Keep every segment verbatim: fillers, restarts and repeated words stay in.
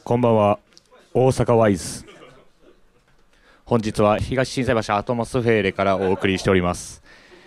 こんばんは、大阪ワイズ。本日は東心斎橋アトモスフェーレからお送りしております。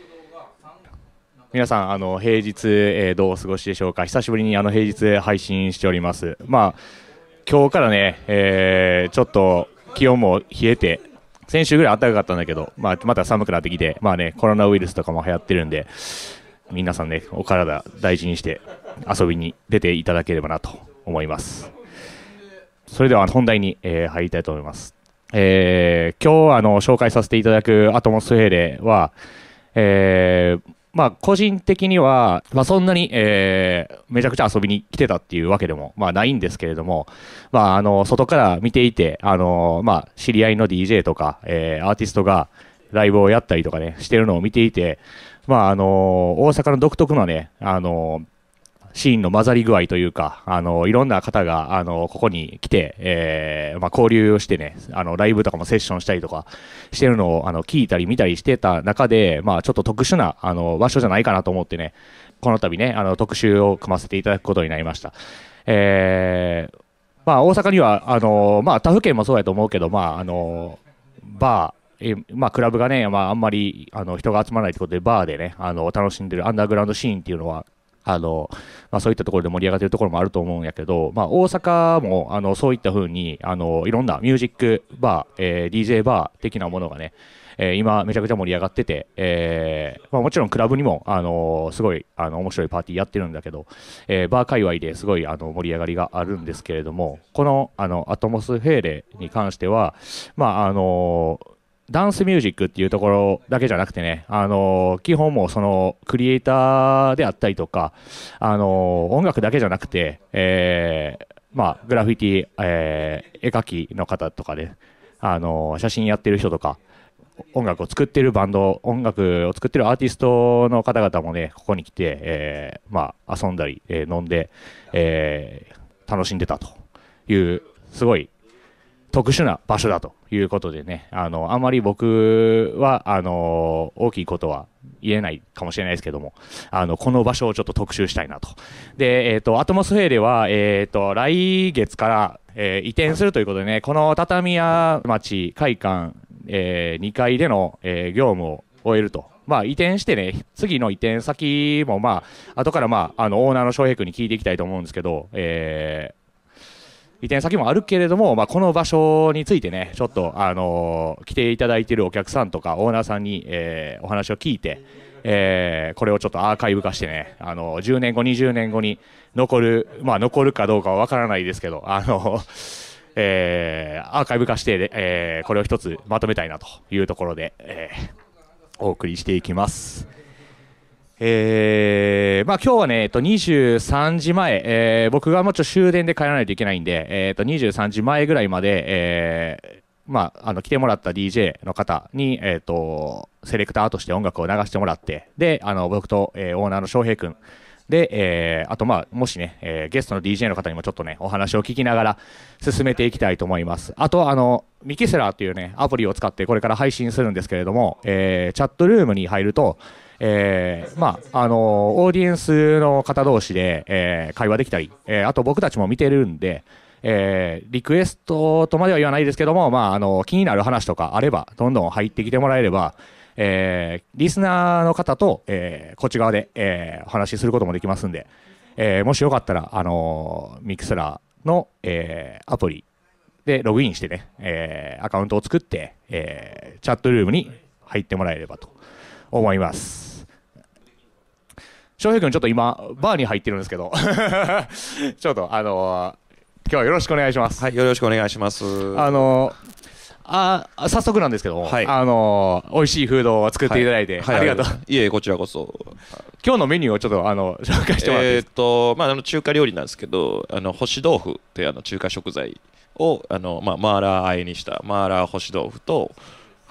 皆さん、あの平日、えー、どうお過ごしでしょうか。久しぶりにあの平日配信しております。まあ今日からね、えー、ちょっと気温も冷えて、先週ぐらい暖かかったんだけど、まあ、また寒くなってきて、まあね、コロナウイルスとかも流行ってるんで、皆さんね、お体大事にして遊びに出ていただければなと思います。それでは本題に、えー、入りたいと思います。えー、今日あの紹介させていただくアトモスフェーレは、えーまあ、個人的には、まあ、そんなに、えー、めちゃくちゃ遊びに来てたっていうわけでも、まあ、ないんですけれども、まあ、あの外から見ていて、あのまあ、知り合いの ディージェー とか、えー、アーティストがライブをやったりとかねしてるのを見ていて、まああの大阪の独特のね、あのシーンの混ざり具合というか、あのいろんな方があのここに来て、えーまあ、交流をしてね、あのライブとかもセッションしたりとかしてるのをあの聞いたり見たりしてた中で、まあ、ちょっと特殊なあの場所じゃないかなと思ってね、この度ねあの特集を組ませていただくことになりました。えーまあ、大阪にはあの、まあ、他府県もそうやと思うけど、まあ、あのバーえまあ、クラブがね、まあ、あんまりあの人が集まらないということで、バーでねあの楽しんでるアンダーグラウンドシーンっていうのはあのまあ、そういったところで盛り上がっているところもあると思うんやけど、まあ、大阪もあのそういった風にあのいろんなミュージックバー、えー、ディージェー バー的なものがね、えー、今めちゃくちゃ盛り上がってて、えーまあ、もちろんクラブにもあのすごいあの面白いパーティーやってるんだけど、えー、バー界隈ですごいあの盛り上がりがあるんですけれども、このあのアトモスフェーレに関しては、まああのダンスミュージックっていうところだけじゃなくてね、あのー、基本もそのクリエイターであったりとか、あのー、音楽だけじゃなくて、えーまあ、グラフィティ、えー、絵描きの方とかで、あのー、写真やってる人とか、音楽を作ってるバンド、音楽を作ってるアーティストの方々もね、ここに来て、えーまあ、遊んだり、えー、飲んで、えー、楽しんでたという、すごい特殊な場所だということでね、あのあまり僕はあの大きいことは言えないかもしれないですけども、あのこの場所をちょっと特集したいなと。で、えーと、アトモスフェーレは、えーと、来月から、えー、移転するということでね、この畳屋町会館、えー、にかいでの、えー、業務を終えると。まあ、移転してね、次の移転先も、まあ後から、まあ、あのオーナーの翔平君に聞いていきたいと思うんですけど、えー移転先もあるけれども、まあ、この場所についてね、ちょっと、あのー、来ていただいているお客さんとかオーナーさんに、えー、お話を聞いて、えー、これをちょっとアーカイブ化してね、あのー、じゅうねんごにじゅうねんごに残る、まあ、残るかどうかは分からないですけど、あのーえー、アーカイブ化して、えー、これを一つまとめたいなというところで、えー、お送りしていきます。えーまあ、今日はね、えっと、にじゅうさんじまえ、えー、僕がもうちょっと終電で帰らないといけないんで、えー、とにじゅうさんじまえぐらいまで、えーまあ、あの来てもらった ディージェー の方に、えー、とセレクターとして音楽を流してもらって、であの僕と、えー、オーナーの翔平君で、えー、あと、まあ、もしね、えー、ゲストの ディージェー の方にもちょっとねお話を聞きながら進めていきたいと思います。あとあのミキセラーというねアプリを使ってこれから配信するんですけれども、えー、チャットルームに入るとえー、まああのオーディエンスの方同士で、えー、会話できたり、えー、あと僕たちも見てるんで、えー、リクエストとまでは言わないですけども、まあ、あの気になる話とかあればどんどん入ってきてもらえれば、えー、リスナーの方と、えー、こっち側で、えー、お話しすることもできますんで、えー、もしよかったら、あのミクスラーの、えー、アプリでログインしてね、えー、アカウントを作って、えー、チャットルームに入ってもらえればと思います。翔平君ちょっと今バーに入ってるんですけどちょっとあのー、今日はよろしくお願いします。 はい、よろしくお願いします。 あのー、あ早速なんですけども、はい、あのー、美味しいフードを作っていただいて、はい、ありがとう、はい、 いえこちらこそ。 今日のメニューをちょっとあの紹介してもらっていいですか。 えーとまあ、あの中華料理なんですけど、あの干し豆腐というあの中華食材をあの、まあ、マーラー和えにしたマーラー干し豆腐と、はい、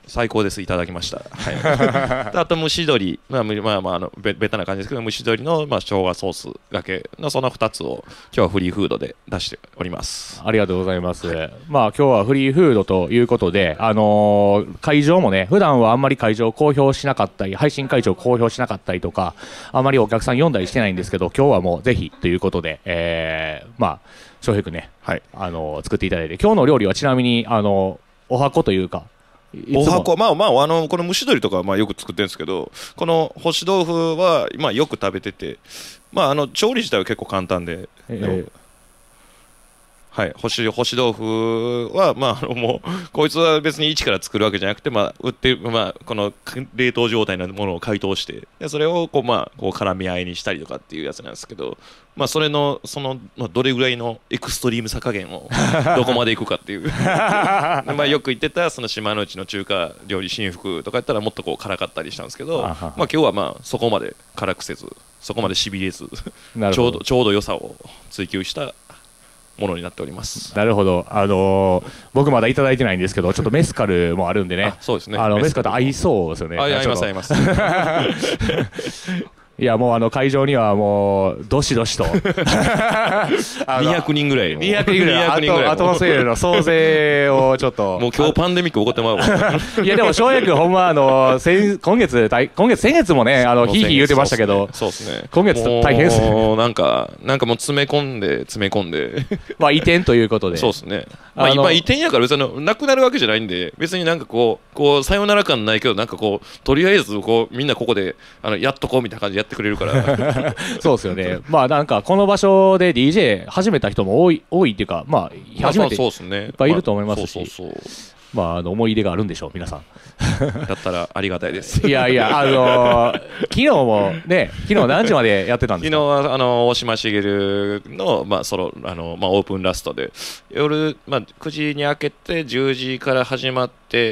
最高です、いただきました。はい、あと蒸し鶏、まあまあまあ、あのベベタな感じですけど、蒸し鶏の、まあ、生姜ソースだけのそのふたつを今日はフリーフードで出しております。 ありがとうございます。はい、まあ今日はフリーフードということで、あのー、会場もね、普段はあんまり会場を公表しなかったり、配信会場を公表しなかったりとか、あまりお客さん呼んだりしてないんですけど、今日はもうぜひということで、えー、まあ翔平君ね、はい、あのー、作っていただいて、今日の料理はちなみにあのー、お箱というか。 お箱、まあまあ、あのこの蒸し鶏とかはまあよく作ってるんですけど、この干し豆腐はまあよく食べてて、まあ、あの調理自体は結構簡単で、えー、はい、干し干し豆腐は、まあ、あのもうこいつは別に一から作るわけじゃなくて、まあ、売ってる、まあ、この冷凍状態のものを解凍してでそれをこう、まあ、こう絡み合いにしたりとかっていうやつなんですけど、まあ、それのその、まあ、どれぐらいのエクストリームさ加減をどこまでいくかっていうまあよく言ってたその島の内の中華料理新福とかやったらもっとこう辛かったりしたんですけど、まあ、今日はまあそこまで辛くせずそこまでしびれずちょうどちょうど良さを追求したものになっております。 なるほど、あのー、僕まだいただいてないんですけど、ちょっとメスカルもあるんでね、 そうですね、 あのメスカルと合いそうですよね。 あ、合います合いますいやもうあの会場にはもうどしどしとにひゃくにんぐらいにひゃくにんぐらいアトモスフェアの総勢をちょっともう今日パンデミック起こってまうわいやでも翔平君ほんまあの先今月今月先月もねあのヒーヒー言うてましたけど、 そうですね、 今月大変ですね。 なんかなんかもう詰め込んで詰め込んでまあ移転ということで、 そうですね、まあ今移転やから別になくなるわけじゃないんで、別になんかこうこうさよなら感ないけど、なんかこうとりあえずこうみんなここであのやっとこうみたいな感じでやってくれるからそうですよね。まあなんかこの場所で ディージェー 始めた人も多い多いっていうか、まあ初めていっぱいいると思いますし、まああの思い入れがあるんでしょう皆さん。 だったらありがたいです。 いやいや、あのー、昨日もね、昨日何時までやってたんですか？ 昨日はあの大島茂の、まあ、ソロあの、まあ、オープンラストで夜、まあ、くじに開けてじゅうじから始まって、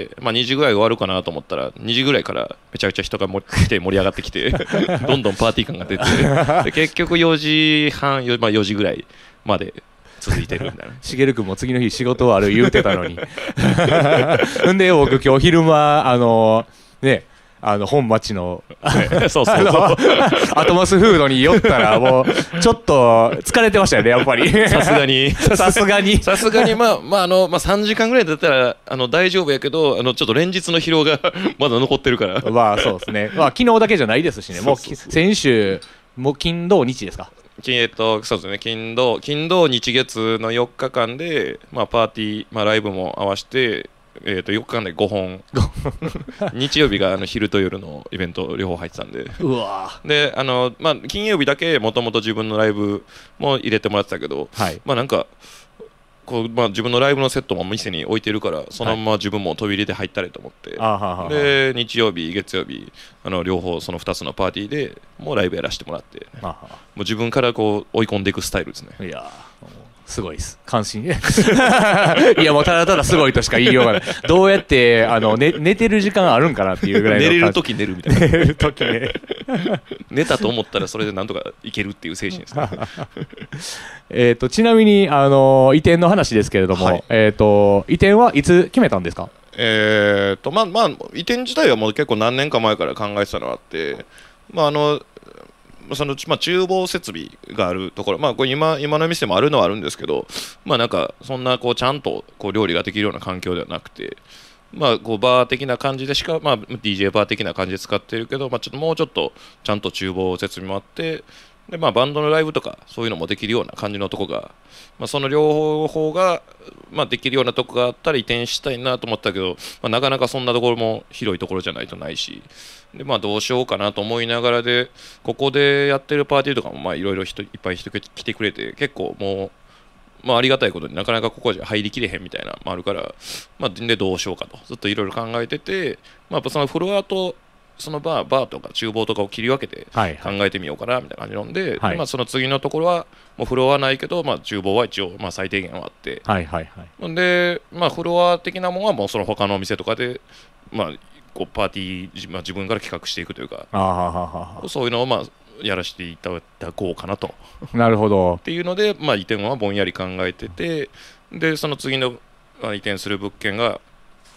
まあ、にじぐらい終わるかなと思ったらにじぐらいからめちゃくちゃ人が来て盛り上がってきてどんどんパーティー感が出てで結局よじはん、まあ、よじぐらいまで続いてるみたいな。 しげる君も次の日仕事ある言うてたのにんで僕今日昼間あのねあの本町のそうそうそうアトモスフードに寄ったらもうちょっと疲れてましたよねやっぱり。 さすがにさすがにさすがにまあまああのまあさんじかんぐらいだったらあの大丈夫やけど、あのちょっと連日の疲労がまだ残ってるから。 まあそうですね。まあ昨日だけじゃないですしね。もう先週もう金土日ですか。 えっと、そうですね、金土金土日月のよっかかんで、まあ、パーティー、まあ、ライブも合わせて、えー、とよっかかんでごほん日曜日があの昼と夜のイベント両方入ってたんで、 うわであの、まあ、金曜日だけもともと自分のライブも入れてもらってたけど、はい、まあなんかこう、まあ、自分のライブのセットも店に置いてるからそのまま自分も飛び入れて入ったりと思って、はい、で日曜日月曜日あの両方そのふたつのパーティーでもうライブやらせてもらって、もう自分からこう追い込んでいくスタイルですね。 いやすごいです。感心いやもうただただすごいとしか言いようがない。どうやってあの、ね、寝てる時間あるんかなっていうぐらいの寝れる時寝るみたいな。寝れる時ね寝たと思ったらそれでなんとかいけるっていう精神ですね。 えっとちなみにあの移転の話ですけれども、はい、えっと移転はいつ決めたんですか？ えーとまあまあ移転自体はもう結構何年か前から考えてたのがあって、まああのそのまあ、厨房設備があるところ、まあ、これ 今, 今の店もあるのはあるんですけど、まあ、なんかそんなこうちゃんとこう料理ができるような環境ではなくて、まあ、こうバー的な感じでしか、まあ、ディージェー バー的な感じで使ってるけど、まあ、ちょっともうちょっとちゃんと厨房設備もあってで、まあ、バンドのライブとかそういうのもできるような感じのとこが、まあ、その両方が、まあ、できるようなとこがあったら移転したいなと思ったけど、まあ、なかなかそんなところも広いところじゃないとないしで、まあ、どうしようかなと思いながらでここでやってるパーティーとかもいろいろいっぱい人来てくれて結構もう、まあ、ありがたいことになかなかここじゃ入りきれへんみたいなのもあるから、まあ、でどうしようかとずっといろいろ考えてて、まあ、やっぱそのフロアとそのバー、バーとか厨房とかを切り分けて考えてみようかなみたいな感じなんで、はいはい、でまあ、その次のところはもうフロアはないけど、まあ、厨房は一応まあ最低限はあって、はいはいはい、で、まあ、フロア的なものはもうその他のお店とかで、まあ、こうパーティー、まあ、自分から企画していくというか、あはははそういうのをまあやらせていただこうかなと。 なるほどっていうので、まあ、移転はぼんやり考えててでその次の移転する物件が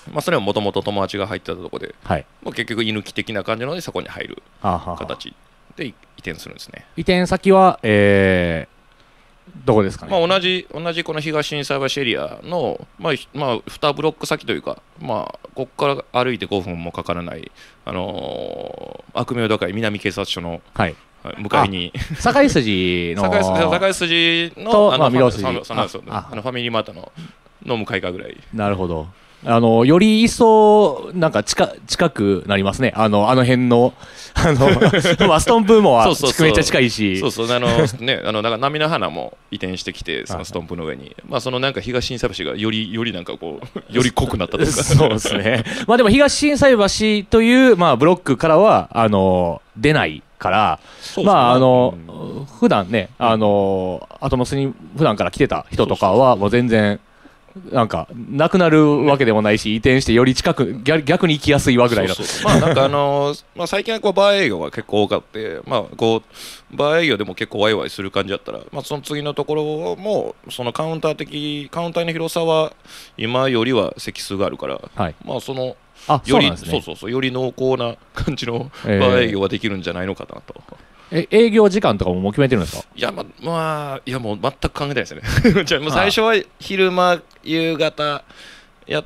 まあ、それはもともと友達が入ってたところで、 はい、 まあ、結局居抜き的な感じのでそこに入るあはは形で移転するんですね。 移転先は、えー、どこですかね。 まあ、同じ同じこの東心斎橋エリアの、まあまあ、にブロック先というか、まあ、ここから歩いてごふんもかからない、あのー、悪名高い南警察署の、 はい、 向かいに堺筋の堺筋のと、 あの、 まあ、御堂筋、 そのそのそのあのファミリーマートのの向かい側ぐらい。 なるほど。あのより一層なんか近近くなりますね。あのあの辺のあのまあストンプもはめっちゃ近いし、 そうそうあのねあのだから波の花も移転してきてそのストンプの上に、まあそのなんか東心斎橋がよりよりなんかこうより濃くなったというかそうですね。まあでも東心斎橋というまあブロックからはあの出ないから、まああの、うん、普段ねあのアトモスに普段から来てた人とかはもう全然なんかなくなるわけでもないし、移転してより近く逆に行きやすいわぐらいの。 そうそうまあなんかあのーまあ最近はこうバー営業が結構多かって、まあこうバー営業でも結構ワイワイする感じだったら、まあその次のところもそのカウンター的カウンターの広さは今よりは席数があるから、 はい、 まあそのあよりそうなんですね、 そうそうそうより濃厚な感じのバー営業ができるんじゃないのかなと。 えー、営業時間とかももう決めてるんですか？ いやままあいやもう全く考えてないですねじゃあもう最初は昼間夕方やって、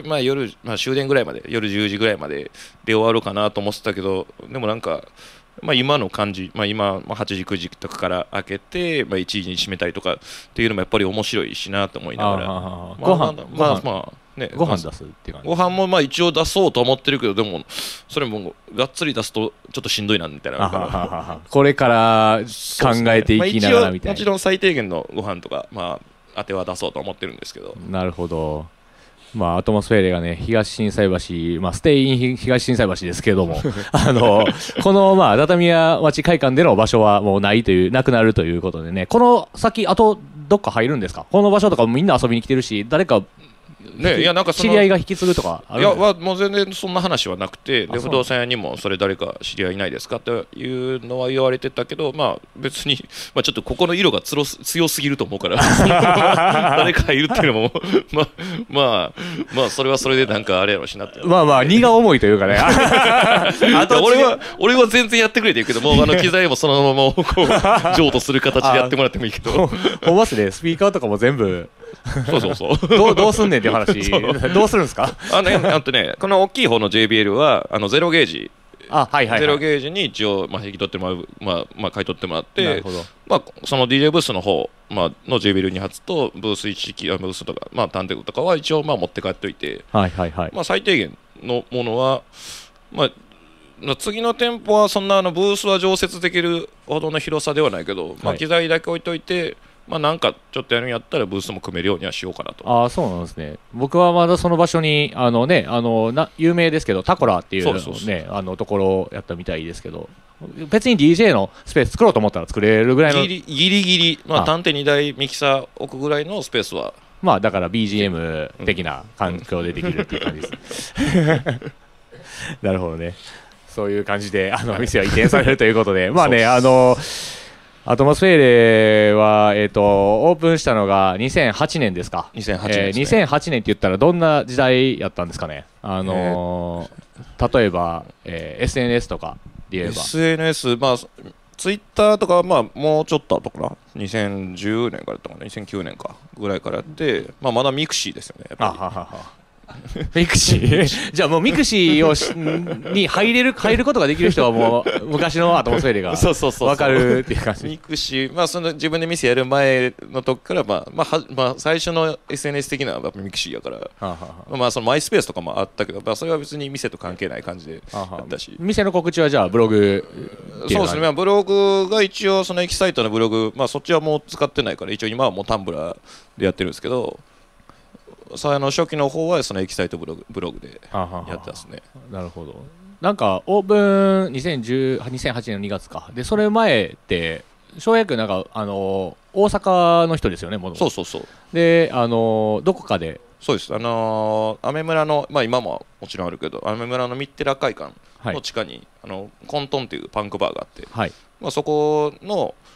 まあ、夜、まあ、終電ぐらいまで夜じゅうじぐらいまでで終わるかなと思ってたけど、でもなんか、まあ、今の感じ、まあ、今、まあ、はちじくじとかから開けて、まあ、いちじに閉めたりとかっていうのもやっぱり面白いしなと思いながら、 ご飯まあまあね、 ご飯出すっていう感じ。 ご飯もまあ一応出そうと思ってるけど、でもそれもがっつり出すとちょっとしんどいなみたいなこれから考えていきながらみたいな、 もちろん最低限のご飯とか、まあ、当ては出そうと思ってるんですけど。 なるほど。まあ、アトモスフェーレがね、東心斎橋、まあ、ステイン東心斎橋ですけれどもあのこの、まあ、畳屋町会館での場所はもうないという、なくなるということでね、この先あとどっか入るんですか？この場所とかみんな遊びに来てるし、誰かね、いやなんかその知り合いが引き継ぐとかあるんですか？ いやもう全然そんな話はなくて、で不動産屋にもそれ誰か知り合いいないですかっていうのは言われてたけど、まあ別に、まあ、ちょっとここの色がつろ強すぎると思うから誰かいるっていうのもまあまあまあそれはそれでなんかあれやろうしなって、 まあまあ荷が重いというかねあと俺は俺は全然やってくれていいけど、もうあの機材もそのままこう譲渡する形でやってもらってもいいけどほんまっすね、スピーカーとかも全部そうそうそうどうどうすんねんっていう話どうするんですか？ あの、ね、あとねこの大きい方の ジェイビーエル はあのゼロゲージ、 あ、はいはいはい、 ゼロゲージに一応、まあ、引き取ってもらう、まあまあ、買い取ってもらって、 なるほど、 まあ、その ディージェー ブースの方、まあ、の ジェイビーエル に発とブースいち式ブースとか、まあ、ターンテーブルとかは一応まあ持って帰っておいて、 はいはいはい、 まあ、最低限のものは、まあ、次の店舗はそんなあのブースは常設できるほどの広さではないけど、まあ、機材だけ置いといて、まあ、なんかちょっとやるんやったらブースも組めるようにはしようかなと。 ああ、そうなんですね。僕はまだその場所にあのね、あのな有名ですけどタコラっていうね、あのところをやったみたいですけど、別に ディージェー のスペース作ろうと思ったら作れるぐらいのギリギリギリ、まあ、単体にだいミキサー置くぐらいのスペースは、 まあだから ビージーエム 的な環境でできるっていう感じです、なるほどね。そういう感じであの店は移転されるということでまあね、あのアトモスフェーレは、えー、とオープンしたのがにせんはちねんですか。 にせんはちねんですね。 えー、にせんはちねんって言ったらどんな時代やったんですかね。あのーえー、例えば、えー、エスエヌエス とかで言えばエスエヌエス、まあツイッターとかはまあもうちょっと後かな、にせんじゅうねんからやったかな、にせんきゅうねんかぐらいからやって、まあ、まだミクシーですよね、やっぱり。 あはははミクシーじゃあもうミクシーをしに入れる入ることができる人はもう昔のアトモスフェーレが分かるっていう感じ。 ミクシー、まあ、その自分で店やる前の時から、まあまあはまあ、最初の エスエヌエス 的なのはミクシーやから、はあはあ、まあ、そのマイスペースとかもあったけど、まあ、それは別に店と関係ない感じであったし、はあ、店の告知はじゃあブログそうですね、まあ、ブログが一応そのエキサイトのブログ、まあ、そっちはもう使ってないから一応今はもうタンブラーでやってるんですけど、さあの初期の方はそのエキサイトブログ、ブログでやってますね。 なるほど。なんかオープンにせんじゅうにせんはちねんのにがつかで、それ前って翔也君なんかあの大阪の人ですよね。もそうそうそう。 であのどこかでそうです。あのー、アメ村の、まあ、今ももちろんあるけどアメ村のミッテラ会館の地下に、はい、あのコントンっていうパンクバーがあって、はい、まあ、そこの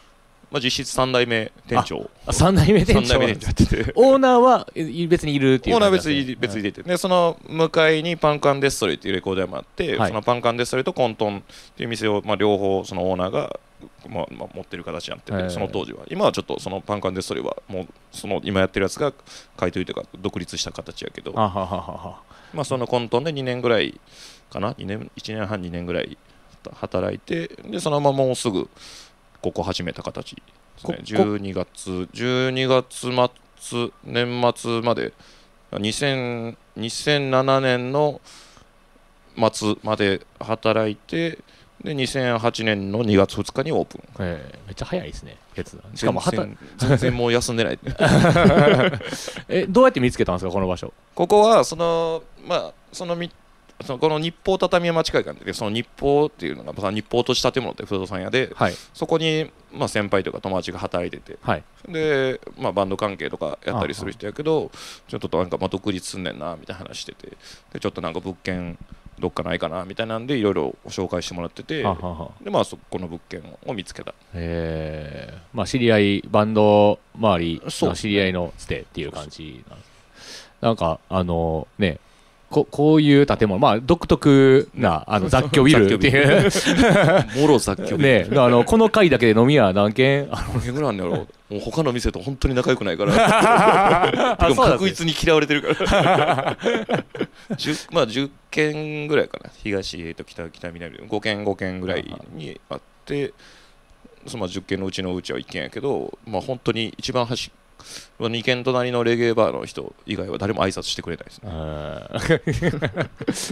まあ、実質さん代目店長あさん代目店長さん代目店長やっててオーナーはい別にいるっていうオーナーは感じ別に別に出てでその向かいにパンカンデストリーっていうレコード屋もあって、 はいそのパンカンデストリーとコントンっていう店を、まあ、両方そのオーナーが、まあまあ、持ってる形になってて、 へーその当時は今はちょっとそのパンカンデストリーはもうその今やってるやつが買い取りというか独立した形やけど、 はははははまあ、そのコントンでにねんぐらいかなにねんいちねんはんにねんぐらい働いてでそのままもうすぐここ始めた形ですね。 こじゅうにがつじゅうにがつ末年末までにせんにせんななねんの末まで働いてでにせんはちねんのにがつふつかにオープン。 えーめっちゃ早いですね決断しかもはた全然全然もう休んでないえどうやって見つけたんですかこの場所。 ここはそのまあそのみそのこの日報畳山近い感じでその日報っていうのがまあ日報とした建物って不動産屋で、 はいそこにまあ先輩とか友達が働いててはいで、まあ、バンド関係とかやったりする人やけどちょっとなんかまあ独立すんねんなみたいな話しててでちょっとなんか物件どっかないかなみたいなんでいろいろ紹介してもらっててはははでまあそこの物件を見つけた。 えーまあ知り合いバンド周りそうの知り合いのつてっていう感じなんですなんかあのねこ, こういう建物まあ独特なあの雑居ビルっていうもろ雑居ビルねあのこの階だけで飲み屋何軒あ何軒ぐらいあんねやろもう他の店と本当に仲良くないからてかもう確実に嫌われてるからじゅまあじゅっけんぐらいかな東へと北北南ごけんごけんぐらいにあってそのじゅっけんのうちのうちはいっけんやけどまあ本当に一番端にけん隣のレゲエバーの人以外は誰も挨拶してくれないですね。 あー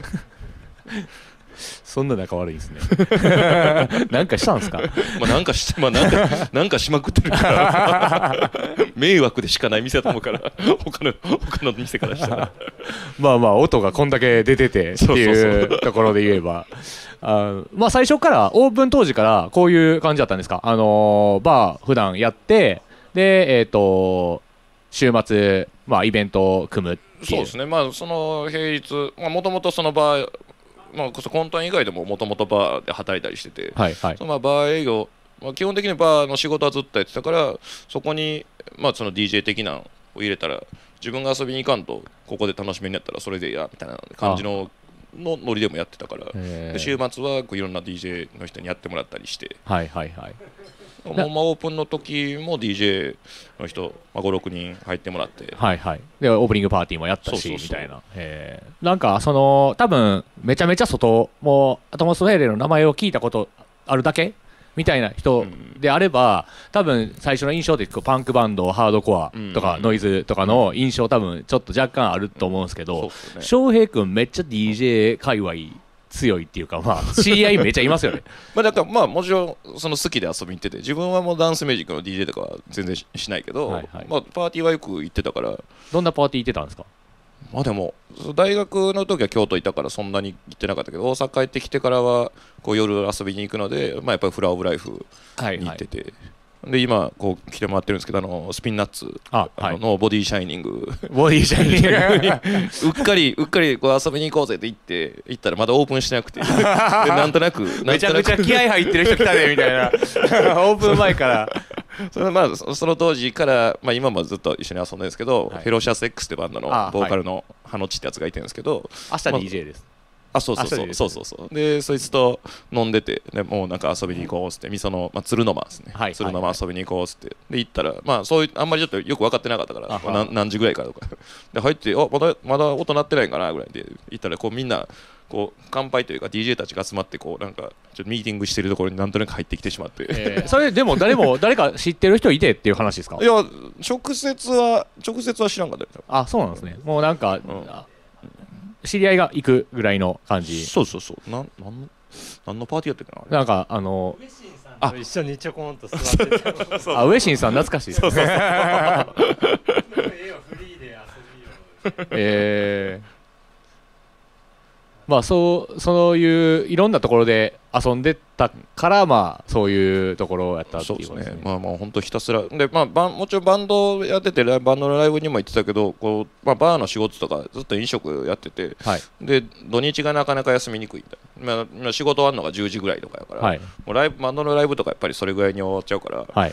そんな仲悪いですねなんかしたんですかまあなんかして、まあ、なんかなんかしまくってるから迷惑でしかない店だと思うから他の他の店からしたらまあまあ音がこんだけ出ててっていうところで言えばあまあ最初からオープン当時からこういう感じだったんですか。あのー、バー普段やってでえっ、ー、と週末まあイベントを組むっていう。 そうですねまあその平日もともとそのバーまあコントン以外でももともとバーで働いたりしてて、 はいはい、 そのまあバー営業、まあ、基本的にバーの仕事はずっとやってたからそこにまあその ディージェー 的なのを入れたら自分が遊びに行かんとここで楽しみにやったらそれでいいやみたいな感じののノリでもやってたからで週末はこういろんな ディージェー の人にやってもらったりしてはいはいはいもうまあオープンの時も ディージェー の人、まあ、ごろくにん入ってもらってはいはいでオープニングパーティーもやったしそうそうそうみたいな、えー、なんかその多分めちゃめちゃ外もうトモス・フェーレの名前を聞いたことあるだけみたいな人であれば、うん、多分最初の印象でパンクバンドハードコアとかノイズとかの印象多分ちょっと若干あると思うんですけど翔平君めっちゃ ディージェー 界隈強いっていうかまあ知り合いめっちゃいますよねまあだからまあもちろんその好きで遊びに行ってて自分はもうダンスミュージックの ディージェー とかは全然 し, しないけど、はいはいまあ、パーティーはよく行ってたからどんなパーティー行ってたんですか。 まあでも大学の時は京都いたからそんなに行ってなかったけど大阪帰ってきてからはこう夜遊びに行くので、まあ、やっぱりフラワーオブライフに行ってて、はいはい、で今こう来てもらってるんですけどあのスピンナッツあ、はい、のボディシャイニングボディシャイニングうっかりうっかりこう遊びに行こうぜって言って行ったらまだオープンしてなくてでなんとなくめちゃくちゃ気合入ってる人来たねみたいなオープン前からそれまあその当時から、まあ、今もずっと一緒に遊んでるんですけど、はい、フェロシアス X ってバンドのボーカルのハノチってやつがいてるんですけど、 明日 ディージェー です、 まあ、あそうそうそうそうそうそうでそいつと飲んでてでもうなんか遊びに行こうっつってみその、まあ、鶴の間ですね、はい、鶴の間遊びに行こうっつってで行ったらまあそういうあんまりちょっとよく分かってなかったからまあ、何, 何時ぐらいかとかで入ってあまだまだ音鳴ってないんかなぐらいで行ったらこうみんなこう乾杯というか ディージェー たちが集まってこうなんかちょっとミーティングしてるところになんとなく入ってきてしまって、 えー、それでも誰も誰か知ってる人いてっていう話ですか。 いや直接は直接は知らんかったよ。 あそうなんですね。もうなんか、うん、知り合いが行くぐらいの感じ。 そうそうそうなんなんの何のパーティーやってるかな。なんかあの上新さんと一緒にちょこんと座ってたあ上新さん懐かしいですね。そうそうそう絵をフリーで遊びようえーまあそうそういういろんなところで遊んでたからまあそういうところをやったっていうことですね。 まあまあ本当ひたすらでまあバンもちろんバンドやっててバンドのライブにも行ってたけどこうまあバーの仕事とかずっと飲食やってて、はい、で土日がなかなか休みにくいんだ。まあ仕事終わるのがじゅうじぐらいとかやから、はい、もうライブバンドのライブとかやっぱりそれぐらいに終わっちゃうから、はい、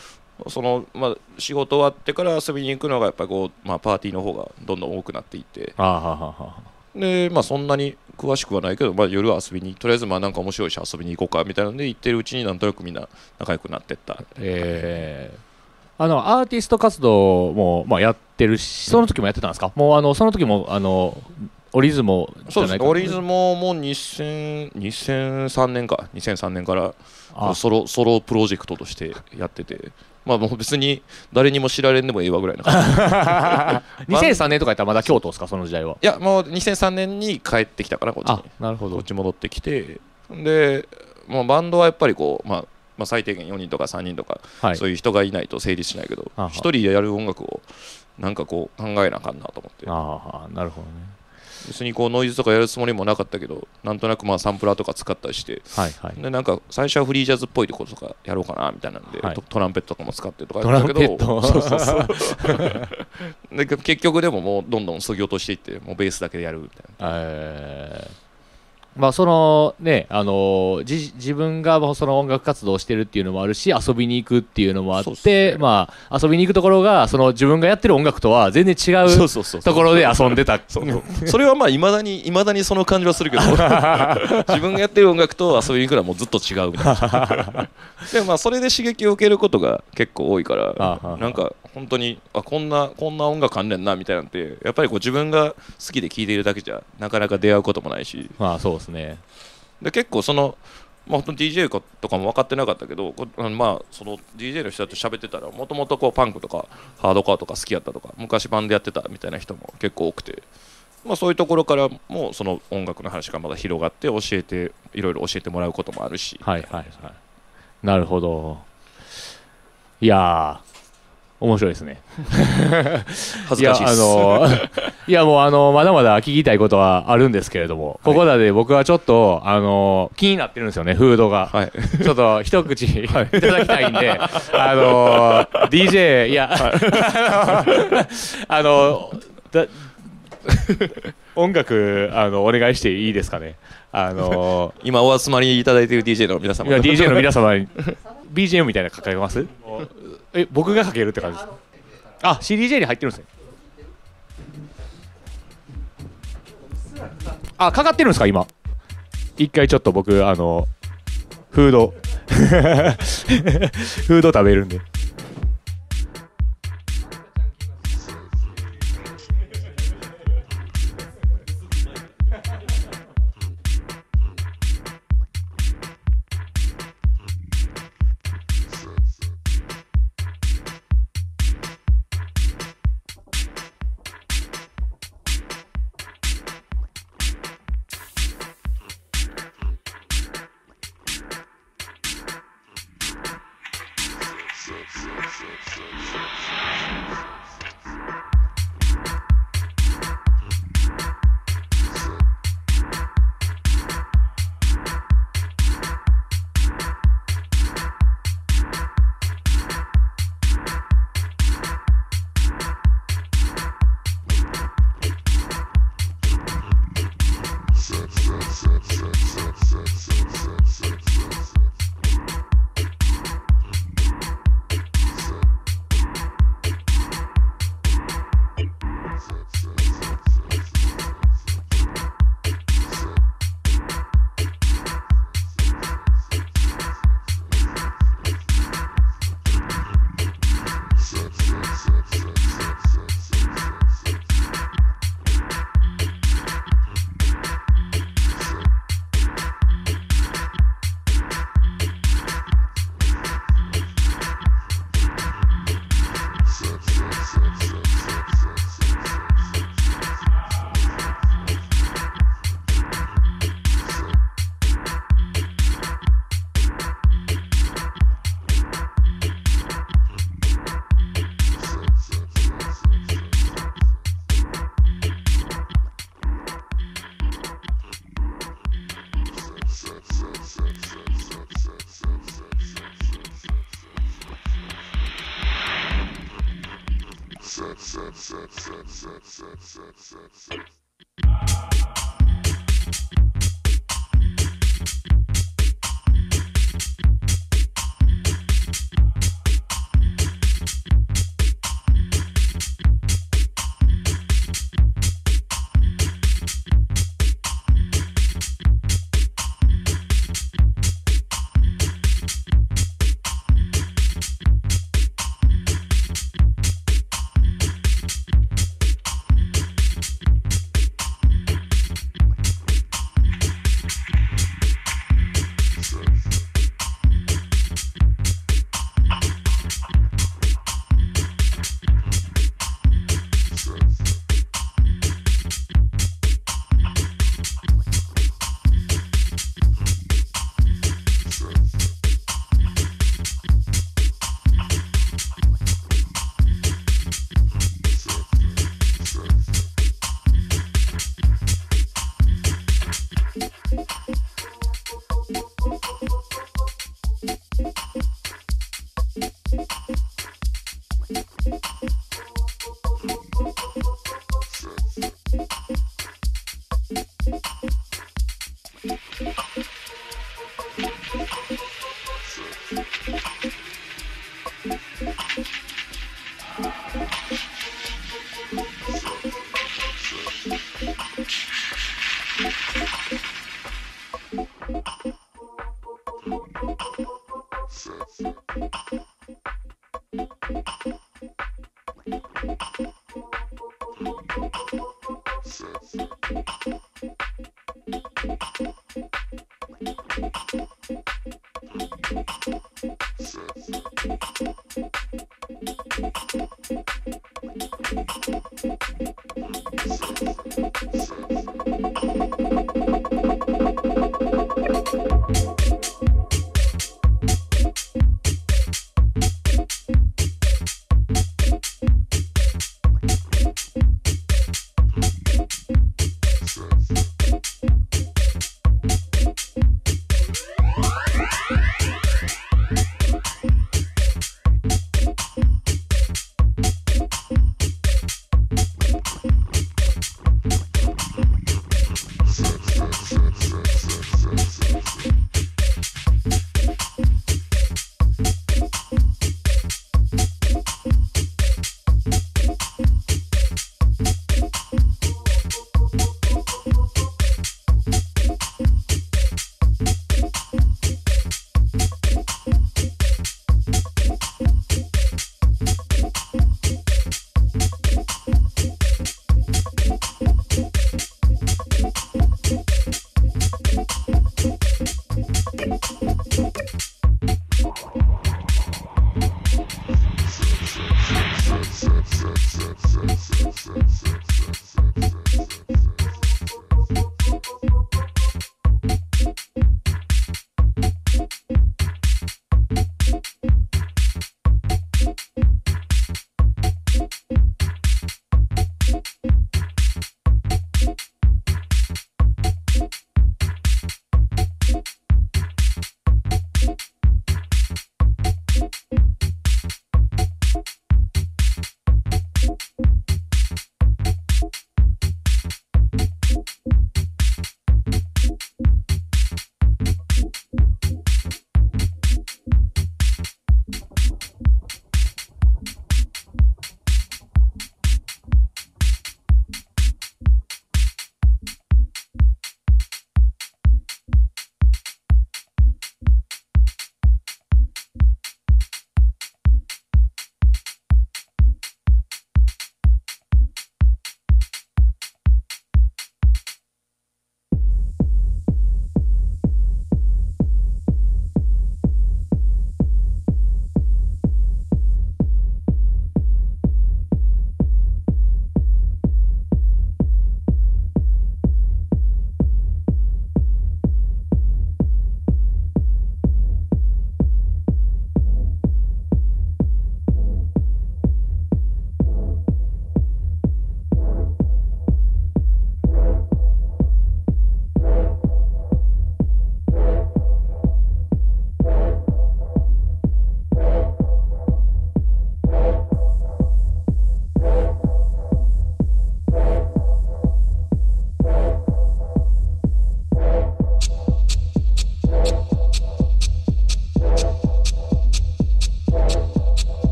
その、まあ、仕事終わってから遊びに行くのがやっぱりこう、まあ、パーティーの方がどんどん多くなっていってあはははで、まあ、そんなに詳しくはないけど、まあ、夜は遊びにとりあえずまあなんか面白いし遊びに行こうかみたいなので行ってるうちになんとなくみんな仲良くなってった。 えー、あのアーティスト活動も、まあ、やってるしその時もやってたんですか？もうあのその時もあのオリズモじゃないか。 そうですね、オリズモもにせんさんねんかにせんさんねんからソロソロプロジェクトとしてやってて、まあもう別に誰にも知られんでもええわぐらいな感じにせんさんねんとかやったらまだ京都ですか、その時代は？ いやもうにせんさんねんに帰ってきたからこっちに。 あ、なるほど。 こっち戻ってきてで、もうバンドはやっぱりこう、まあ、まあ最低限よにんとかさんにんとか、はい、そういう人がいないと成立しないけどひとりでやる音楽をなんかこう考えなあかんなと思って。 ああ、なるほどね。 別にこうノイズとかやるつもりもなかったけどなんとなくまあサンプラーとか使ったりして、はいはい、でなんか最初はフリージャズっぽいこととかやろうかなみたいなんで、はい、トランペットとかも使ってとかやったけどそうそうそうで結局でももうどんどん削ぎ落としていってもうベースだけでやるみたいな。えーまあそのね、あのじ自分がその音楽活動をしてるっていうのもあるし遊びに行くっていうのもあって、ね、まあ遊びに行くところがその自分がやってる音楽とは全然違うところで遊んでた。 それはまあいまだにいまだにその感じはするけど自分がやってる音楽と遊びに行くのはもうずっと違うみたいなでまあそれで刺激を受けることが結構多いからなんか本当にあこんなこんな音楽あんねんなみたいなんてやっぱりこう自分が好きで聴いているだけじゃなかなか出会うこともないし。 まあそうですね。 で結構その、まあ、本当に ディージェー とかも分かってなかったけどまあその ディージェー の人と喋ってたらもともとパンクとかハードコアとか好きやったとか昔バンドやってたみたいな人も結構多くて、まあ、そういうところからもその音楽の話がまだ広がって教えていろいろ教えてもらうこともあるし。 はいはいはい。なるほど。いやー面白いですね恥ずかしいです。いや、あのいやもうあのまだまだ聞きたいことはあるんですけれども、ここらで僕はちょっとあの気になってるんですよね、フードが、はい、ちょっと一口いただきたいんで、あの ディージェー いや、はい、あのだ音楽あのお願いしていいですかね。あの今お集まりいただいている ディージェー の皆様、 いや ディージェー の皆様にビージーエム みたいなのかけますえ僕がかけるって感じですか？あ シーディージェー に入ってるんですね。あかかってるんですか今。一回ちょっと僕あのフードフード食べるんで。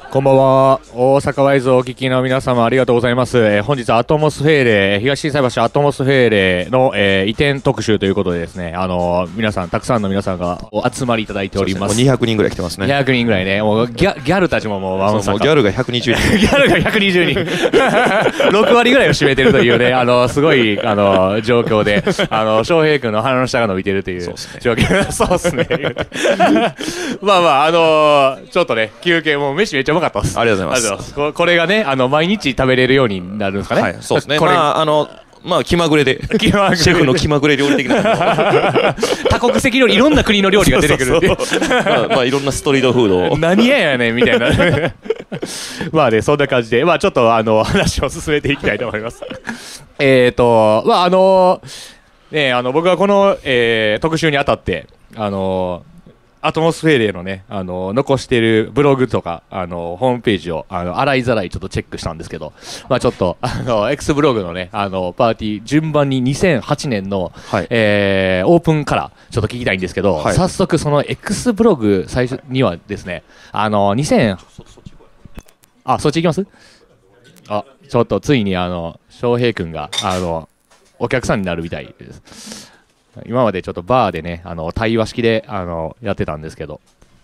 こんばんは。大阪ワイズをお聞きの皆様ありがとうございます。えー、本日アトモスフェーレ、東心斎橋アトモスフェーレの、えー、移転特集ということでですね、あのー、皆さん、たくさんの皆さんがお集まりいただいております。 ね、もうにひゃくにんぐらい来てますね。 にひゃくにんぐらいね。もうギャギャルたちももうワンサカ。 ギャルがひゃくにじゅうにん。 ギャルがひゃくにじゅうにん。ろく割ぐらいを占めてるというね、あの、すごい、あの、状況で、あの、翔平君の鼻の下が伸びてるという状況。そうっすね。まあまあ、あのー、ちょっとね、休憩、もう飯めっちゃうまかったです。 ありがとうございます。 こ, これがね、あの毎日食べれるようになるんですかね。 はい、そうですね。 これ、 まああのまあ気まぐれで、シェフの気まぐれ料理的な多国籍料理、いろんな国の料理が出てくるっていう。 まあまあいろんなストリートフードを。 何ややねんみたいな。まあね、そんな感じで、まあちょっとあの話を進めていきたいと思います。えっと、まああのね、あの僕はこの、えー、特集にあたって、あのアトモスフェーレのね、あの残しているブログとかあのホームページをあの洗いざらいちょっとチェックしたんですけど、まあ、ちょっとあの X ブログのねあのパーティー順番ににせんはちねんの、はい、えー、オープンからちょっと聞きたいんですけど、はい、早速その X ブログ最初にはですね、あのにせんあそっち行きます？あ、ちょっとついにあの翔平君があのお客さんになるみたいです。今までちょっとバーでね、あの対話式であのやってたんですけど、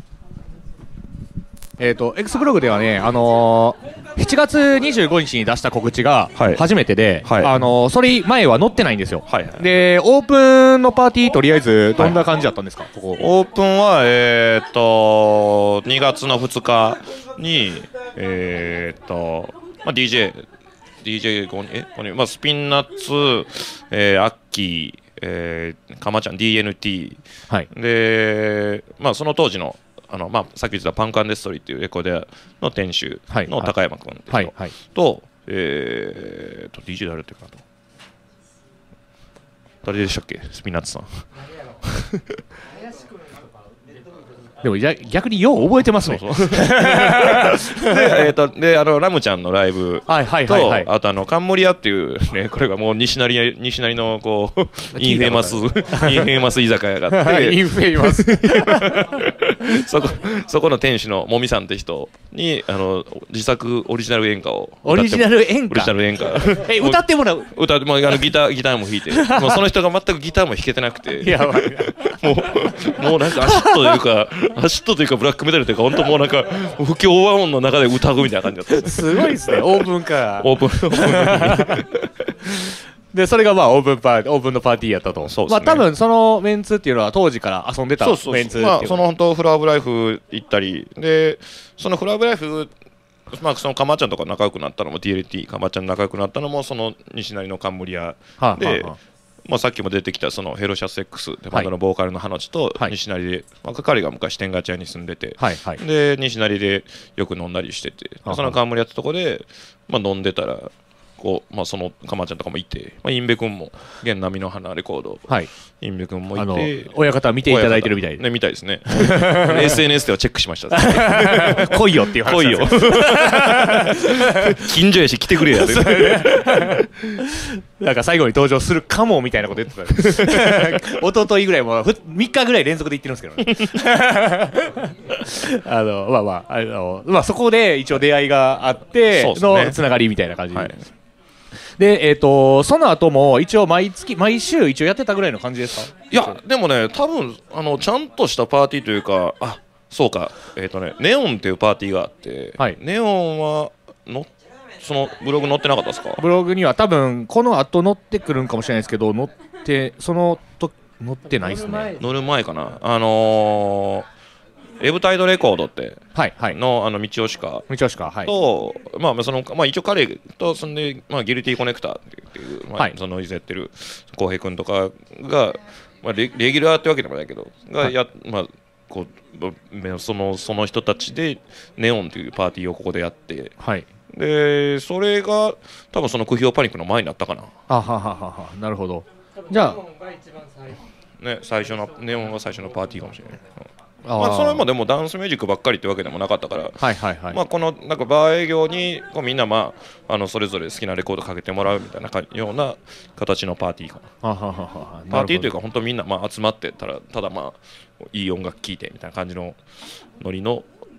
えっと X ブログではね、あのー、しちがつにじゅうごにちに出した告知が初めてで、はいはい、あのー、それ前は載ってないんですよ。はいはい、でオープンのパーティーとりあえずどんな感じだったんですか？はい、ここオープンはえー、っとにがつのふつかにえー、っと、まあ、ディージェー ディージェー ごにんえごにん、まあ、スピンナッツ、えー、アッキー、えー、かまちゃん ディーエヌティー、はい、で、まあ、その当時のあの、まあ、さっき言ってたパンクアンデストリーっていうレコーディアの店主の高山君って人、はいはい、と、えー、と ディージェー 誰っていうかなと誰でしたっけ、スピンナッツさんでも逆によう覚えてますね。そうそうで、 えー、とであのラムちゃんのライブと、はいはいはいはい、あとあのカンモリアっていう、ね、これがもう西成西成のこうインフェマスインフェマス居酒屋があって、インフェマスそこそこの店主のもみさんって人にあの自作オリジナル演歌をオリジナル演歌オリジナル演歌え歌ってもらう歌ってもあのギターギターも弾いてもうその人が全くギターも弾けてなくてやばいもうもうなんかアシットというかアシットというかブラックメタルというか本当もうなんか不協和音の中で歌うみたいな感じだった。 すごいですね。オープンかオープンオープンでそれがまあオープンパーオープンのパーティーやったと。そうですね。まあ多分そのメンツっていうのは当時から遊んでたメンツっていう。 そうそうそう、まあその本当フラワーブライフ行ったりで、そのフラワーブライフまあそのかまちゃんとか仲良くなったのも ティーエルティー かまちゃん仲良くなったのもその西成のカンムリアで、はあはあはあ、まあさっきも出てきたそのヘロシャス X でバンドのボーカルの花地と西成で、まあ、彼が昔天ガチ屋に住んでて、はいはい、で西成でよく飲んだりしてて、はあ、その冠やったとこで、まあ、飲んでたらこう、まあ、そのかまちゃんとかもいて、まあ、インベ君も現波の花レコード、はい、インベ君もいて親方見ていただいてるみたいで、 ね、みたいですねエスエヌエス ではチェックしました、 ね、来いよっていう話来いよ近所やし来てくれやなんか最後に登場するかもみたいなこと言ってた一昨日ぐらいもみっかぐらい連続で言ってるんですけど、ね、あのまあまああの、まあ、そこで一応出会いがあってのつながりみたいな感じで、はい、で、えーと、その後も一応毎月毎週一応やってたぐらいの感じですか？ いやでもね多分あのちゃんとしたパーティーというか、あそうか、えーとね、ネオンっていうパーティーがあって、はい、ネオンはのそのブログ載ってなかったですか？ ブログには多分この後載ってくるんかもしれないですけど、載ってそのと載ってないですね。 載る前かな、あのー、エブタイドレコードってはいはいのあの道吉川道吉川はいと、まあそのまあ一応彼とそんでまあギルティコネクターっていう、まあはい、そのいざやってる浩平君とかがまあレレギュラーってわけでもないけどがや、はい、まあこうそのその人たちでネオンっていうパーティーをここでやって、はい、でそれが多分そのクヒオパニックの前になったかな。 あははははなるほど。じゃあね最初のネオンが最初のパーティーかもしれない。あまあそれもでもダンスミュージックばっかりってわけでもなかったから、はいはいはい、まあこのなんかバー営業にこうみんなまああのそれぞれ好きなレコードかけてもらうみたいなような形のパーティーかな。ははははパーティーというか本当みんなまあ集まってたらただまあいい音楽聴いてみたいな感じのノリの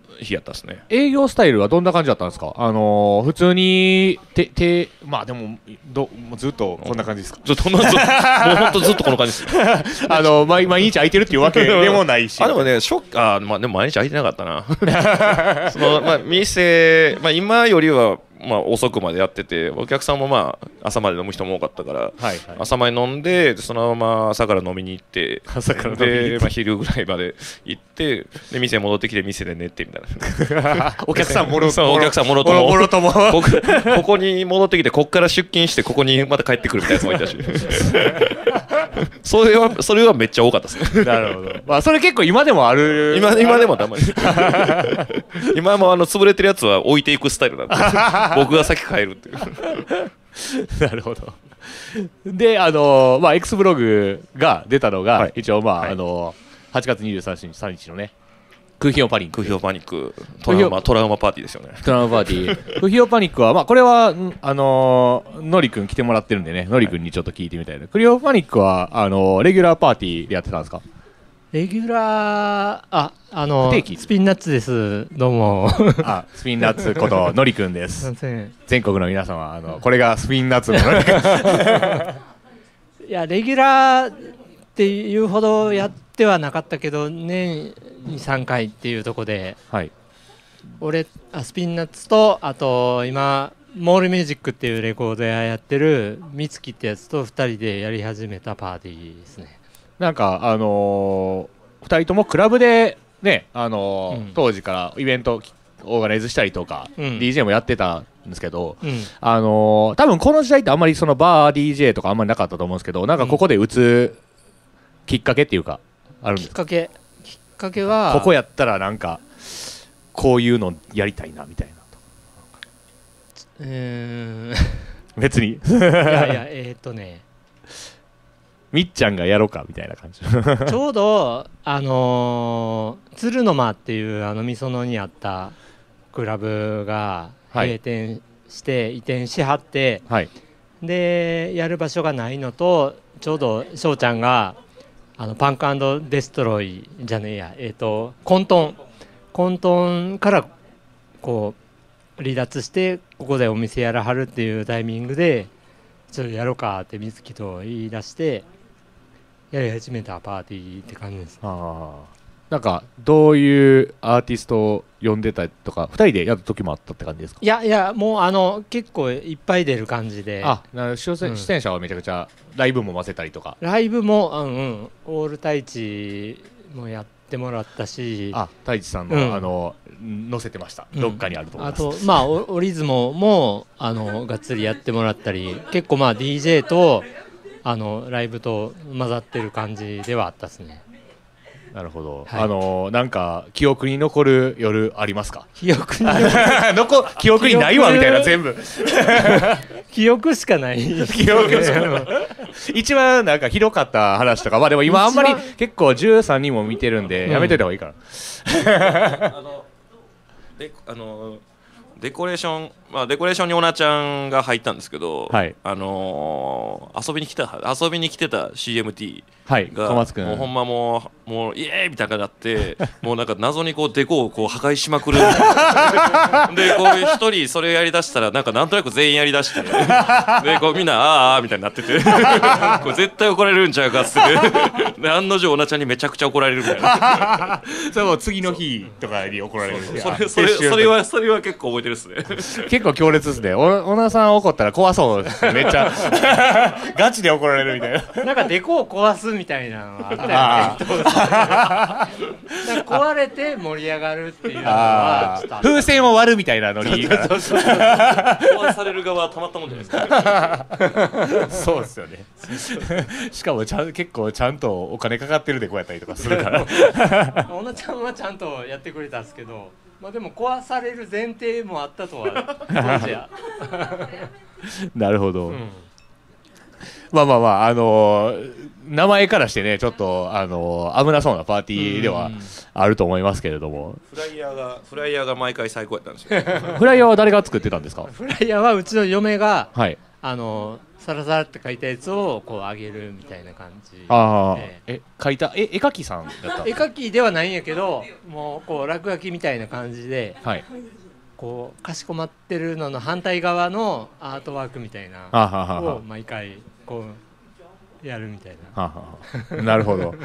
日やったですね。 営業スタイルはどんな感じだったんですか？あのー、普通にててまあでもどもうずっとこんな感じですか？ ずっともう本当ずっとこの感じですあの毎毎日空いてるっていうわけでもないしあでもねショックあまあでも毎日空いてなかったなその、まあ、店、まあ、今よりはまあ遅くまでやっててお客さんもまあ朝まで飲む人も多かったから、はいはい、朝まで飲んでそのまま朝から飲みに行って朝から飲みに行ってで、まあ、昼ぐらいまで行ってで店戻ってきて店で寝てみたいなお客さんもろお客さんもろとももろともこここに戻ってきてここから出勤してここにまた帰ってくるみたいなやつもいたしそれはそれはめっちゃ多かったですねなるほど、まあ、それ結構今でもある今今でもたまに今もあの潰れてるやつは置いていくスタイルなんで僕が先帰るっていうなるほどであのー、まあ X ブログが出たのが、はい、一応まあ、はい、あのー、はちがつにじゅうさんにちのね空ヒオパニック空ヒオパニックトラウマトラウマパーティーですよねトラウマパーティー空ヒオパニックはまあこれはあのー、のりくん来てもらってるんでねのりくんにちょっと聞いてみたいな、はい、空ヒオパニックはあのー、レギュラーパーティーでやってたんですか？ レギュラーああのスピンナッツですどうもあスピンナッツことのりくんです全国の皆様あのこれがスピンナッツののりくんいやレギュラーっていうほどやってはなかったけど年にさんかいっていうところで、はい、俺あスピンナッツとあと今モールミュージックっていうレコード屋やってるみつきってやつとふたりでやり始めたパーティーですね。 なんかあのー、ふたりともクラブでね、あのーうん、当時からイベントオーガナイズしたりとか、うん、ディージェー もやってたんですけど、うん、あのー、多分この時代ってあんまりそのバー ディージェー とかあんまりなかったと思うんですけどなんかここで打つきっかけっていうかあるんですか？ きっかけきっかけはここやったらなんかこういうのやりたいなみたいなうーん別にいやいやえー、っとねみっちゃんがやろうかみたいな感じちょうどあのー、鶴の間っていうあのみそのにあったクラブが閉店して移転しはって、はい、でやる場所がないのとちょうど翔ちゃんがあのパンク&デストロイじゃねえやえっ、ー、と混沌混沌からこう離脱してここでお店やらはるっていうタイミングでちょっとやろうかって水木と言い出してやり始めたパーティーって感じです。 あなんかどういうアーティストを呼んでたりとかふたりでやった時もあったって感じですか？ いやいやもうあの結構いっぱい出る感じであ出演者はめちゃくちゃライブも混ぜたりとか、 うん、ライブも、うんうん、オール太一もやってもらったしあ太一さんの、うん、あの載せてました、うん、どっかにあると思います。 あとまあオリズモもあのがっつりやってもらったり結構まあ ディージェー とあのライブと混ざってる感じではあったですね。 なるほど、はい、あのなんか記憶に残る夜ありますか？ 記憶に残記憶にないわみたいな全部記憶しかない記憶しかない一番なんかひどかった話とかまあでも今あんまり結構じゅうさんにんも見てるんでやめといた方がいいかな、 うん、あのであのデコレーション、まあ、デコレーションにオナちゃんが入ったんですけど、はい、あのー、遊びに来た遊びに来てた シーエムティー が、はい、もうほんまもうもうイエーイみたいな感じになってもうなんか謎にこうデコをこう破壊しまくるでこういう一人それやりだしたらなんかなんとなく全員やりだしてでこうみんなあーあーみたいになっててこれ絶対怒られるんちゃうかっつってで案の定オナちゃんにめちゃくちゃ怒られるみたいなそれも次の日とかに怒られるそれそれそれはそれは結構覚えてるっすね結構強烈ですね。小野さん怒ったら怖そうですめっちゃガチで怒られるみたいななんかデコを壊すみたいなのがあったよねなんか壊れて盛り上がるっていうのはちょっと風船を割るみたいなのに壊される側はたまったもんじゃないですかそうですよねしかもちゃん結構ちゃんとお金かかってるデコやったりとかするから小野ちゃんはちゃんとやってくれたんですけどまあでも壊される前提もあったとは当時はなるほど、うん、まあまあまああのー、名前からしてねちょっとあのー、危なそうなパーティーではあると思いますけれどもフライヤーがフライヤーが毎回最高やったんですよフライヤーは誰が作ってたんですか？ フライヤーはうちの嫁が、はい、 あのサラサラって書いたやつをこう上げるみたいな感じで。 ああ、え書いたえ絵描きさんだった。 絵描きではないんやけど、もうこう落書きみたいな感じで、 はい、 こうかしこまってるのの反対側のアートワークみたいなを毎回こうやるみたいな。 はははなるほど。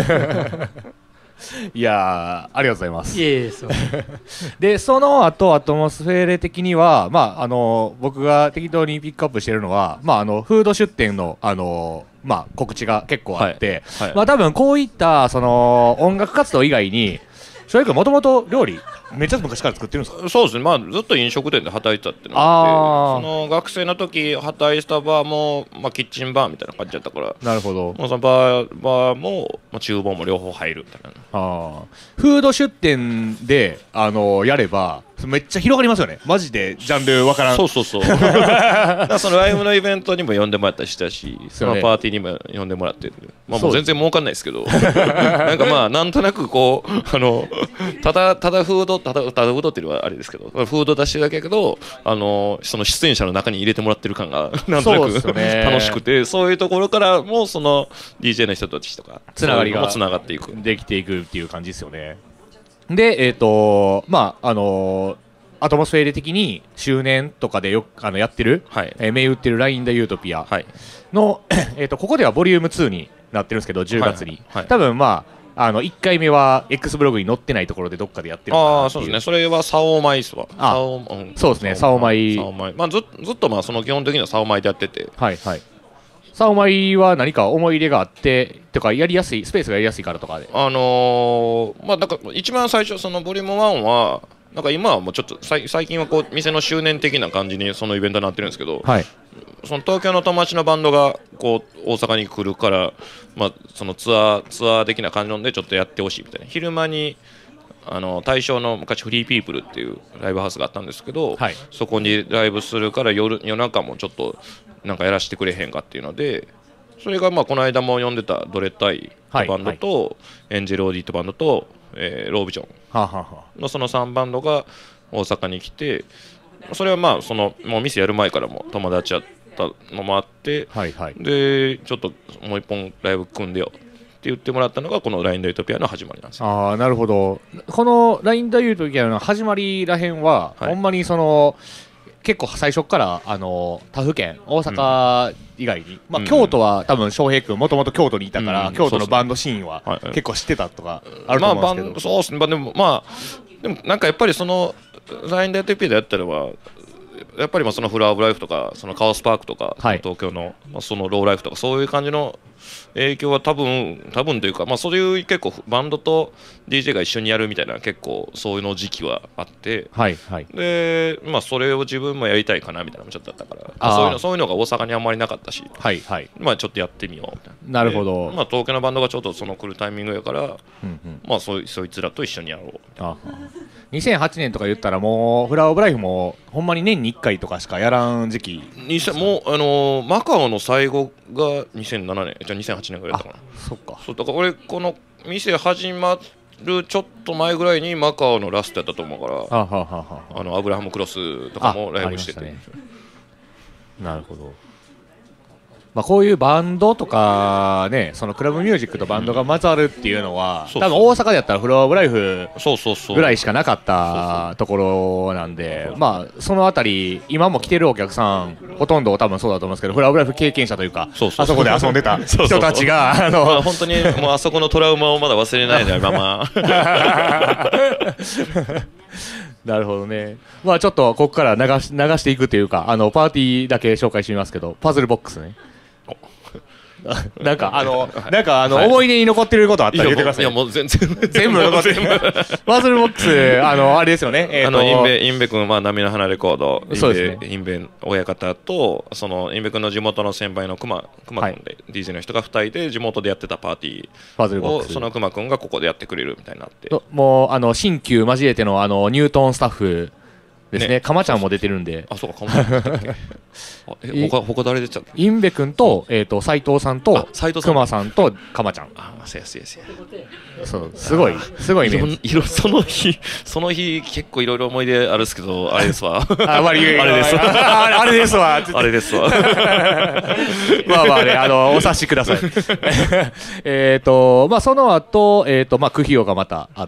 いやありがとうございます。 いえいえ、そうでその後アトモスフェーレ的には、まあ、あの僕が適当にピックアップしてるのは、まあ、あのフード出店の、あのまあ、告知が結構あって、はいはい、まあ、多分こういったその音楽活動以外に翔平君もともと料理めっちゃ昔から作ってるんですか？ そうですね、まあ、ずっと飲食店で働いてたっていうのがあって、その学生の時働いてたバーも、まあ、キッチンバーみたいな感じだったから、 なるほど、 まあ、そのバー、バーも、まあ、厨房も両方入るみたいな。 あフード出店で、あのやればめっちゃ広がりますよね。マジでジャンルわからん。 そうそうそうだからそのライブのイベントにも呼んでもらったりしたし、そのパーティーにも呼んでもらって、まあ、もう全然儲かんないですけどなんかまあなんとなくこうあのただただフードただただフードっていうのはあれですけど、フード出してるだけだけど、あのその出演者の中に入れてもらってる感がなんとなく、ね、楽しくて、そういうところからもその ディージェー の人たちとかつながりがつながっていくできていくっていう感じですよね。でえっ、ー、とまああのー、アトモスフェーレ的に周年とかでよくあのやってる、はい、えー、銘打ってる ライン ダユートピアの、はい、えーとここではボリュームツーになってるんですけどじゅうがつに、はいはい、多分まああのいっかいめは X ブログに載ってないところでどっかでやってるかなっていう。 ああそうですね、それはサオマイスはあ、うん、そうですね、サオマイ、 まあ、ず, ずっとまあその基本的にはサオマイでやってて、 はいはい、サオマイは何か思い入れがあってとか、やりやすいスペースがやりやすいからとかで、 あのー、まあだから一番最初そのボリュームワンはなんか今はもうちょっと最近はこう店の周年的な感じにそのイベントになってるんですけど、はい、その東京の友達のバンドがこう大阪に来るから、まあ、そのツアーツアー的な感じでちょっとやってほしいみたいな。昼間にあの大正の昔フリーピープルっていうライブハウスがあったんですけど、はい、そこにライブするから 夜, 夜中もちょっとなんかやらせてくれへんかっていうので、それがまあこの間も呼んでたドレッタイバンドと、はいはい、エンジェルオーディットバンドと、えー、ロービジョンのそのさんバンドが大阪に来て、それはまあそのもう店やる前からも友達やったのもあって、はいはい、でちょっともう一本ライブ組んでよって言ってもらったのがこの ライン ダユートピアの始まりなんですよ。 ああなるほど。この ライン ダユートピアの始まりらへんは、はい、ほんまにその結構最初からあの他府県大阪以外に、うんまあ、京都は多分翔平君もともと京都にいたから、うん、京都のバンドシーンは結構知ってたとかあると思うんですけど、 まあ、そうですね、まあ、でもまあでもなんかやっぱりその ライン ダユートピアでやったのはやっぱりまあそのフラワーオブライフとかそのカオスパークとか、はい、東京のそのローライフとかそういう感じの影響は多分多分というか、まあ、そういう結構バンドと ディージェー が一緒にやるみたいな結構そういうの時期はあって、はいはい、で、まあ、それを自分もやりたいかなみたいなのもちょっとあったから、まあ、そういうのそういうのが大阪にあんまりなかったし、はいはいまあ、ちょっとやってみようみたいな。 なるほど。 まあ、東京のバンドがちょっとその来るタイミングやから、うんうんまあ、そ, そいつらと一緒にやろうみたいな。 にせんはちねんとか言ったらもうフラワーオブライフもほんまに年にいっかいとかしかやらん時期。 もうあのー、マカオの最後がにせんななねんじゃあにせんはちねんぐらいだったかな。 そっか。 そうだから俺この店始まるちょっと前ぐらいにマカオのラストやったと思うから、はあはあはあ、あのアブラハムクロスとかもライブしてて、ね、 なるほど。まあ、こういうバンドとかね、そのクラブミュージックとバンドが混ざるっていうのは、うん、多分大阪でやったらフロアオブライフぐらいしかなかったところなんで、まあそのあたり今も来てるお客さんほとんど多分そうだと思うんですけど、フロアオブライフ経験者というか、そうそうそうあそこで遊んでた人たちがあの、まあ、 本当にもうあそこのトラウマをまだ忘れないのよままなるほどね。まあちょっとここから流し、流していくというか、あのパーティーだけ紹介してみますけど、パズルボックスね。なんかあのなんかあの思い出に残ってることあったら言ってください。 いやもう全然全部残ってる。パズルボックスあのあれですよね。 あのインベインベ君まあ波の花レコード、そうですね。インベ親方とそのインベ君の地元の先輩の熊熊君で ディージェー の人がふたりで地元でやってたパーティーパズルボックスをその熊君がここでやってくれるみたいになって。 もうあの新旧交えてのあのニュートンスタッフですね。かまちゃんも出てるんで。 あ、そうか、かまちゃんも出てるっけ。あ、え、他他誰出ちゃった？ インベ君とえっと斉藤さんとくまさんとかまちゃん。 あ、せやせやせや。 そう、すごいすごいね。 いろその日その日結構いろいろ思い出あるっすけど、あれですわ。 あ、まりあれですわ。 あれですわ。 あれですわ。 まあまあね、あのお察しください。えっとまあその後えっとまあクヒオがまたあって。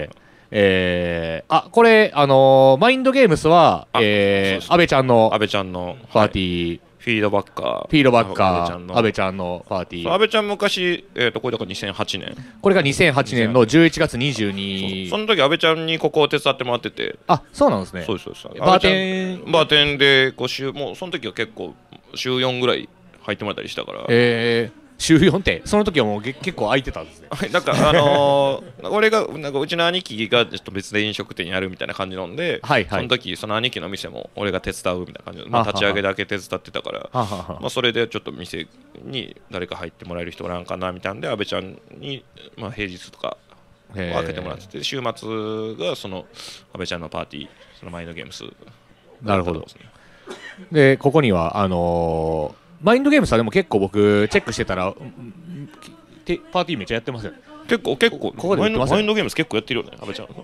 えー、あこれ、あのー、マインドゲームスは、えー、安倍ちゃんの安倍ちゃんのパーティー、はい、 フィードバッカー、 フィードバッカー、安倍ちゃんのパーティー。 安倍ちゃん昔、えー、とこれだからにせんはちねん。 これがにせんはちねんのじゅういちがつにじゅうに。 そ, その時安倍ちゃんにここを手伝ってもらってて。 あ、そうなんですね。 そうですそうです。 バーテンバーテンでこう週もうその時は結構週よんぐらい入ってもらったりしたから。 えー週よんってその時はもう結構空いてたんですね。 なんかあのー、俺がなんかうちの兄貴がちょっと別で飲食店やるみたいな感じなんで、はいはい、その時その兄貴の店も俺が手伝うみたいな感じで、まあ、立ち上げだけ手伝ってたから、はははまあ、それでちょっと店に誰か入ってもらえる人おらんかなみたいなんで安倍ちゃんに、まあ、平日とか開けてもらってて、週末がその安倍ちゃんのパーティー、そのマインドゲームス、 なるほど。でここにはあのーマインドゲームさでも結構僕チェックしてたらパーティーめっちゃやってますよ。 結構結構ここでマインドゲーム結構やってるよね、安倍ちゃん。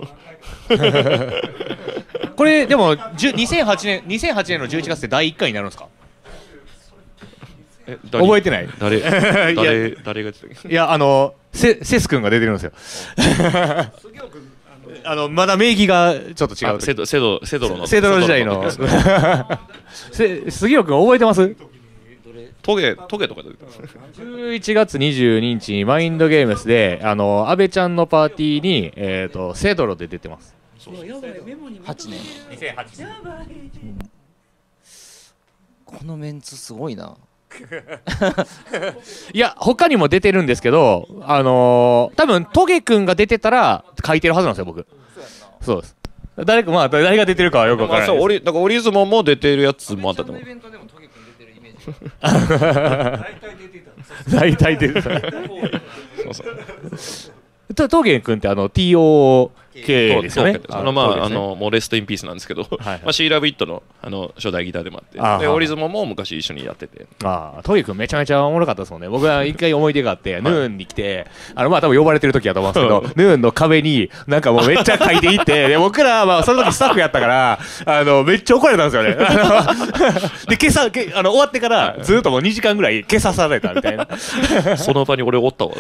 これでもにせんはちねんにせんはちねんのじゅういちがつでだいいっかいになるんですか？え覚えてない？ 誰誰誰が出てる？ いやあのセセス君が出てるんですよ。あのまだ名義がちょっと違う。 セドセドセドロのセドロ時代の。杉尾君覚えてます？ トゲトゲとかでじゅういちがつにじゅうににちにマインドゲームスであの安倍ちゃんのパーティーに、えー、とセドロで出てます。 はちねんにせんはちねん、うん、 このメンツすごいな。 いや他にも出てるんですけど、あのー、多分トゲ君が出てたら書いてるはずなんですよ僕。そうです。誰かまあ誰が出てるかはよくわからないです。 まあ、そうだからオリズモも出てるやつもあったと思う。 大体出てた。そうそう。トゲ君ってあの ティーオーケー ですよね。 あのまああのもうレストインピースなんですけど、まあシーラビットのあの初代ギターでもあって、でオリズモも昔一緒にやってて。 ああ、トゲ君めちゃめちゃおもろかったですもんね。僕は一回思い出があってヌーンに来て、あのまあ多分呼ばれてる時だと思うんですけど、ヌーンの壁になんかもうめっちゃ書いていって、で僕らはまあその時スタッフやったからあのめっちゃ怒られたんですよね。で今朝けあの終わってからずっともうにじかんぐらい消さされたみたいな。 その場に俺おったわ。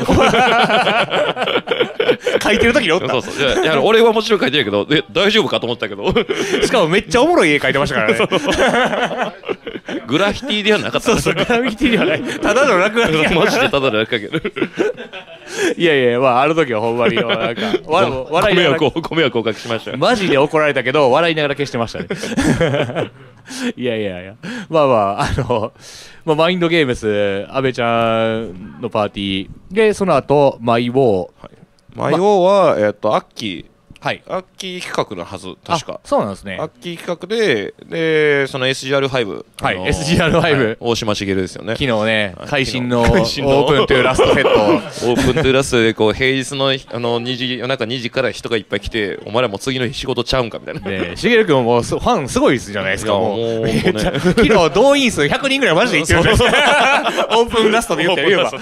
書いてる時におった。 そうそう。いやいや俺はもちろん書いてるけど、え大丈夫かと思ったけど。 しかもめっちゃおもろい絵描いてましたからね。 グラフィティではなかった。 そうそう、グラフィティではない。ただの落書き。 マジでただの落書き。 いやいや、まああの時はほんまになんか笑いながらご迷惑をおかけしました。 マジで怒られたけど笑いながら消してましたね。いやいやいや、まあまああの、まあ、マインドゲームス安倍ちゃんのパーティーでその後マイウォー、 はい、マイウォーは、ま、えっ、ー、とアッキー。 はい、 アッキー企画のはず、確か。 そうなんですね。 アッキー企画で、で、その エスジーアールファイブ。 はい、あのー、エスジーアールファイブ、はい。 大島茂ですよね。 昨日ね、会心のオープントゥーラストセット。 オープントゥーラストで、こう、平日のあのにじ、夜中にじから人がいっぱい来て、お前らも次の日仕事ちゃうんかみたいな。 ね、茂君もファンすごいじゃないですか。もう、もうね、昨日動員数ひゃくにんぐらいマジで言ってるんですよ。オープンラストで言って言えば。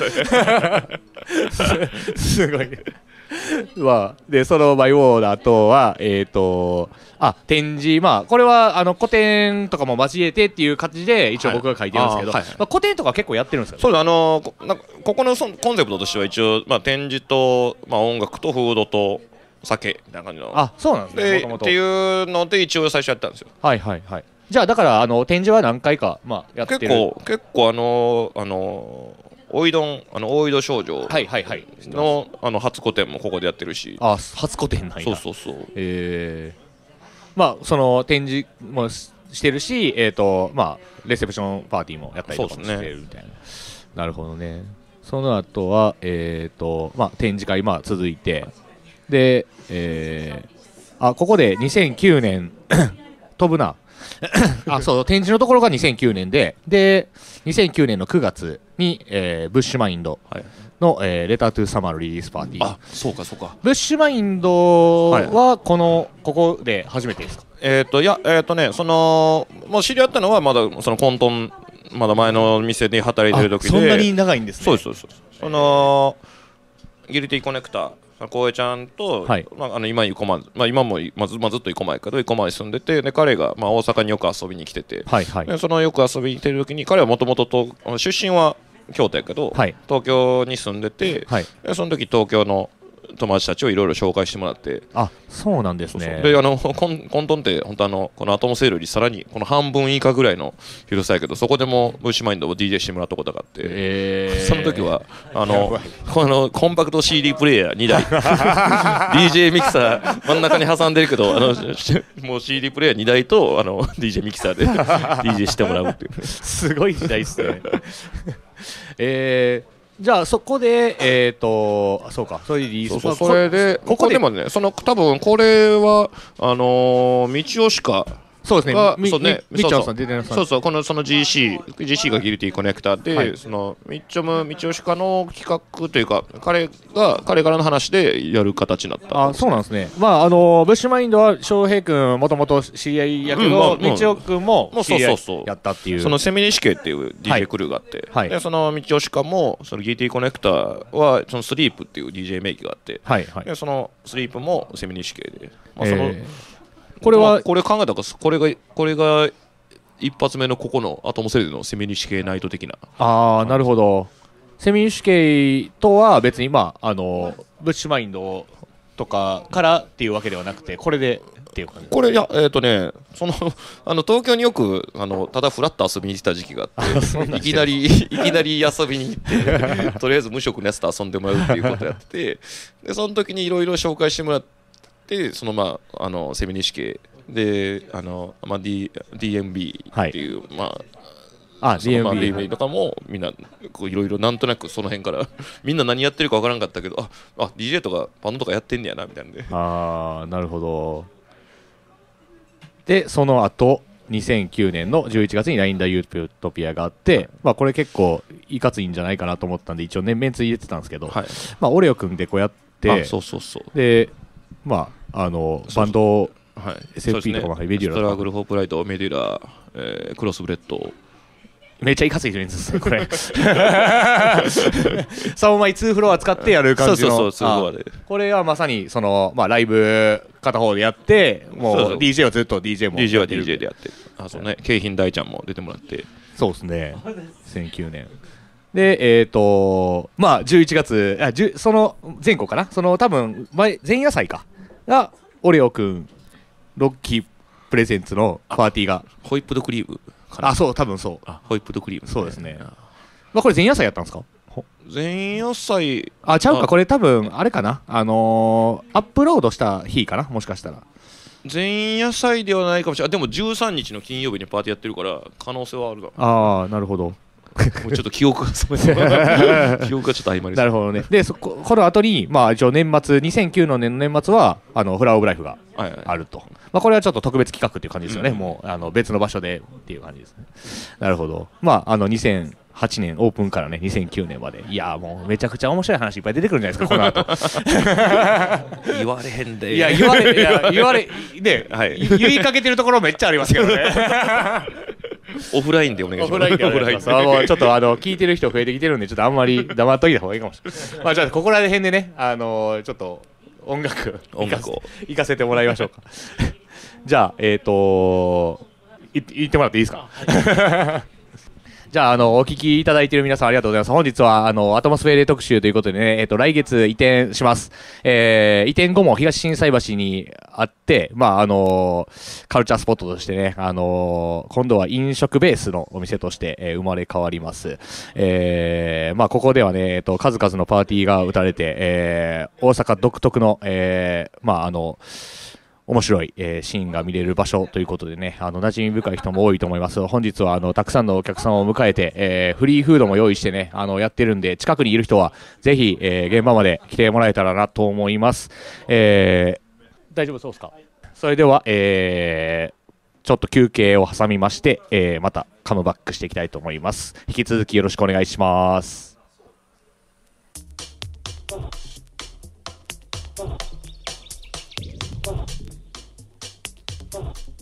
すごい。まあ、でそのマイウォーの後はえっ、ー、とあ展示、まあこれはあの古典とかも交えてっていう感じで一応僕が書いてるんですけど、はい、あ、はい、まあ、古典とか結構やってるんですよね。 そうだ、あのー、こ, なんかここのコンセプトとしては一応、まあ、展示と、まあ、音楽とフードと酒みたいな感じの。 あ、そうなんですね。 で元々っていうので一応最初やったんですよ。 はいはいはい。じゃあだからあの展示は何回か、まあ、やってる。 結構結構あのー、あのーおいどん、あの大井戸少女の、はいはいはい、あの初個展もここでやってるし。 あ、初個展なんや。 そうそうそう。 えー、まあその展示もしてるし、えっ、ー、とまあレセプションパーティーもやったりとかもしてるみたいな。ね、なるほどね。その後はえっ、ー、とまあ展示会まあ続いて、で、えー、あここでにせんきゅうねん飛ぶな。あ、そう、展示のところがにせんきゅうねんで、でにせんきゅうねんのくがつに、えー、ブッシュマインドの、はい、えー、レタートゥーサマーのリリースパーティー。 あ、そうかそうか。 ブッシュマインドはこの、はい、ここで初めてですか？ えっといやえっとねそのもう知り合ったのはまだその混沌まだ前の店で働いてる時で、 そんなに長いんですね。 そうですそうですそのギルティコネクタ光栄ちゃんと、はい、まあ、あの今生駒、まあ、今も、ま、ず、まあ、ずっと生駒やけど生駒に住んでてで彼が、まあ、大阪によく遊びに来てて、はいはい、でそのよく遊びに来てる時に彼はもともと出身は京都やけど、はい、東京に住んでて、はい、でその時東京の友達たちをいろいろ紹介してもらって。 あ、そうなんですね。 そうそうであの混沌って本当あのこのアトモセールよりさらにこの半分以下ぐらいの広さやけどそこでもブッシュマインドを ディージェー してもらったことがあって、えー、その時はあのこのコンパクト シーディー プレイヤーにだいディージェー ミキサー真ん中に挟んでるけどあのもう シーディー プレイヤーにだいとあの ディージェー ミキサーで ディージェー してもらうっていうすごい時代ですねえーじゃあそこでえっ、ー、とそうかそれでリリースそうそうそれでここでもねその多分これはあのー、道吉かそうですね。みそうね。 みっちょんさん出てます。 そうそうこのその ジーシー ジーシー がギルティコネクタで、はい、そのみっちょむみちおしかの企画というか彼が彼からの話でやる形になった。 あ、そうなんですね。まああのブッシュマインドは翔平君もともと知り合いやけど、みちお君も知り合いやったっていう。 そのセミニシケっていう ディージェー クルーがあって、はい、でそのみちおしかもその ギルティコネクタはそのスリープっていう ディージェー 名義があって、はいはい、でそのスリープもセミニシケで、まあその。えーこれは、まあ、 これ考えたらこれがこれが一発目のここのアトモセルのセミニシケナイト的な。 ああなるほど。セミニシケとは別にまああのブッシュマインドとかからっていうわけではなくてこれでっていう感じ。 これいやえっ、ー、とねそのあの東京によくあのただフラッと遊びに行った時期があっていきなりいきなり遊びに行ってとりあえず無職のやつと遊んでもらうっていうことをやっててでその時にいろいろ紹介してもらって。でそのまああのセミニシケであのまあ D ディーエムビー っていう、はい、まああ ディーエムビーディーエムビー とかもみんないろいろなんとなくその辺からみんな何やってるかわからんかったけどああ ディージェー とかバンドとかやってんねやなみたいなんで。 ああなるほど。でその後にせんきゅうねんのじゅういちがつにラインダユートピアがあって、はい、まあこれ結構いかついんじゃないかなと思ったんで一応ねメンツ入れてたんですけど、はい、まあオレオ君でこうやってそうそうそうでまああのバンド、はい、エスエフピー とかもメデュラストラグル・フォー・プライド、メデュラ、えー、クロスブレッドめっちゃいかつい人ですねこれさんまいにフロア使ってやる感じのそうそうそうそうこれはまさにその、まあ、ライブ片方でやってもう ディージェー はずっと ディージェー もディージェー は ディージェー でやってあそうね京浜大ちゃんも出てもらってそうですねせんきゅうねんでえっ、ー、とまあじゅういちがつあその前後かなその多分前前夜祭かがオレオくんロッキープレゼンツのパーティーがホイップドクリームかなあそう多分そうあホイップドクリーム、ね、 そうですねまあこれ前夜祭やったんですか前夜祭あちゃうかこれ多分あれかなあのー、アップロードした日かなもしかしたら前夜祭ではないかもしれないでもじゅうさんにちの金曜日にパーティーやってるから可能性はあるだろうああなるほどもうちょっと記憶が記憶がちょっと曖昧です。 なるほどね。でそここの後にまあ一応年末にせんきゅうねんの年末はあのフラワーオブライフがあると。はいはいまあこれはちょっと特別企画っていう感じですよね。うん、もうあの別の場所でっていう感じですね。なるほど。まああのにせんはちねんオープンからねにせんきゅうねんまでいやもうめちゃくちゃ面白い話いっぱい出てくるんじゃないですかこの後言われへんでいや言われいや言われね、はい、言いかけてるところめっちゃありますけどねオフラインでお願いします。 オフラインでお願いします。あもうちょっとあの聞いてる人増えてきてるんでちょっとあんまり黙っといた方がいいかもしれない。まあじゃあここら辺でねあのー、ちょっと音楽音楽を行かせてもらいましょうか。じゃあえっ、ー、とー、言ってもらっていいですか。じゃあ、あのお聞きいただいている皆さんありがとうございます。本日はあのアトモスフェーレ特集ということでね、えっと、来月移転します。えー、移転後も東心斎橋にあって、まああのカルチャースポットとしてね、あの今度は飲食ベースのお店として、えー、生まれ変わります。えー、まあここではね、えっと、数々のパーティーが打たれて、えー、大阪独特の、えー、まああの面白い、えー、シーンが見れる場所ということでね、あの馴染み深い人も多いと思います。本日はあのたくさんのお客さんを迎えて、えー、フリーフードも用意してね、あのやってるんで、近くにいる人はぜひ、えー、現場まで来てもらえたらなと思います。えー、大丈夫そうですか。それでは、えー、ちょっと休憩を挟みまして、えー、またカムバックしていきたいと思います。引き続きよろしくお願いします。you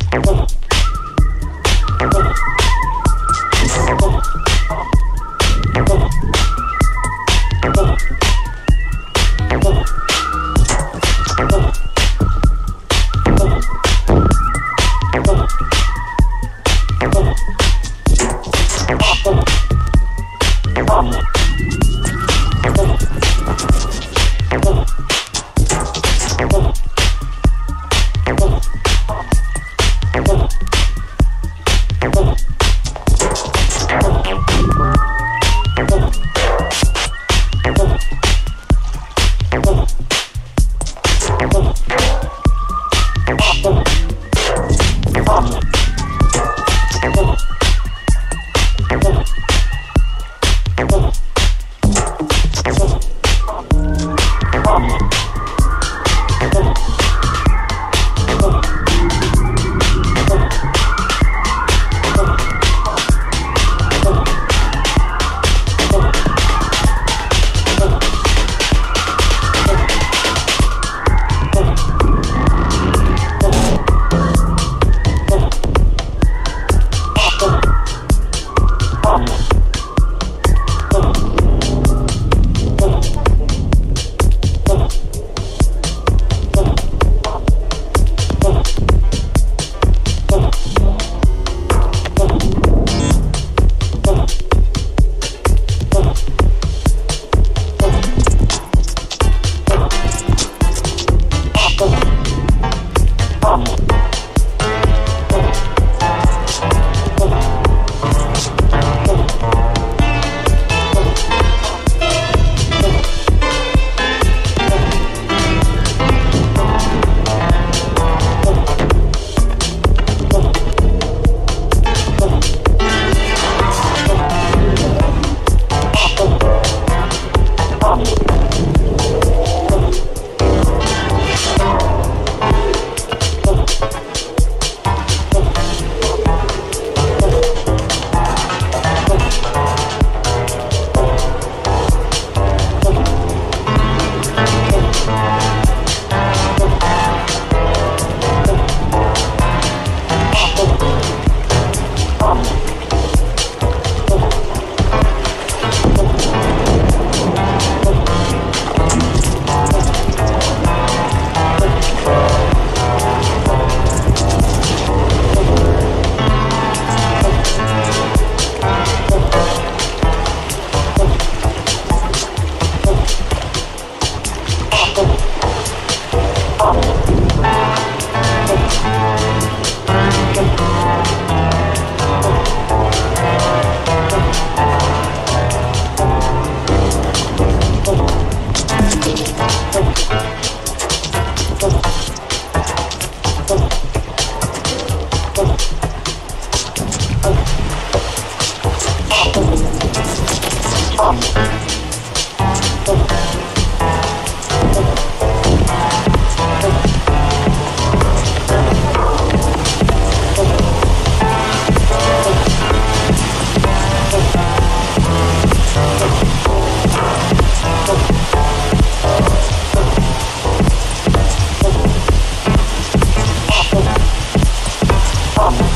Oh.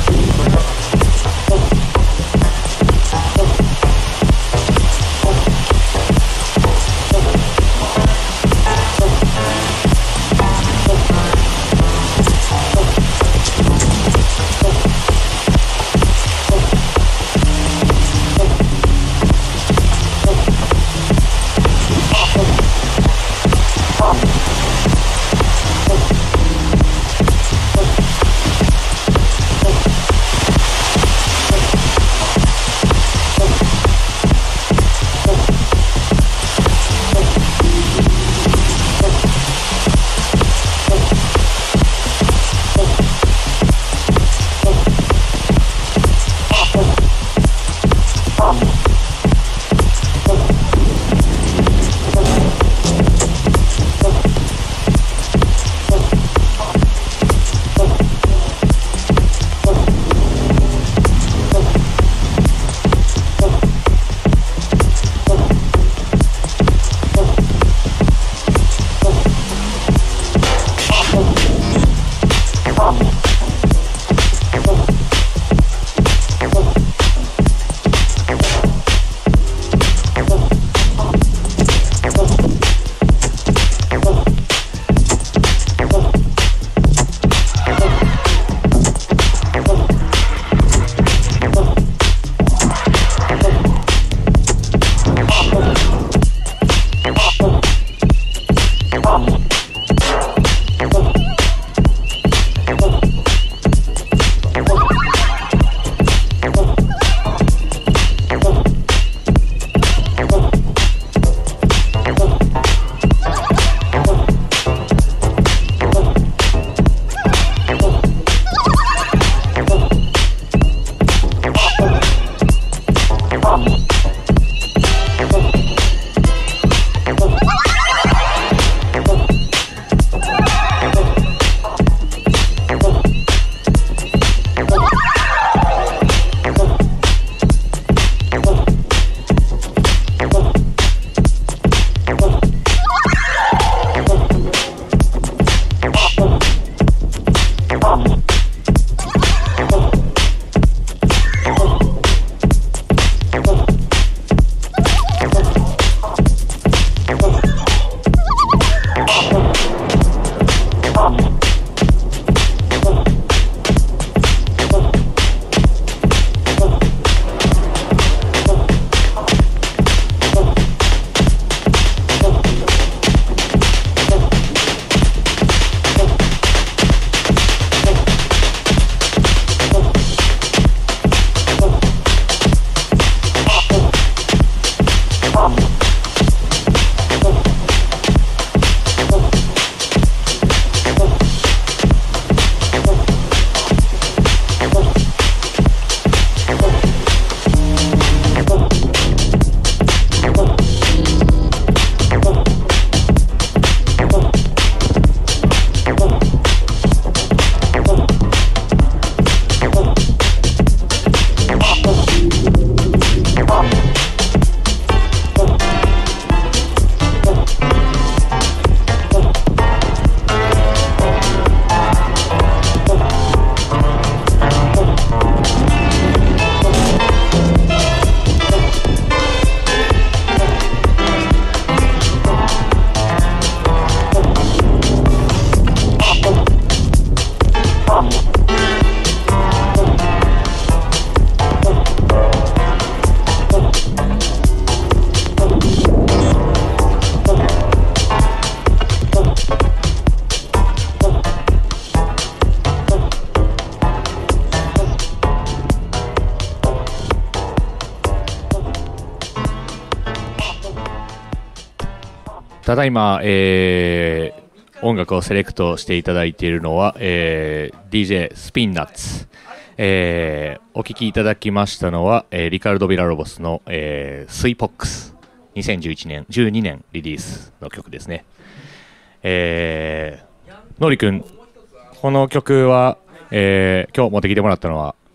ただいま、えー、音楽をセレクトしていただいているのは、えー、ディージェー スピンナッツ、えー、お聴きいただきましたのは、えー、リカルド・ビラロボスの、えー、スイポックスにせんじゅういちねんじゅうにねんリリースの曲ですね。えー、のりくん、この曲は、えー、今日持ってきてもらったのは、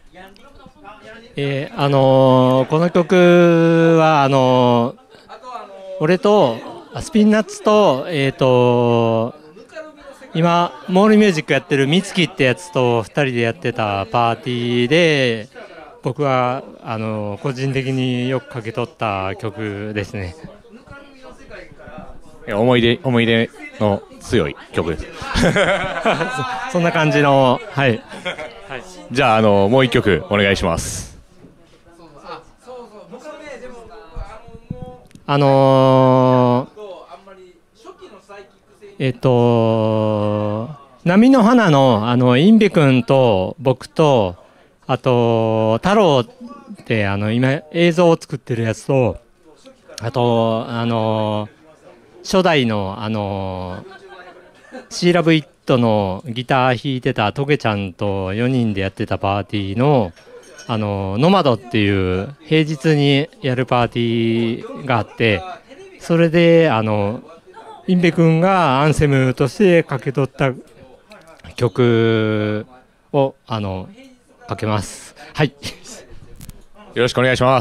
えー、あのー、この曲はあのー、俺とスピンナッツと、えーと今モールミュージックやってるみつきってやつとふたりでやってたパーティーで、僕はあの個人的によくかけ取った曲ですね。 思い出思い出の強い曲ですそ, そんな感じの、はい、はい、 じゃあ、あのもう一曲お願いします。 あのー、えっと波の花のあのインベ君と僕とあと太郎ってあの今映像を作ってるやつと、あとあの初代のあのシーラブイットのギター弾いてたトゲちゃんとよにんでやってたパーティーのあのノマドっていう平日にやるパーティーがあって、それであのインベ君がアンセムとしてかけ取った曲をあのかけます。はい。 よろしくお願いします。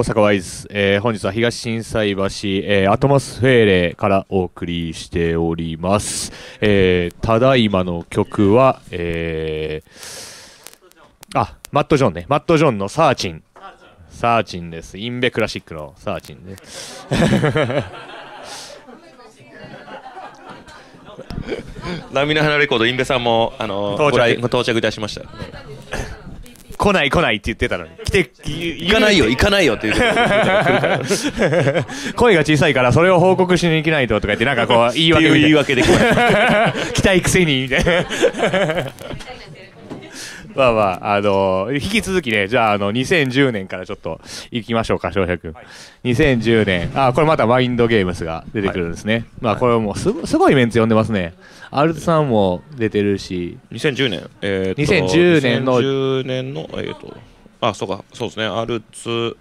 大阪ワイズ、えー本日は東心斎橋、えーアトモスフェーレからお送りしております。えーただいまの曲は、えーあ、マット・ジョンね。マット・ジョンのサーチン。サーチンです。インベクラシックのサーチンね。 波の花レコードインベさんもあの到着ご来ご到着いたしました。 来ない来ないって言ってたのに。来て、 行かないよ行かないよって言って声が小さいからそれを報告しに行けないととか言ってなんかこう言い訳みたいな言い訳できない来たいくせにみたいなまあまああのー、引き続きねじゃああのにせんじゅうねんからちょっと行きましょうか翔平君、はい、にせんじゅうねんあこれまたマインドゲームスが出てくるんですね、はい、まあこれもうすごすごいメンツ呼んでますね。アルトさんも出てるしにせんじゅうねんえー、とにせんじゅうねんのにせんじゅうねんのえーとあそうかそうですねアルツ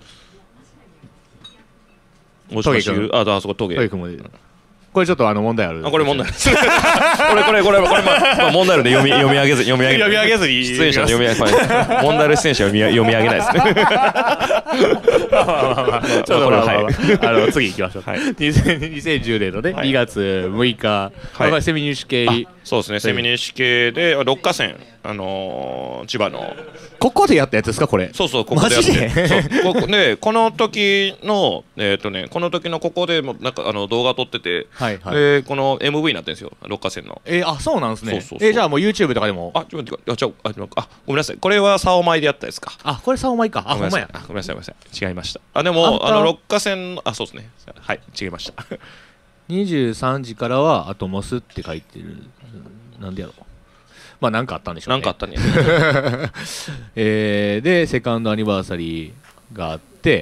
もしかしてああそこトゲトゲ君も出てる。これちょっとあの問題ある。 あこれ問題ある。これこれこれこれまあ、まあ、問題あるんで読み読み上げず読み上げ読み上げずに出演者の読み上げ、はい、問題ある出演者は読み読み上げないですね。 まあまあまあちょっとまあまあ、まあ、あの次行きましょう。はい、にせんじゅうねんのね、はい、にがつむいか、はい、セミ入試系そうですねセミ入試系でろっかせんあのー、千葉のここでやったやつですかこれ。 そうそうここでやってそうここでこの時のえっ、ー、とねこの時のここでもなんかあの動画撮ってて、はいはい、でこの エムブイ になってるんですよろっかせんの。 えー、あそうなんですね。そうそうそうえー、じゃあもう YouTube とかでもあちょっと待ってあちょあちょあごめんなさいこれはサオマイでやったやつか。 あこれサオマイか。あほんまや。 あごめんなさいごめんなさい違いました。あでもあのろっかせんのあそうですねはい違いました。 にじゅうさんじからはアトモスって書いてる。なんでやろう。まあなんかあったんでしょうね。 なんかあったね。 えー、でセカンドアニバーサリーがあって、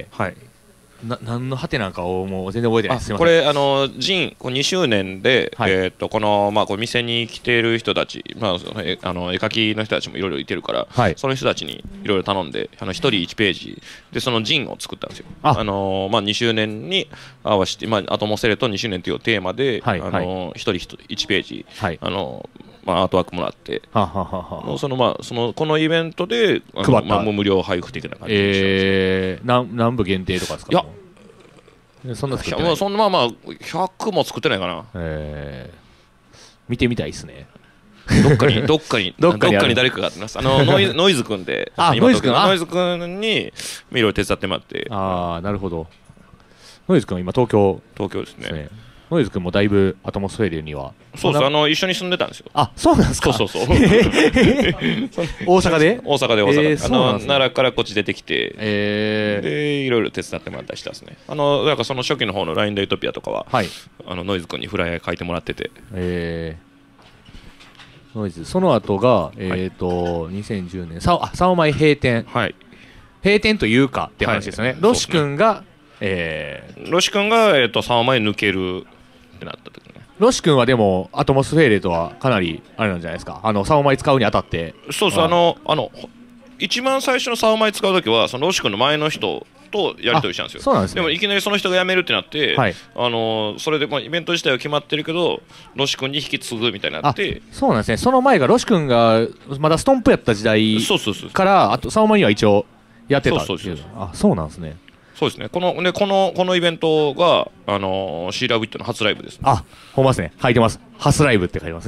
はい。 な何のハテなんかをもう全然覚えてないです。 これあのジンこれにしゅうねんで、はい、えっ、ー、とこのまあこれ店に来ている人たちまあそのえあの絵描きの人たちもいろいろいてるから、はい、その人たちにいろいろ頼んであのひとりいちページでそのジンを作ったんですよ。あ、あのまあにしゅうねんに合わせてまあアトモセレとにしゅうねんというテーマで、はい、あのひとりいちページ、はい、あのまあアートワークもらってはははそのまあそのこのイベントであの配った、まあ、無料配布的な感じでした。 えー、何何部限定とかですか。 いやそんな作ってない。 そんなまあまあひゃくも作ってないかな。 えー、見てみたいですね。 どっかにどっかにどっかに誰かがやってます。あのノイノイズ君であノイズ君ノイズ君にいろいろ手伝ってもらって。 ああなるほど。ノイズ君は今東京東京ですね。 ですねノイズ君もだいぶアトモスフェーレにはそうそうあの一緒に住んでたんですよ。 あそうなんですか。 そうそうそう大阪で大阪で大阪で、 えー、 あの奈良からこっち出てきて、 えー、 でいろいろ手伝ってもらったりしたんですね。あのなんかその初期の方の ライン デートピアとかは、はい、あのノイズ君にフライヤー書いてもらってて、 えー、ノイズその後がえっ、ー、と、はい、にせんじゅうねんサオあサオマイ閉店、はい、閉店というかって話ですよね。はい、ロシ君が、えー、ロシ君がえっ、ー、とサオマイ抜けるってなった時ね。 ロシ君はでもアトモスフェーレとはかなりあれなんじゃないですか。あのサオマイ使うにあたってそうそうあのあの一番最初のサオマイ使う時はそのロシ君の前の人とやり取りしたんですよ。 そうなんですね。 でもいきなりその人が辞めるってなって、はい、あのそれで、まあ、イベント自体は決まってるけどロシ君に引き継ぐみたいになって。 そうなんですね。その前がロシ君がまだストンプやった時代からあとサオマイには一応やってたっていう。そうそうそうあそうなんですね。 そうですね。このねこのこのイベントがあのー、シーラーウィットの初ライブです、ね。 あ、ほんまですね。書いてます。初ライブって書いてます。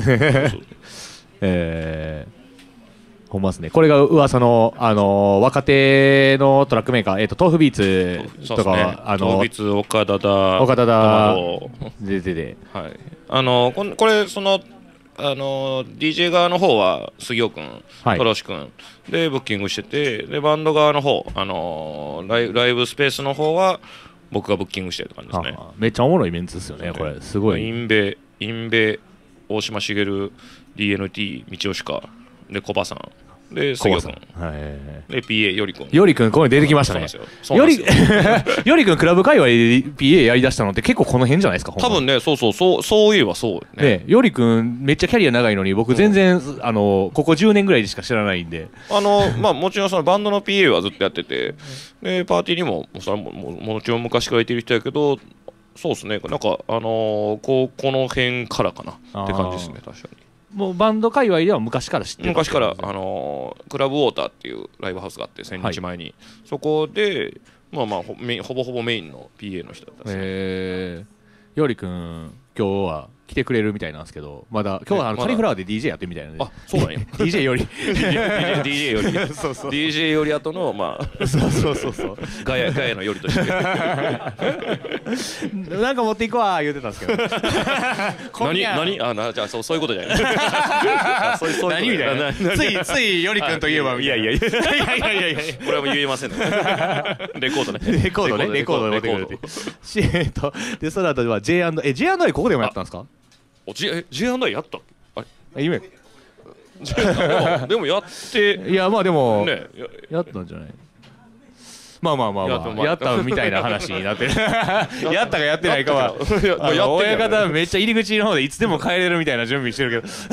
えー、ほんまですね。これが噂のあのー、若手のトラックメーカーえっ、ー、と豆腐ビーツとかは、ね、あのー、 豆腐ビーツ岡田だ岡田だででではい。あのー、これそのあの ディージェー 側の方は杉尾君、はい、トロシ君でブッキングしててでバンド側の方、あのー、ライ、ライブスペースの方は僕がブッキングしてるって感じですね。 めっちゃおもろいメンツですよねこれすごい。 インベインベ大島茂 ディーエヌティー 道吉川でコバさんで杉尾君、はい、で ピーエー より君より君これ出てきましたね。よりより君クラブ界隈で ピーエー やりだしたのって結構この辺じゃないですか。 多分ねそうそうそうそういえばそうね。 より君めっちゃキャリア長いのに僕全然、うん、あのここじゅうねんぐらいでしか知らないんであのまあもちろんそのバンドの ピーエー はずっとやっててでパーティーにもそれもももちろん昔からいてる人やけどそうですねなんかあのー、こうこの辺からかなって感じですね。確かにもうバンド界隈では昔から知ってる。 昔から、あのー、クラブウォーターっていうライブハウスがあってせんにちまえに、はい、そこでまあまあほメインほぼほぼメインの ピーエー の人だったんですよ。 へえよりくん今日は来てくれるみたいなんですけど、まだ今日はあのまだカリフラワーで ディージェー やってるみたいなんで。 あ、そうなんや。 ディージェー よりディージェー よりそうそうディージェー より後のまあそうそうそうそうガヤガヤのよりとしてなんか持っていくわ言うてたんですけど何何あなじゃあそうそういうことじゃないあそういうそういう何みたいなついついよりくんといえばみたいないやいやいやいやいやいやいやこれはもう言えませんねレコードねレコードねレコードで持ってくるっていうしえっとでその後は ジェイアンドエー え ジェイアンドエー ここでもやったんですか？ お J ジェイアンドアイ やったっけあれ夢でもやっていやまあでもねややったんじゃない？まあまあまあいやでもまあまあやったみたいな話になってるやったかやってないかはやったかあのやってんや親方めっちゃ入り口の方でいつでも帰れるみたいな準備してるけど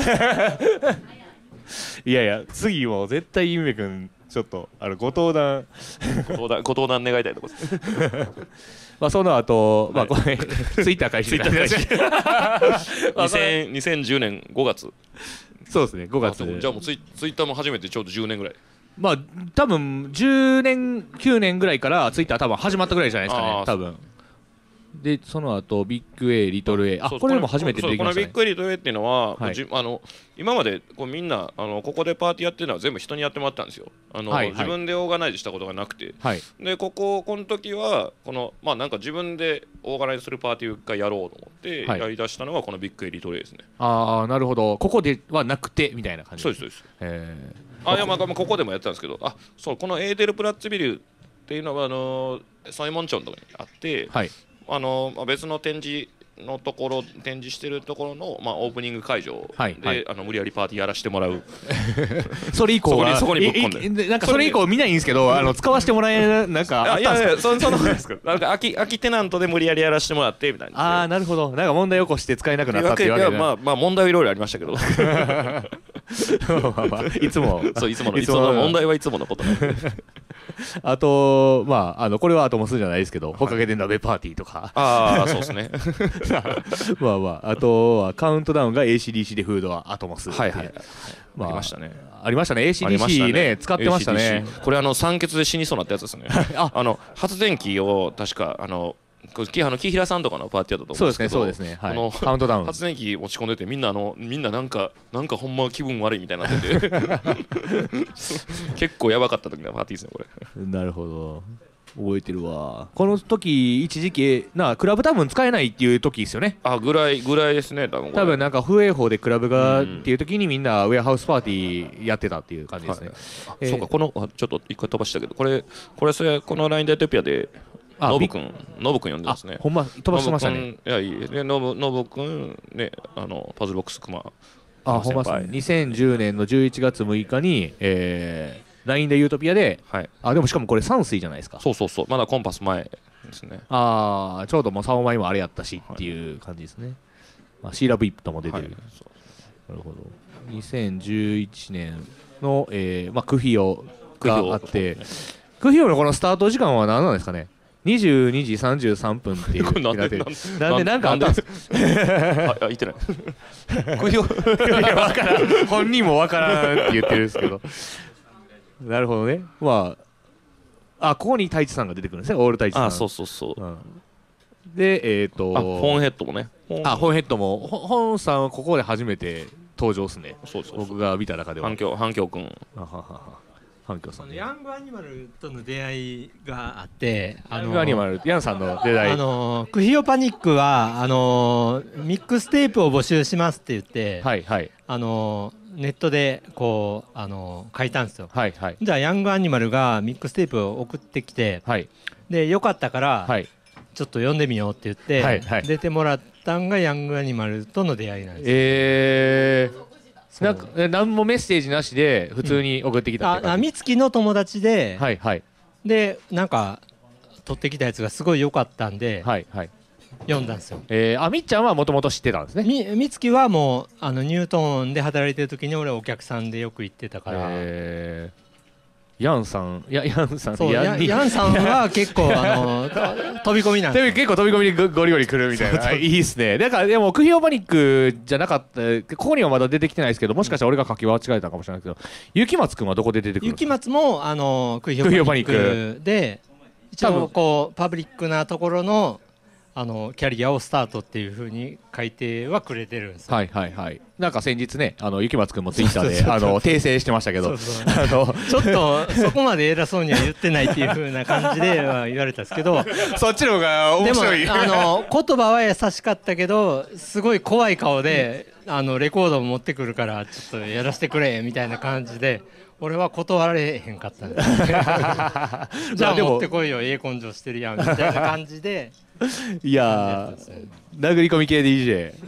いやいや次も絶対夢くんちょっとあのご登壇ご登壇ご登壇願いたいところですまあその後、まあこれツイッター開始ツイッター開始にせんじゅうねんごがつそうですねごがつあじゃあもうツイツイッターも初めてちょうどじゅうねんぐらいまあ多分じゅうねんきゅうねんぐらいからツイッター多分始まったぐらいじゃないですかねあー多分でその後ビッグ A リトル A あそうこれも初めて出てきましたねそうこのビッグエリート A っていうのは、 はいじあの今までこうみんなあのここでパーティーやってるのは全部人にやってもらったんですよあの、 はいはい自分でオーガナイズしたことがなくてはいでこここの時はこのまあなんか自分でオーガナイズするパーティーを一回やろうと思ってはいやりだしたのがこのビッグエリート A ですね、 ああなるほどここではなくてみたいな感じそうですそうですえあいやまあまあここでもやってたんですけどあそうこのエーデルプラッツビルっていうのはあのサイモン町のところにあって、 ー、はいあのまあ、別の展示のところ展示してるところの、まあ、オープニング会場で、 はいはいあの無理やりパーティーやらせてもらうそれ以降はそこにそこにぶっ込んでいいなんかそれ以降見ないんですけどあの使わせてもらえるなんかああいやいったんですかやそそんなことないですけどなんか空き空きテナントで無理やりやらせてもらってみたいなああなるほどなんか問題起こして使えなくなったっていうわけでいやまあまあ問題はいろいろありましたけどまあまあいつもそういつものいつものいつもの問題はいつものことなんであとまああのこれはアトモスじゃないですけどほかげで鍋パーティーとかああそうですねまあまああとはカウントダウンが エーシーディーシー でフードはアトモスはいはいまありましたねありましたねありましたエーシーディーシー ね使ってましたねエーシーディーシー これあの酸欠で死にそうなったやつですねああの発電機を確かあのこれきあの木平さんとかのパーティーだったと思そううんでけどですすねそうですねはいこのカウントダウン発電機持ち込んでてみんなあのみんななんかなんかほんま気分悪いみたいになってて結構やばかった時のパーティーですねこれなるほど覚えてるわこの時一時期なクラブ多分使えないっていう時ですよねあぐらいぐらいですね多分これ多分なんか不衛法でクラブがっうんていう時にみんなウェアハウスパーティーやってたっていう感じですね、 はいえーそうかこのあちょっと一回飛ばしたけどこれこれそれこの ライン デートピアであびノブくんノブくん呼んであますねほんま飛ばしてましたねノブくんいやいいでノブノブくんねあのパズルボックスクマあほんまっすねにせんじゅうねんのじゅういちがつむいかに、えー、ライン でユートピアではいあでもしかもこれ山水じゃないですかそうそうそうまだコンパス前ですねああちょうどもうサオマイもあれやったしっていう感じですね、まあ、シーラブイップとも出てる、 はいそうなるほどにせんじゅういちねんの、えーまあ、クフィオがあってクフィオのこのスタート時間は何なんですかねにじゅうにじさんじゅうさんぷんっていうこれなんでなってるなんなんでなんかあったんですああ言ってないこれをいやわからん本人もわからんって言ってるんですけどなるほどねまああここに太一さんが出てくるんですねオール太一さんあそうそうそううんでえっ、とあ本ヘッドもねあ本ヘッドもほ本さんはここで初めて登場ですねそうそうそう僕が見た中では反響反響くんあははは反響さんねあのヤングアニマルとの出会いがあってあヤングアニマルヤンさんの出題あのクヒオパニックはあのミックステープを募集しますって言って、 はいはいあのネットでこうあの書いたんですよ。 はいはいじゃあヤングアニマルがミックステープを送ってきて、 はいでよかったから、 はいちょっと読んでみようって言って、 はいはい出てもらったんがヤングアニマルとの出会いなんです。 えー、 そうなんかえ何もメッセージなしで普通に送ってきたってああ感じ、 美月の友達で、 はいはいでなんか取ってきたやつがすごい良かったんで、 はいはい読んだんですよ。 えー、あみっちゃんはもともと知ってたんですねみ美月はもうあのニュートーンで働いてる時に俺はお客さんでよく行ってたから、 えー、ヤンさんいやヤンさんそうヤンにヤンさんは結構あのと飛び込みなんですよ。 で結構飛び込みにゴゴリゴリ来るみたいないいっすねだからでもクヒオパニックじゃなかったここにはまだ出てきてないですけどもしかしたら俺が書き間違えたかもしれないけど雪松くんはどこで出てくるんですか雪松もあのクヒクヒオパニッオパニックで一応こうパブリックなところのあのキャリアをスタートっていうふうに書いてはくれてるんですよ。 はいはいはい。なんか先日ね、あの雪松くんもツイッターであの訂正してましたけど、 そうそうあのちょっとそこまで偉そうには言ってないっていうふうな感じでは言われたんですけど、 そっちの方が面白い。 でもあの言葉は優しかったけど、すごい怖い顔で、うん、あのレコードを持ってくるからちょっとやらせてくれみたいな感じで。俺は断られへんかったんですじゃあ持ってこいよ、ええ根性してるやんみたいな感じでいやー、殴り込み系 ディージェ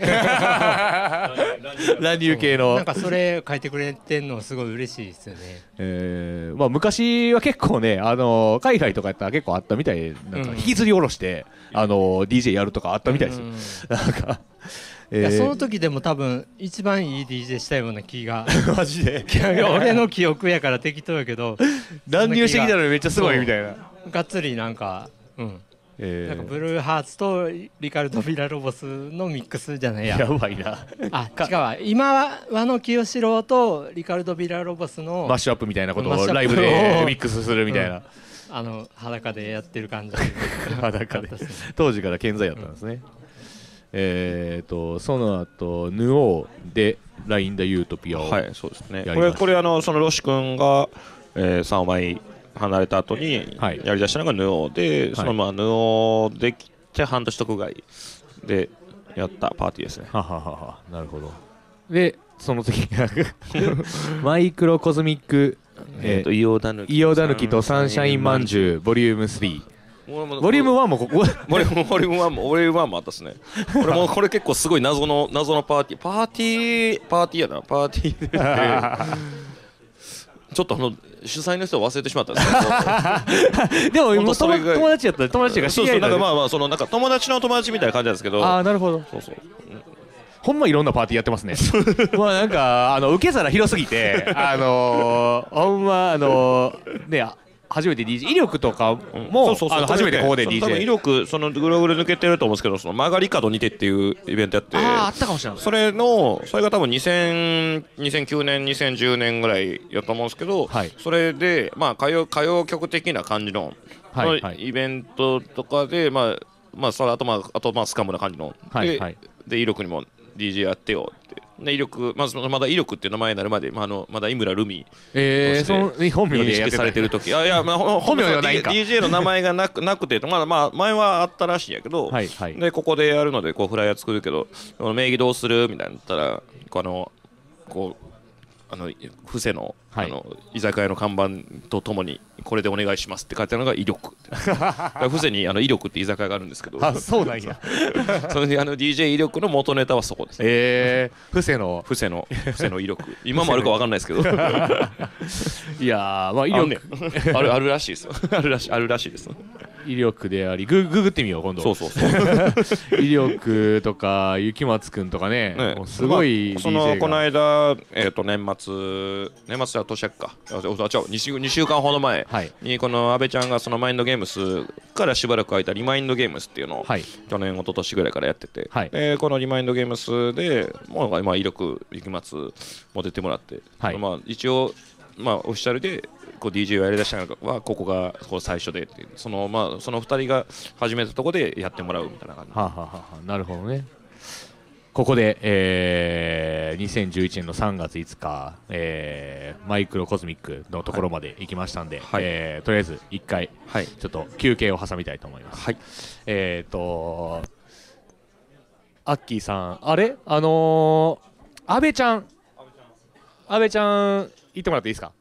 ー 乱入系のなんかそれ書いてくれてんのすごい嬉しいですよね。 えーまあ、昔は結構ね、あの海外とかやったら結構あったみたいで、なんか引きずり下ろして、うん、あの ディージェー やるとかあったみたいですよ、うん、なんかいやその時でも多分一番いい ディージェー したような気がマジで俺の記憶やから適当やけど乱入してきたのにめっちゃすごいみたいながっつりなんかうんえー、 なんかブルーハーツとリカルド・ビラロボスのミックスじゃないややばいなあ違うわ今は和野清志郎とリカルド・ビラロボスのマッシュアップみたいなことをライブでミックスするみたいな、うん、 あの裸でやってる感じ裸で当時から健在やったんですね、うんえーとその後ヌオーでラインダユートピアをはいそうですねこれこれあのそのロシ君が、えー、さんまい離れた後にやりだしたのがヌオーで、はい、そのまあヌオーできて半年とくぐらいでやったパーティーですねははははなるほどでその次がマイクロコズミックえーとイオダヌキイオダヌキとサンシャインまんじゅうボリュームスリーボリュームワンもここボリュームワンもボリュームワンもあったっすねこれもこれ結構すごい謎の謎のパーティーパーティーパーティーやなパーティーでちょっとあの主催の人を忘れてしまったんですけどでもも友達やった友達が知り合いだそうそうなんかまあまあそのなんか友達の友達みたいな感じなんですけどああなるほどそうそう、うん、ほんまいろんなパーティーやってますねまあなんかあの受け皿広すぎてあのー、ほんまあのー、ね初めて ディージェー 威力とかも初めてここで ディージェー威力そのぐるぐる抜けてると思うんですけどその曲がり角にてっていうイベントやってあああったかもしれないそれのそれが多分にせんにせんきゅうねんにせんじゅうねんぐらいやと思うんですけど、はい、それでまあ歌謡歌謡曲的な感じの、はいはい、イベントとかでまあまあそれあとまああとまあスカムな感じの、はいはい、でで威力にも ディージェー やってよってで威力まずまだ威力っていう名前になるまで、まあ、あのまだ井村ルミえー、その本名で認識されてる時いやいや、まあ、 本名ではないんかディージェー の名前がなくなくてまだまあ前はあったらしいんやけど、はいはい、でここでやるのでこうフライヤー作るけど名義どうするみたいになったらこのこうあの布施の、はい、あの居酒屋の看板とともにこれでお願いしますって書いてあるのが威力布施にあの威力って居酒屋があるんですけどあそうなんやそれであの ディージェー 威力の元ネタはそこです、ね、 えー、布施の布施の布施の威力今もあるか分かんないですけどいやーまあ威力あ, ね、あるあるらしいですよあるらしいあるらしいです威力でありグググってみよう今度そうそうそう威力とか雪松くんとかね、ねもうすごい ディージェー が、 まあ、そのこの間、えー、と年末年末は年明けかあ違う 2, 週2週間ほど前にこの阿部ちゃんがそのマインドゲームスからしばらく空いたリマインドゲームスっていうのを、はい、去年一昨年ぐらいからやってて、はい、でこのリマインドゲームスでもう今威力雪松も出てもらって、はい、まあ、一応まあオフィシャルでこう ディージェー をやりだしたのはここがこう最初でっていうそのまあそのふたりが始めたところでやってもらうみたいな感じ、 はあはあはあ、なるほどね。ここで、えー、にせんじゅういちねんのさんがついつか、えー、マイクロコズミックのところまで行きましたんで、はい、えー、とりあえずいっかい、はい、ちょっと休憩を挟みたいと思います。はい、えーとアッキーさんあれあのー、阿部ちゃん阿部ちゃん行ってもらっていいですか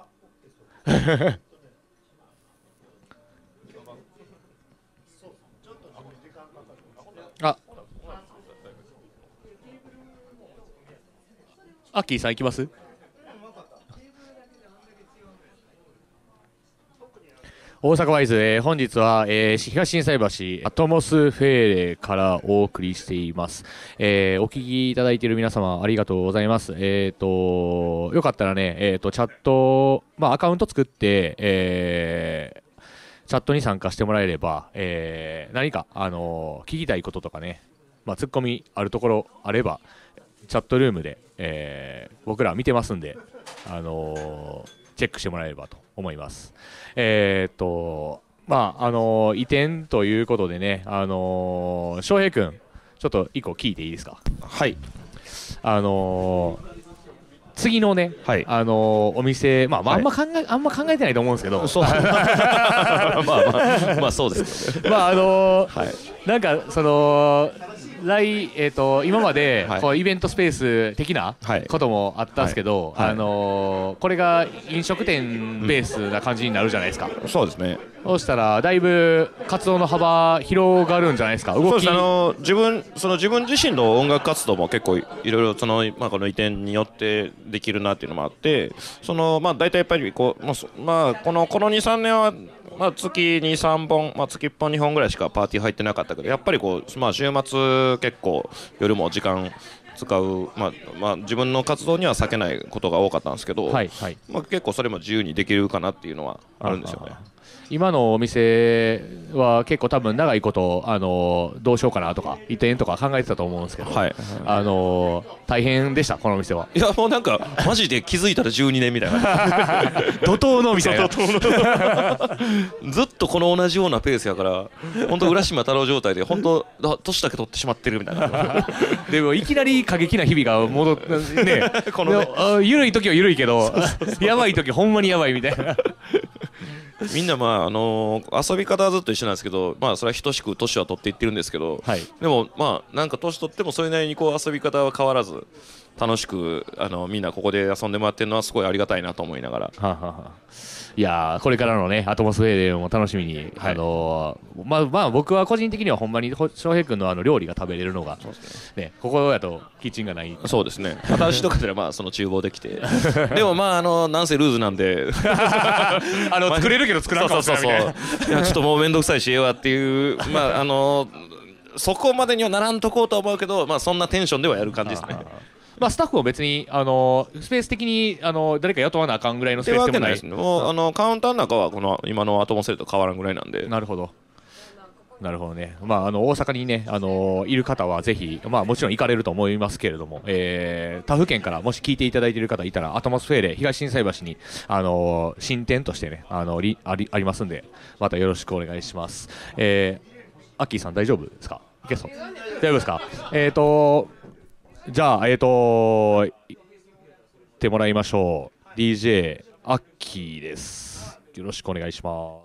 あアッキーさん行きます？大阪ワイズ、えー、本日は、えー、東心斎橋アトモスフェーレからお送りしています、えー、お聞きいただいている皆様ありがとうございます。えーとよかったらね、えーとチャット、まあ、アカウント作って、えー、チャットに参加してもらえれば、えー、何か、あのー、聞きたいこととかね、まあ、ツッコミあるところあればチャットルームで、えー、僕ら見てますんで、あのー、チェックしてもらえればと思います。えーとまああのー、移転ということでね、あのー、翔平君ちょっと一個聞いていいですか。 はい。 あのー、次のね、 はい、 あのー、お店、まあ、まあ、あんま考え、はい、あんま考えてないと思うんですけど、 そうまあまあまあそうですけどね。 まああのーはい、 なんかその来、えー、と今までこうイベントスペース的なこともあったんですけど、あのー、これが飲食店ベースな感じになるじゃないですか。 うん、そうですね。 そうしたらだいぶ活動の幅広がるんじゃないですか。動きそうです。あの自分その自分自身の音楽活動も結構いろいろその、まあ、この移転によってできるなっていうのもあって、そのまあ大体やっぱりこう、まあ、まあ、このこのにさんねんはまあ月にさんぼん、まあ、月いっぽんにほんぐらいしかパーティー入ってなかったけど、やっぱりこう、まあ、週末結構夜も時間使う、まあまあ、自分の活動には避けないことが多かったんですけど、はいはい、まあ、結構それも自由にできるかなっていうのはあるんですよね。 今のお店は結構多分長いことあのどうしようかなとか移転とか考えてたと思うんですけど、はい、あの大変でしたこのお店は。 いやもうなんかマジで気づいたらじゅうにねんみたいな怒涛のみたいなずっとこの同じようなペースやから本当浦島太郎状態で本当年だけ取ってしまってるみたいなでもいきなり過激な日々が戻ってねこのね緩い時は緩いけどやばい時ほんまにやばいみたいなみんなまああのー、遊び方はずっと一緒なんですけど、まあそれは等しく年は取っていってるんですけど、はい、でもまあなんか年取ってもそれなりにこう遊び方は変わらず楽しくあのみんなここで遊んでもらってるのはすごいありがたいなと思いながら。 はははいやーこれからのねアトモスフェーデも楽しみに、はい、あのー、まあまあ僕は個人的にはほんまに翔平君のあの料理が食べれるのが、ねね、ここやとキッチンがない。 そうですね。私とかではまあその厨房できてでもまああのなんせルーズなんであの作れるけど作らんかもしれないみたいな。 そうそうそういやちょっともう面倒くさいしええわっていうまああのー、そこまでにはならんとこうと思うけど、まあそんなテンションではやる感じですね。 まあ、スタッフも別にあのスペース的にあの誰か雇わなあかんぐらいのスペースでもないですね。 もうあのカウンターの中はこの今のアトモセルと変わらんぐらいなんで。 なるほどなるほどね。まああの大阪にねあのいる方はぜひまあもちろん行かれると思いますけれども、えー、他府県からもし聞いていただいている方いたらアトモスフェーレ東心斎橋にあの新店としてねあのりありありますんでまたよろしくお願いします。えー、アッキーさん大丈夫ですか？ゲスト大丈夫ですか？えっ、ー、とじゃあ、えーと、行ってもらいましょう。ディージェー アッキーです。よろしくお願いします。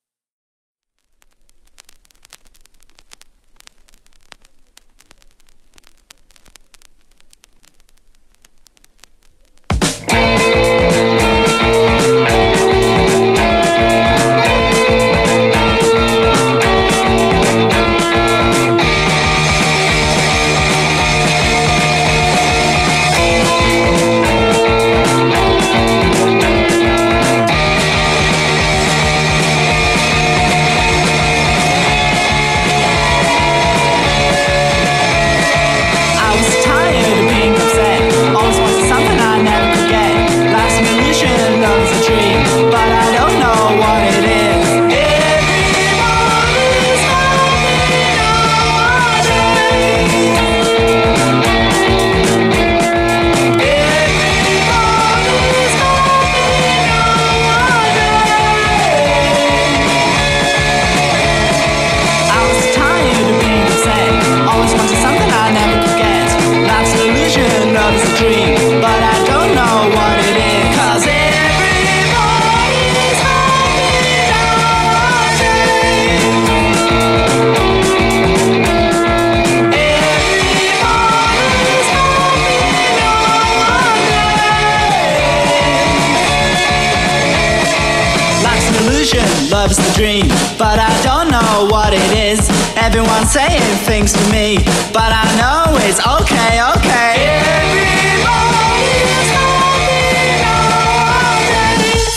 Love's the dream, but I don't know what it is. Everyone's saying things to me, but I know it's okay, okay. Everybody's happy nowadays.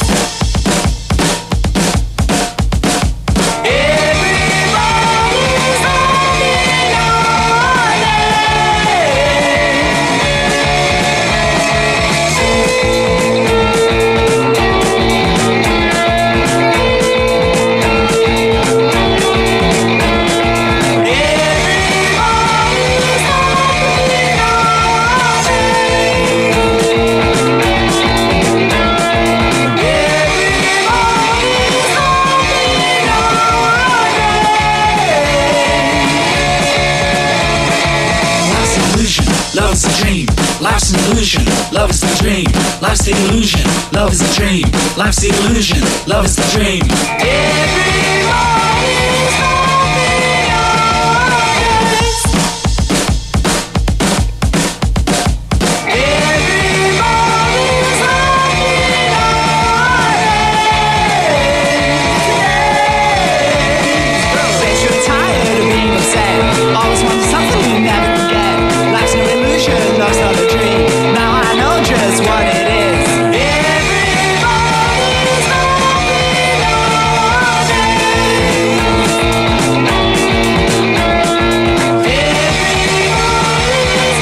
Everybody's happy nowadays. Life's an illusion, love is the dream. Life's the illusion, love is the dream. Life's the illusion, love is the dream. Everybody's happy nowadays. Everybody's happy nowadays. Bet you're tired of being upset. Always want something you never forget. Life's no illusion, love's not a dream. Now I know just what it is. Everybody's happy nowadays. Everybody's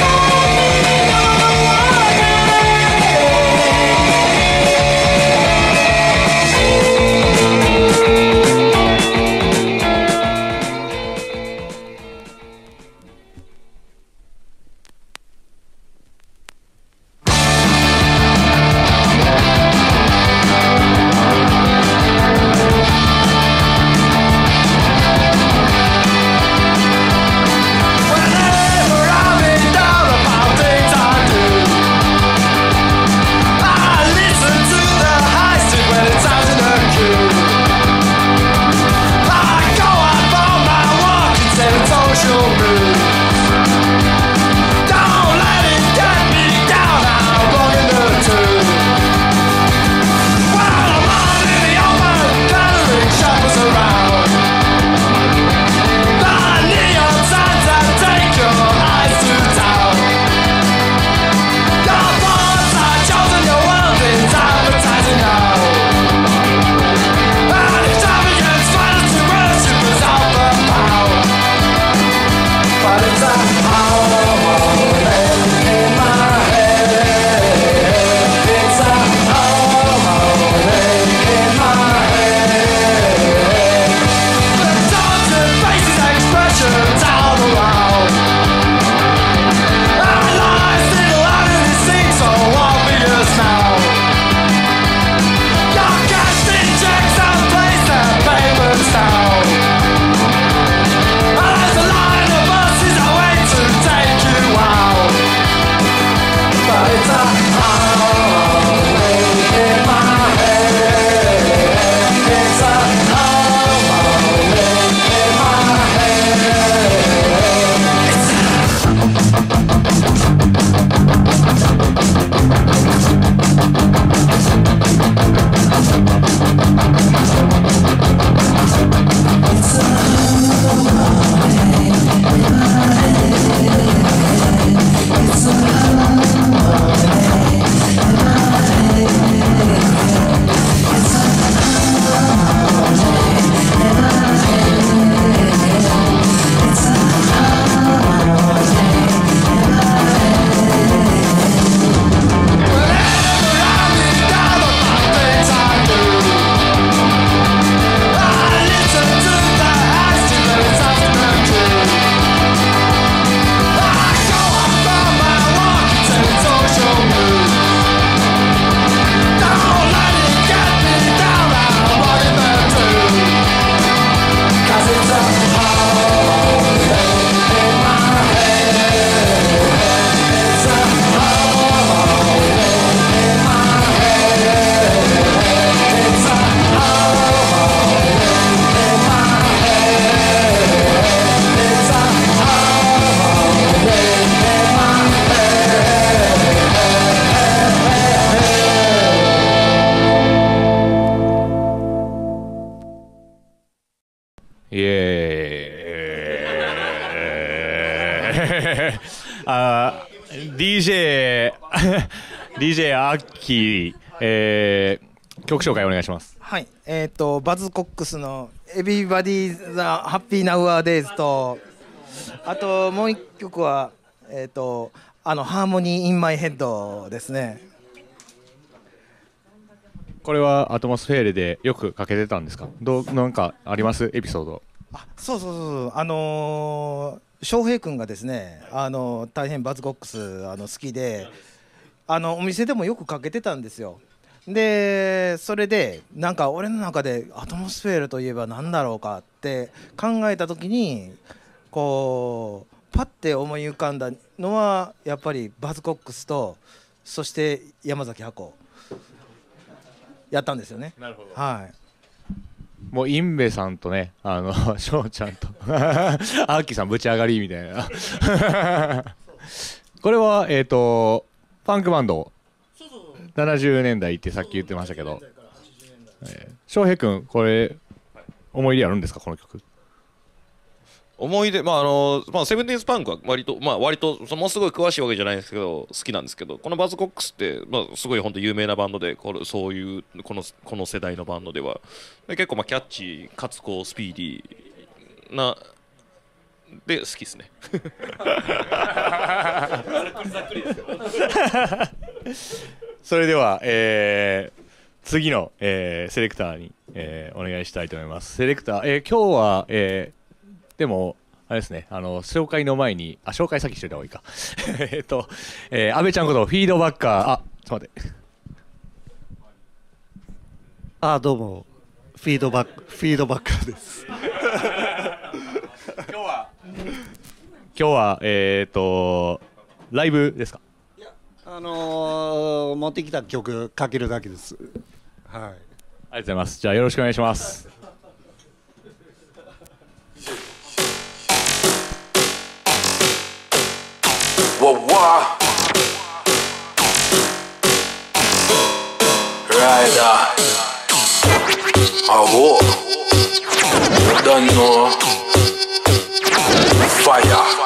Whenever I'm in doubt about things I do, I listen to the high street when it's out in the queue. I go out for my walk instead of social moves. Don't let it get me down, I'm walking the tube. While I'm out in the open, gathering shoppers around. The neon signs that take your eyes to town. Your thoughts are chosen, your world is advertising now. And if time begins, trying to worship is out the power. But it's a holiday in my head. It's a holiday in my head. The tones and faces, expressions all around. Our lives still out in this scene so obvious now. Your cashed in checks and placed and payments down. And there's a line of buses that wait to take you out. But it's a holiday in my head. It's a holiday in my head. It's a イエーイあー ディージェー ディージェー アッキー、えー、曲紹介お願いします。 はい、えっ、とバズコックスの「Everybody the Happy Nowadays」と、あともう一曲はえっ、とあの「Harmony in My Head」ですね。 これはアトモスフェーレでよくかけてたんですか？どうなんかありますエピソード？ あ、そうそうそう、あのー、翔平君がですね、あのー、大変バズコックスあの好きで、あのお店でもよくかけてたんですよ。でそれでなんか俺の中でアトモスフェールといえば何だろうかって考えた時にこうパッて思い浮かんだのはやっぱりバズコックスとそして山崎箱やったんですよね。 なるほど。 はい。 もうインベさんとね、あの翔ちゃんとアッキーさんぶち上がりみたいなこれはえっ、ー、とパンクバンドななじゅうねんだいってさっき言ってましたけど、翔平君これ思い出あるんですかこの曲？ 思い出、まああのまあ、セブンティーンスパンクは割と、まあ、割とものすごい詳しいわけじゃないんですけど好きなんですけど、このバズコックスって、まあ、すごい本当有名なバンドでこれそういうこのこの世代のバンドではで結構まあキャッチーかつこうスピーディーなで好きですねそれでは、えー、次の、えー、セレクターに、えー、お願いしたいと思います。セレクター、えー、今日は、えーでもあれですね、あの紹介の前にあ紹介先しといた方がいいかえっと、えー、安倍ちゃんことフィードバッカー、あちょっと待ってあどうもフィードバックフィードバッカーです今日は今日はえっ、ー、とライブですか？ いやあのー、持ってきた曲かけるだけです。はい、ありがとうございます。じゃあよろしくお願いします。 Whoa, whoa. Rider. Oh, whoa. Don't know. Fire.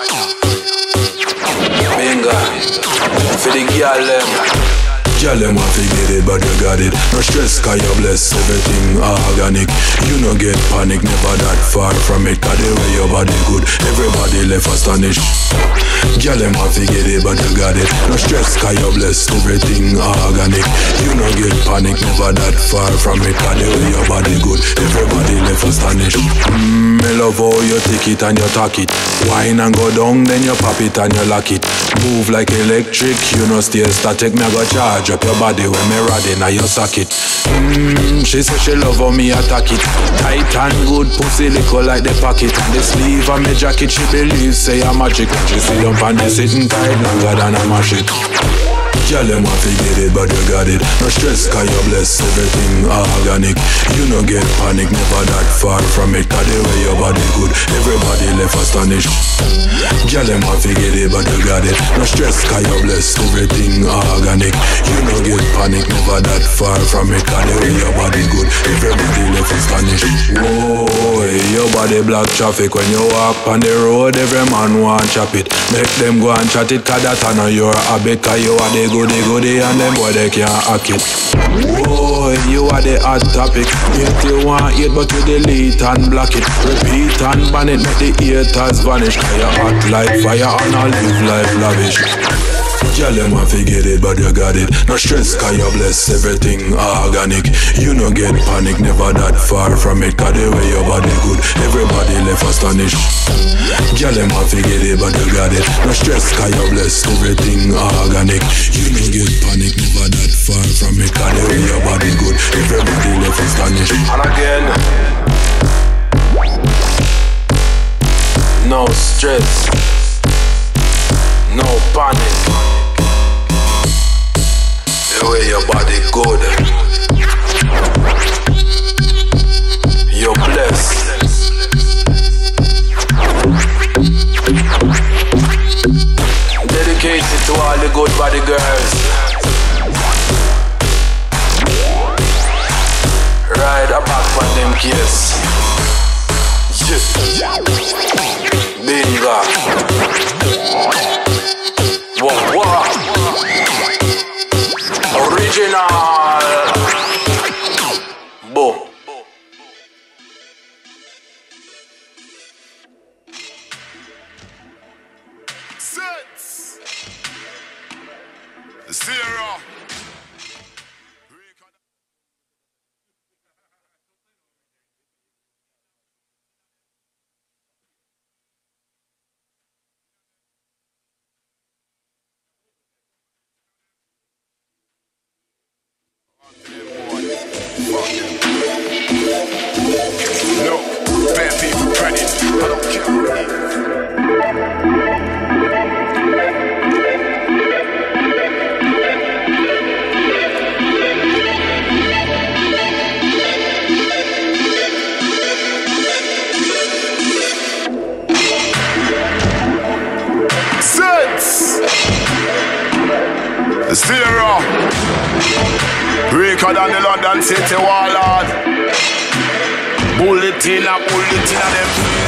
Bingo. For the girl, them. Girl, them want to get it, but you got it. No stress, cause you're blessed, everything organic. You no get panic, never that far from it. Cause the way your body good, everybody left astonished. Girl, them want to get it, but you got it. No stress, cause you're blessed, everything organic. You no get panic, never that far from it. Cause the way your body good, everybody left astonished. Mmm, I love how you take it and you talk it. Wine and go down, then you pop it and you lock it. Move like electric, you no stay static. Me go charge up your body when me rod in your socket. Mmm, she say she love how me attack it. Tight and good, pussy little like the pocket. And the sleeve of me jacket, she believes say I'm magic. She sit up and they sitting tight longer than a mash it. Girl, them want to get it, but you got it. No stress, cause you're blessed, everything organic. You no get panic, never that far from it. Cause the way your body good, everybody left astonished. Girl, them want to get it, but you got it. No stress, cause you're blessed, everything organic. You no get panic, never that far from it. Cause the way your body good, everybody left astonished. Whoa, your body block traffic. When you walk on the road, every man want chop it. Make them go and chat it, cause that I know your habit. Cause you are the good goody goody and them boy they can't hack it. Boy, you are the hot topic. Yet you want it but you delete and block it. Repeat and ban it, make the haters vanish. You hot like fire and I live life lavish. Girl, them want to get it, but you got it. No stress, cause you're blessed, everything organic. You no get panic, never that far from it. Cause the way your body good, everybody left astonished. Girl, them want to get it, but you got it. No stress, cause you're blessed, everything organic. You no get panic, never that far from it. Cause the way your body good, everybody left astonished. And again, no stress, no panic. The way your body good, you're blessed. Dedicated to all the good body girls. Ride a back on them kids. Yeah. Bingo. Whoa, whoa. Original. Boom. Six. Zero. Look, spare people credit. I don't care. Zero. Breaker than the London City Warlord. Bullet in a bullet in a them.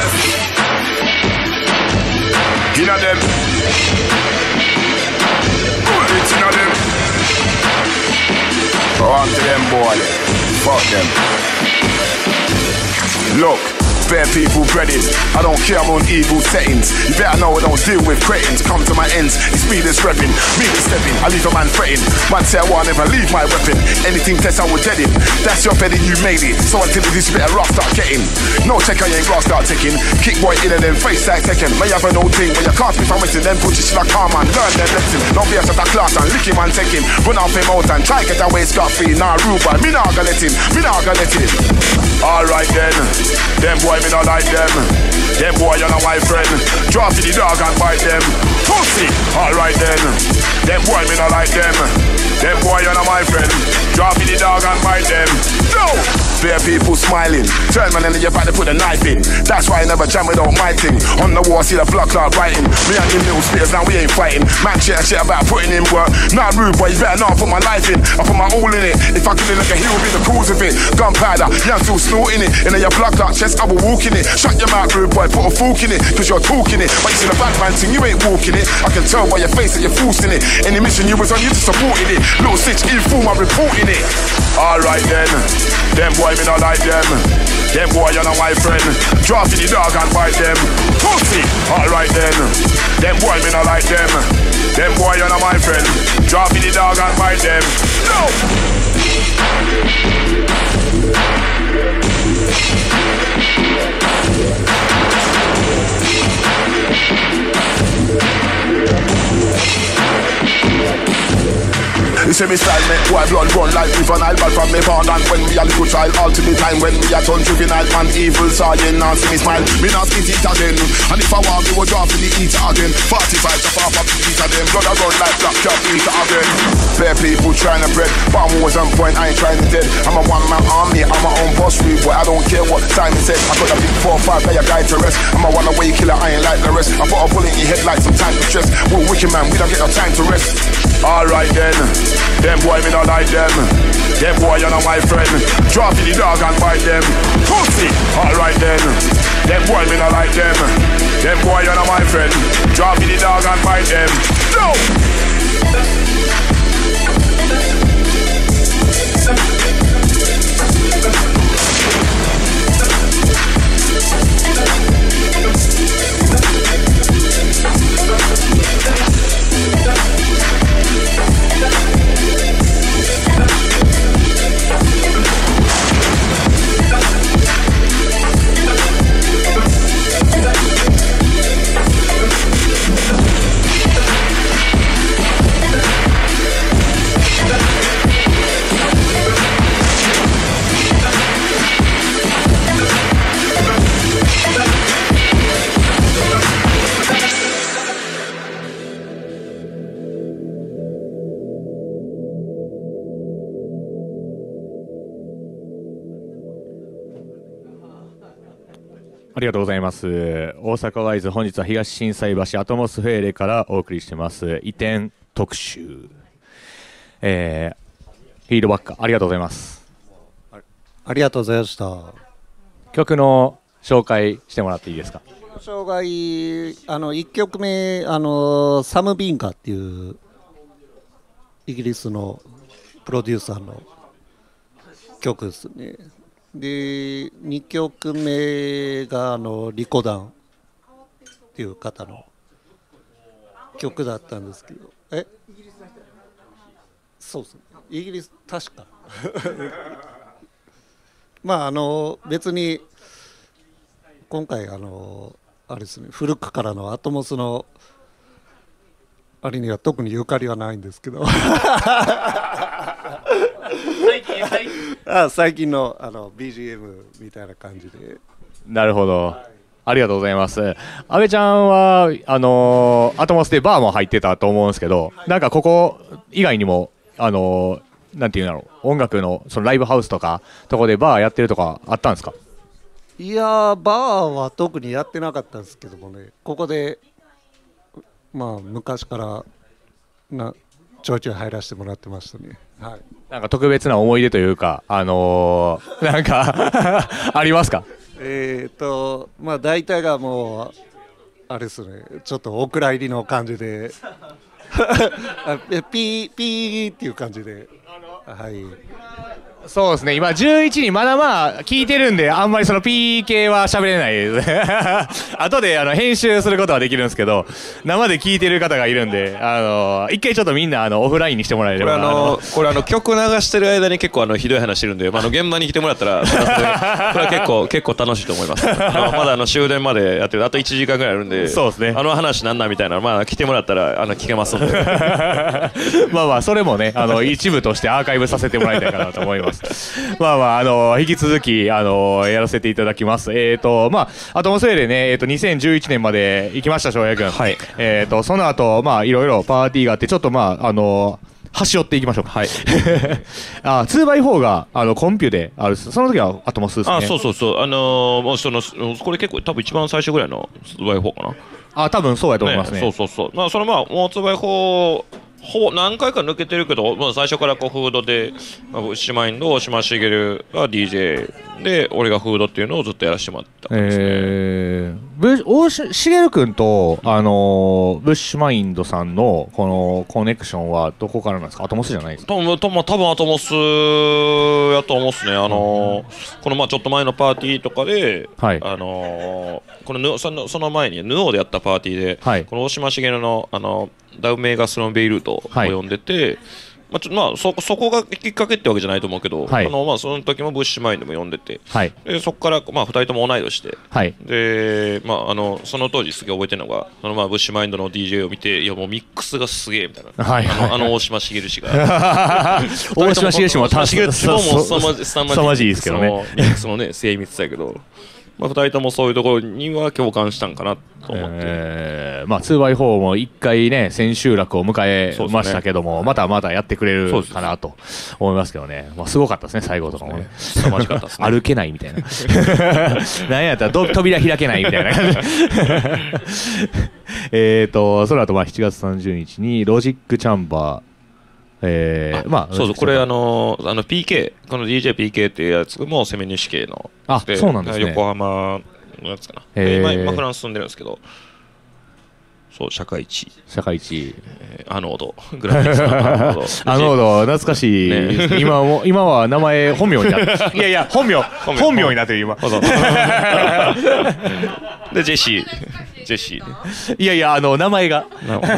In a them. Bullet in a them. Go on to them boy. Fuck them. Look. Fair people breaded. I don't care, I'm on evil settings. You better know I don't deal with cretins. Come to my ends, it's me that's repping, me that's stepping. I leave a man fretting. Man say I won't never leave my weapon. Anything test I will dead him. That's your bedding, you made it. So until this better rough start getting. No checker, you ain't rough start ticking. Kick boy in and then face like taking. May have an old thing where you can't be from waiting. Then push it like calm and learn their lesson. Don't be a set of class and lick him and take him. Run off him out and try get away scot free. Nah, rude boy, me nah gonna let him. Me nah gonna let him. Alright then, them boy me not like them. Them boy you know my friend. Drop to the dog and bite them. Pussy. Alright then, them boy me not like them. Them boy you know my friend. Drop to the dog and bite them. No. Bare people smiling. Turn man and you back to put a knife in. That's why I never jam without my thing. On the wall see the blood clot writing. Me and them little spears now we ain't fighting. Man shit and shit about putting in work. Not rude boy you better not put my life in. I put my all in it. If I could look a heel be the cause of it. Gunpowder, young still snorting it. And then your blood clot chest I will walk in it. Shut your mouth rude boy, put a fork in it. Cause you're talking it. But you see the bad man thing you ain't walking it. I can tell by your face that you're forcing it. Any mission you was on you just supported it. Little stitch in full my reporting it. Alright then, them boy me not like them. Them boy you know my friend. Drop in the dog and bite them. Pussy. Alright then, them boy me not like them. Them boy you know my friend. Drop in the dog and bite them. No. You see me style make boy blood run like river Nile. But from me born and when we a little child, ultimate time when we a turn juvenile man evil sergeant now see me smile. Me not spit it again. And if I want me would drop for the eater again. Forty-five to four for the eater them. Blood a run like black cap eater again. Fair people trying to bread. Bomb was on point, I ain't trying to dead. I'm a one man army, I'm my own boss free boy. I don't care what time it said. I got a big four five pay a guy to rest. I'm a one away killer, I ain't like the rest. I put a bullet in your head like some time to stress. We're wicked man, we don't get no time to rest. Alright then, them boy me not like them. Them boy you know my friend. Drop in the dog and bite them. Pussy. Alright then, them boy me not like them. Them boy you know my friend. Drop in the dog and bite them. No. ありがとうございます。大阪ワイズ、本日は東心斎橋アトモスフェーレからお送りしてます移転特集、えー、フィードバックありがとうございます。 ありがとうございました。 曲の紹介してもらっていいですか。 紹介あのいっきょくめあのサム・ビンカっていうイギリスのプロデューサーの曲ですね。でにきょくめがあのリコダンっていう方の曲だったんですけど、えそうですね、イギリス確かまああの別に今回あのあれですね、古くからのアトモスのあれには特にゆかりはないんですけど最近最近あ最近のあの ビージーエム みたいな感じで。 なるほど、はい、ありがとうございます。阿部ちゃんはあのー、アトモスでバーも入ってたと思うんですけど、はい、なんかここ以外にもあのー、なんていうんだろう、音楽のそのライブハウスとかとこでバーやってるとかあったんですか。 いやーバーは特にやってなかったんですけどもね、ここでまあ昔からなちょいちょい入らせてもらってましたね。はい。 なんか特別な思い出というか、あのー、なんかありますか？ えっとまあ大体がもうあれですね、ちょっとお蔵入りの感じであピーピーっていう感じで、はい。 そうですね、今じゅういちにんまだまあ聞いてるんで、あんまりその ピー 系は喋れないです後であの編集することはできるんですけど、生で聞いてる方がいるんで、あの一回ちょっとみんなあのオフラインにしてもらえれば。 これあのこれあの曲流してる間に結構あのひどい話してるんで、まあ、あの現場に来てもらったらそれはこれは結構結構楽しいと思います。あのまだあの終電までやってる、あといちじかんぐらいあるんで、 そうですね、 あの話なんだみたいな、まあ来てもらったらあの聞けますんでまあまあそれもね、あの一部としてアーカイブさせてもらいたいかなと思いますまあまああの引き続きあのやらせていただきます。えっ、ー、とまあアトモスフェアでね、えっ、ー、とにせんじゅういちねんまで行きました翔平君。はい。えっ、ー、とその後まあいろいろパーティーがあって、ちょっとまああの端折っていきましょう。はい。あ、ツーバイフォー があのコンピュである、その時はアトモスですね。 あ、そうそうそう、あのー、もうそのこれ結構多分一番最初ぐらいの ツーバイフォー かな。 あ、多分そうやと思いますね。 ね、そうそうそう。まあそれまあもう ツーバイフォーほぼ何回か抜けてるけど、まあ、最初からこうフードで、まあ、ウッシュマインド、大島茂が ディージェー で、俺がフードっていうのをずっとやらせてもらったんですね。 えー、大茂君と、あのー、ブッシュマインドさんのこのコネクションはどこからなんですか？アトモスじゃないですか？ 多分、多分、多分アトモスやと思うっすね。あのー、このまあちょっと前のパーティーとかで、はい、あのー、このそのその前にヌオーでやったパーティーで、はい、この大島茂のあのダウメーガスロンベイルートを呼んでて、はい、まあちょまあ、そ, そこがきっかけってわけじゃないと思うけど、はい、あのまあ、その時もブッシュマインドも呼んでて、はい、でそこから、まあ、ふたりとも同い年で、はい、でまあ、あのその当時すげえ覚えてるのが、そのまあブッシュマインドの ディージェー を見て、いやもうミックスがすげえみたいな、はいはいはい、あのあの大島茂氏が大島茂氏も大島茂氏もすさまじいですけどね、 ミックスのね精密さやけど、まあ、ふたりともそういうところには共感したんかなと思って、えーまあ、ツーバイフォー もいっかいね千秋楽を迎えましたけども、ね、またまたやってくれるかなと思いますけどね、まあ、すごかったですね最後とかもね、 凄まじかったですね歩けないみたいな何やったら扉開けないみたいな感じえっとその後まあしちがつさんじゅうにちにロジックチャンバー、えー、まあそうそう、これあのあの ピーケー、この ディージェーピーケー っていうやつもセミニシ系の、 あ、そうなんですね、 横浜のやつかな、えー、今今フランス住んでるんですけど、そう社会一社会一、 えー、アノードグラフィックスのアノードアノード懐かしい、ね、今も今は名前本名になっていやいや本名本名になってる今でジェシージェシー、 ね、いやいやあの名前が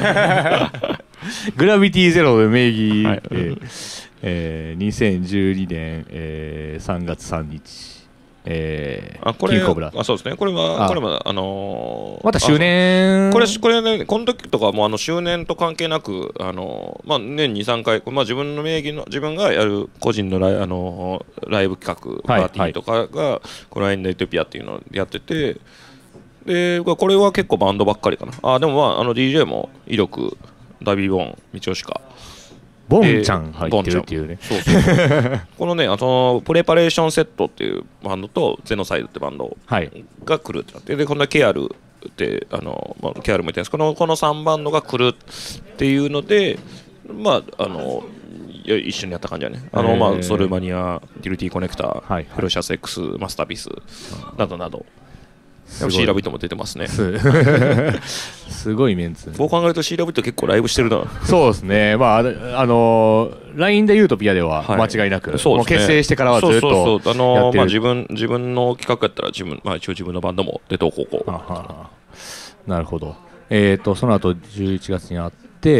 グラビティゼロで名義、はい、えーえー、にせんじゅうにねん、えー、さんがつさんにち、えー、 あこれキングコブラ、 あそうですね、これはこれもあのー、 また周年、 これこれね、この時とかもあの周年と関係なく、あのー、まあ年にさんかい、まあ自分の名義の自分がやる個人のライ、あのー、ライブ企画パーティーとかが、はいはい、このラインデイトピアっていうのをやってて、でこれは結構バンドばっかりかな。あでもまああの ディージェー も威力ダビー・ボン、道吉かボンちゃん入ってるっていうね、 そうそうそうこのね、あのプレパレーションセットっていうバンドとゼノサイドってバンドが来るってなって、でこんなケアルってあの、まあ、ケアルも言ってるんですけど、このさんバンドが来るっていうので、まああの一緒にやった感じだね。あの、まあ、ソルマニア、ディルティコネクター、はいはい、フロシャス X、マスターピースなどなど、シーラビットも出てますね。 すごいメンツ。 こう考えるとシーラビット結構ライブしてるな。 そうですね。まああのー、ライン でユートピアでは間違いなく、はい、そうですね、もう結成してからはずっとやってる。そうそうそう、あのー、まあ自分自分の企画やったら自分、まあ一応自分のバンドも出とこうこう。 なるほど。えっ、ー、とその後じゅういちがつにあって、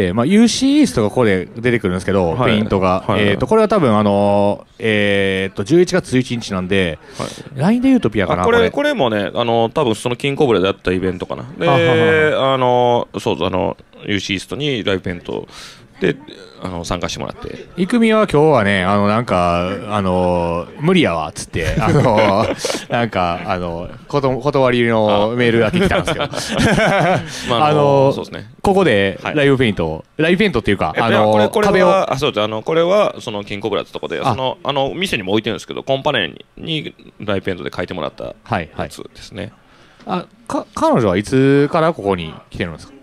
まあ ユーシー イーストがここで出てくるんですけど、はい、ペイントが、はい、えっ、ー、とこれは多分あのー、えっ、ー、とじゅういちがつじゅういちにちなんで、はい、ライン でユートピアかな。 これこれもね、あの多分そのキングコブラでやったイベントかな。で、あのそうあの ユーシー イーストにライブイベントであの参加してもらって、 イクミは今日はね、あのなんかあの無理やわっつってあのなんかあのこと断りのメールが来たんですけど、まああのそうですね、ここでライブペイント、はい、ライブペイントっていうか、あのこれこれ壁を、あそうです、あのこれはそのキングコブラってとこで、そのあの店にも置いてるんですけど、コンパネににライブペイントで書いてもらったやつですね。 はいはい、あか彼女はいつからここに来てるんですか？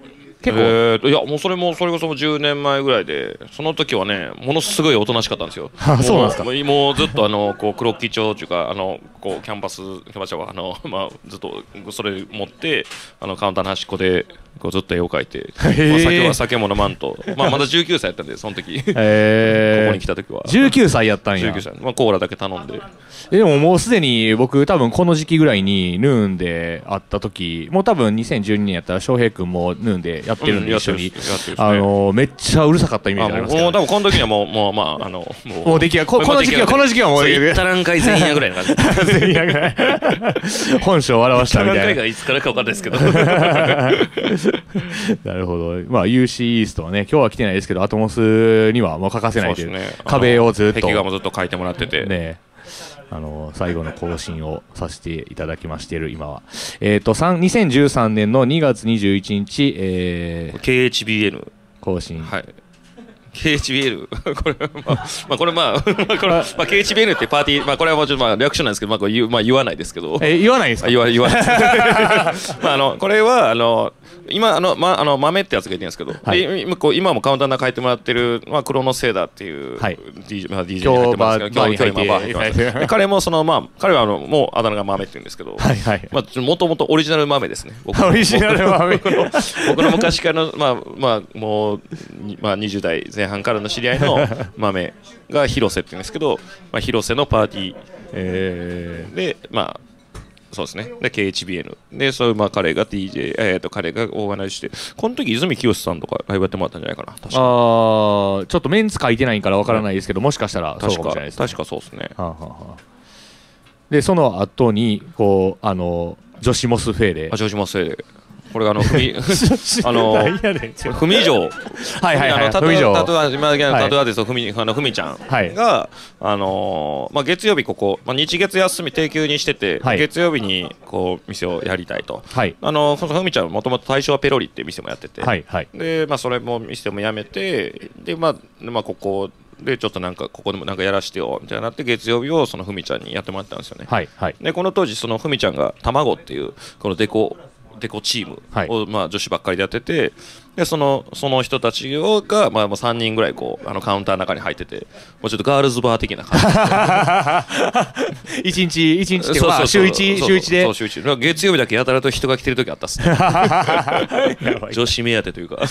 結構、 えー、いやもうそれもそれこそじゅうねんまえぐらいで、その時はねものすごいおとなしかったんですよ。 そうなんですか。 もう、もうずっとあのこうクロッキー帳というか、あのこうキャンパスキャンパスはあのまあずっとそれ持ってあのカウンターの端っこでこうずっと絵を描いて、まあ、酒は酒も飲まんと、まあまだじゅうきゅうさいやったんでその時、えー、ここに来た時はじゅうきゅうさいやったんや。 じゅうきゅうさい、まあコーラだけ頼んで。 でももうすでに僕多分この時期ぐらいにヌーンで会った時、もう多分にせんじゅうにねんやったら翔平君もヌーンでやってるんで、うん、一緒に、あのめっちゃうるさかったイメージありますけど、 もう多分この時にはもうもうまああのもうもう出来がこの時期はこの時期はもういった段階前夜ぐらいの感じ前夜ぐらい本性を表したみたいな。 段階がいつからか分かんないですけどなるほど。まあ ユーシー イーストはね今日は来てないですけど、アトモスにはもう欠かせないという、 ね、 壁をずっと壁画もずっと描いてもらっててね、あの最後の更新をさせていただきましている今は、えー、とにせんじゅうさんねんのにがつにじゅういちにち、えー、 ケーエイチビーエヌ更新、 はい、ケーエイチビーエヌ これまあ、まあ、これまあこれ、まあ、ケーエイチビーエヌ ってパーティー、まあ、これはもうちょっとまあリアクションなんですけど、まあこれ言うまあ、言わないですけど、 え言わないですか。 言わ言わないまああのこれはあの今あの、ま、あの豆ってやつがいてるんですけど、はい、でこう今もカウンターの中入ってもらってる、まあ、クロノセーダーっていう、はい、ディージェー、まあ、ディージェー に入ってますけど、今日今バー入ってますで彼もその、まあ、彼はあのもうあだ名が豆って言うんですけど、はいはい、まあ、もともとオリジナル豆ですね。僕オリジナル豆僕の僕の昔からの、まあまあ、もう、まあ、にじゅうだいぜん半からの知り合いの豆が広瀬って言うんですけど、まあ、広瀬のパーティー、えー、でまあそうですね。で ケーエイチビーエヌ で、そういうまあ彼が ディージェー、えー、と彼がオーガナイズして、この時泉清さんとかライブやってもらったんじゃないかな。確かああちょっとメンツ書いてないからわからないですけど、もしかしたらそうかもしれないですね。 確かそうですね。 はあはあ、でその後にこうあの女子モスフェーレ、 あ女子モスフェーレこれあの組あの組以上はいはいはいタトゥータトゥー今タトゥーアーティスト組あの組ちゃんがあのまあ月曜日ここまあ日月休み定休にしてて月曜日にこう店をやりたいと、あのその組ちゃんもともと大正ペロリっていう店もやってて、でまあそれも店もやめて、でまあまあここでちょっとなんかここでもなんかやらしてよみたいになって、月曜日をそのふみちゃんにやってもらったんですよね。はいはい、でこの当時そのふみちゃんが卵っていうこのデコデコチームを、はい、まあ女子ばっかりでやってて、でそのその人たちをがまあもうさんにんぐらいこうあのカウンターの中に入ってて、もうちょっとガールズバー的な感じで一日一日っていうか週一週一でそう週一月曜日だけやたらと人が来てる時あったっすね女子目当てというか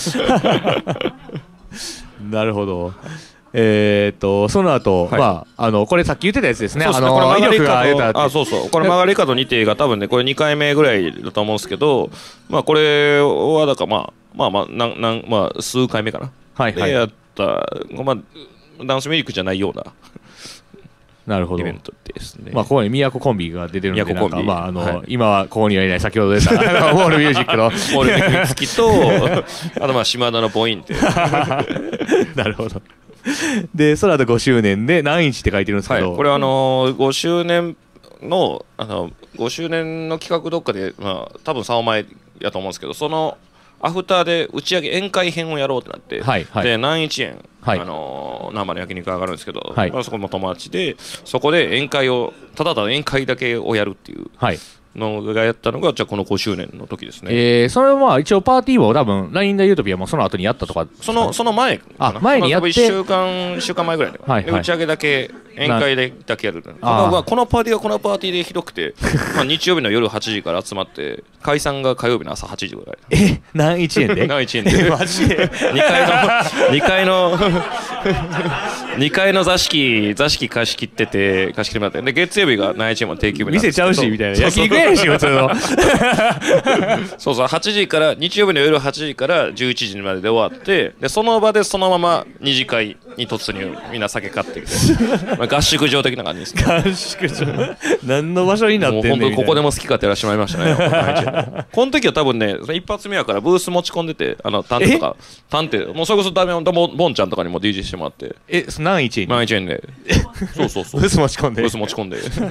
なるほど。えー、っとその後、はい、まああのこれさっき言ってたやつですね。 そうですね、 あのこれ曲がり角あそうそうこれ曲がり角にてが多分ねこれにかいめぐらいだと思うんですけど、まあこれはだからまあまあまあなんなんまあ数回目かな。はいはい。でやったまあダンスミルクじゃないような。 なるほど。 イベントですね。 まあここに宮古コンビが出てるんで、なんかまああの、はい、今はここにはいない先ほど出たモールミュージックのモールミュージックとあとまあ島田のポイント。 なるほど。でその後ごしゅうねんで何日って書いてるんですけど、 はい、これはあのー、ごしゅうねんのあのごしゅうねんの企画どっかで、まあ、多分さんおまえやと思うんですけど、そのアフターで打ち上げ宴会編をやろうってなって、はいはい、で何日園、はい、あのー、生の焼肉上がるんですけど、はい、まあ、そこも友達でそこで宴会をただただ宴会だけをやるっていう、はい、のがやったのがじゃあこのごしゅうねんの時ですね。 えー、それはまあ一応パーティーも多分 ライン でユートピアもその後にやったとか、 そのその前かな、 あ前にやって、 いっしゅうかんいっしゅうかんまえぐらいで、はいはい、で打ち上げだけ宴会でだけやる。このこのパーティーはこのパーティーでひどくてまあ日曜日の夜はちじから集まって解散が火曜日の朝はちじぐらい。 え何いちえんで何いちえんでマジでにかいのにかいのにかいの座敷座敷貸し切ってて貸し切りもらって、で月曜日が何いちえんも定休日なんです。 店ちゃうしみたいな、焼肉やし普通のそうそうはちじから日曜日の夜はちじからじゅういちじまでで終わって、でその場でそのまま二次会に突入、みんな酒買ってきてまあ合宿場的な感じですね。 合宿場何の場所になってんねんみたいな。 もう本当ここでも好き勝手やらしてもらいましたねこの時は多分ね一発目やからブース持ち込んでて、あの探偵とか探偵もうそれこそダメボンボンちゃんとかにも ディージェー してもらって、 え何一円何一円でそうそうそうブース持ち込んでブース持ち込ん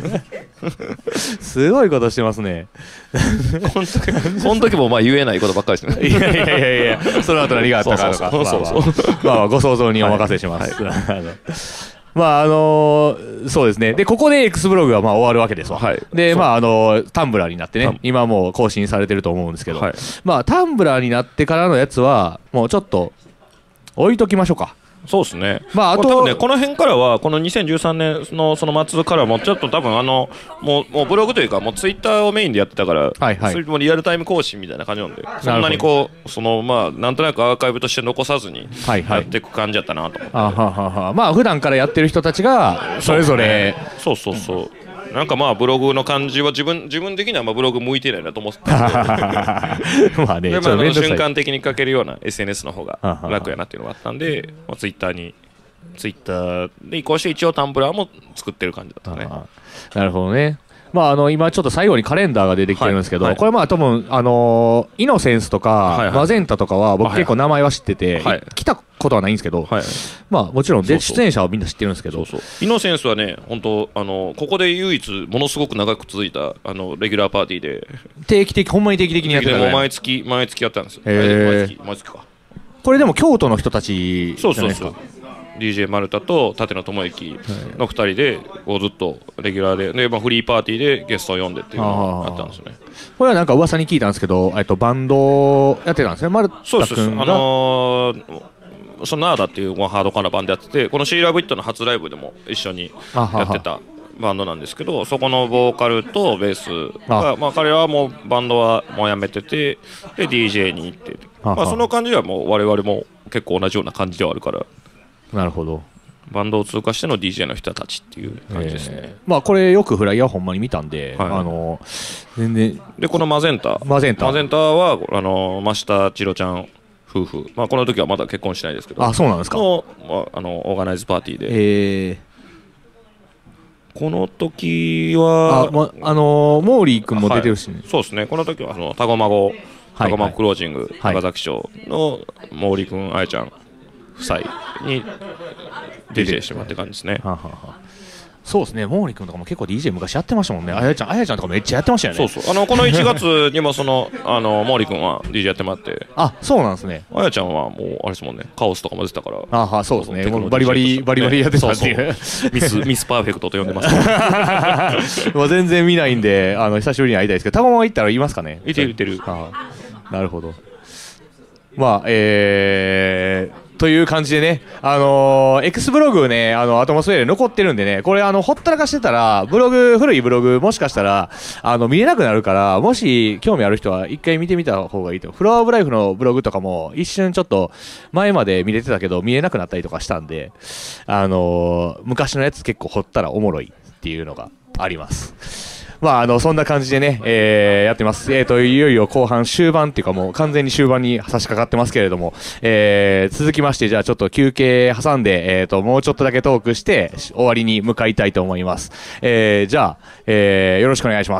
ですごいことしてますねこの時この時もまあ言えないことばっかりですね。 いやいやいやいやその後何があったかとか、まあご想像にお任せします。 まああのー、そうですね。でここで X ブログがまあ終わるわけですわ。はい、でまああのー、タンブラーになってね、今もう更新されてると思うんですけど、はい、まあタンブラーになってからのやつはもうちょっと置いときましょうか。 そうですね。まああと多分ねこの辺からはこのにせんじゅうさんねんのその末からもちょっと多分あのもうもうブログというかもうツイッターをメインでやってたから、はいはい、それもリアルタイム更新みたいな感じなんで、そんなにこうそのまあなんとなくアーカイブとして残さずにやっていく感じだったなと思って。 あははは。まあ普段からやってる人たちがそれぞれ。 そうそうそう。なんかまあブログの感じは自分自分的にはまあブログ向いてないなと思ってたんでまあね、でまあ、あの瞬間的に書けるような エスエヌエス の方が楽やなっていうのがあったんで、まあ、ツイッターにツイッターで移行して一応タンブラーも作ってる感じだったね。 なるほどね。まあ、あの今ちょっと最後にカレンダーが出てきてるんですけど、はいはい、これまあ多分あのー、イノセンスとか、はいはい、マゼンタとかは僕結構名前は知ってて、はいはい、来たことはないんですけど、はい、まあもちろんで出演者はみんな知ってるんですけど、 そうそうイノセンスはね本当あのここで唯一ものすごく長く続いたあのレギュラーパーティーで定期的ほんまに定期的にやってた、ね、 もう毎月毎月やったんですよ。毎月毎月か。 これでも京都の人たちじゃないですか。 そうそうそうディージェー 丸太と舘野智之のふたりでこうずっとレギュラーでで、まあ、フリーパーティーでゲストを呼んでっていうのがあったんですよね。 これはなんか噂に聞いたんですけど、えっとバンドやってたんですね。丸太君が。そうです。あのー、そのナーダっていうハードカーなバンドやってて、このシーラブイットの初ライブでも一緒にやってたバンドなんですけど、そこのボーカルとベースが、まあ彼はもうバンドはもうやめてて、で ディージェー に行って、まあその感じはもう我々も結構同じような感じではあるから。 なるほど。 バンドを通過しての ディージェー の人たちっていう感じですね。 えー、まあこれよくフライヤーほんまに見たんで、はい、あの全然でこのマゼンタマゼンタマゼンタはあの真下千代ちゃん夫婦、まあこの時はまだ結婚してないですけど、 あそうなんですか。 の、まあ、あのオーガナイズパーティーで、 えー、 この時はあ、ま、あのー、モーリー君も出てるし、ね、 はい、そうですね。この時はあのタゴマゴタゴマゴクロージング、はい、長崎賞のモーリー君あやちゃん夫妻に ディージェー してもらって感じですね。はははそうですね。毛利君とかも結構 ディージェー 昔やってましたもんね。あやちゃんあやちゃんとかめっちゃやってましたよね。 そうそう。あのこのいちがつにもそのあの毛利君は ディージェー やってもらって。 あそうなんですね。 あやちゃんはもうあれですもんね。カオスとかも出てたから。 あはそうですね。もうバリバリバリバリやってたっていう。 ミスミスパーフェクトと呼んでます。 もう全然見ないんであの久しぶりに会いたいですけど、タゴマ行ったらいますかね。 いてるいてる。 なるほど。まあえー。という感じでね、あのー、X ブログね、あのアトモスフェアで残ってるんでね、これあのほったらかしてたらブログ古いブログもしかしたらあの見れなくなるから、もし興味ある人は一回見てみた方がいいと。フロアオブライフのブログとかも一瞬ちょっと前まで見れてたけど見れなくなったりとかしたんで、あのー、昔のやつ結構掘ったらおもろいっていうのがあります。まあ、あのそんな感じでね、えー、やってます。えーと、いよいよ後半終盤っていうかもう完全に終盤に差し掛かってますけれども、えー、続きましてじゃあちょっと休憩挟んで、えーと、もうちょっとだけトークして終わりに向かいたいと思います。えー、じゃあ、えー、よろしくお願いします。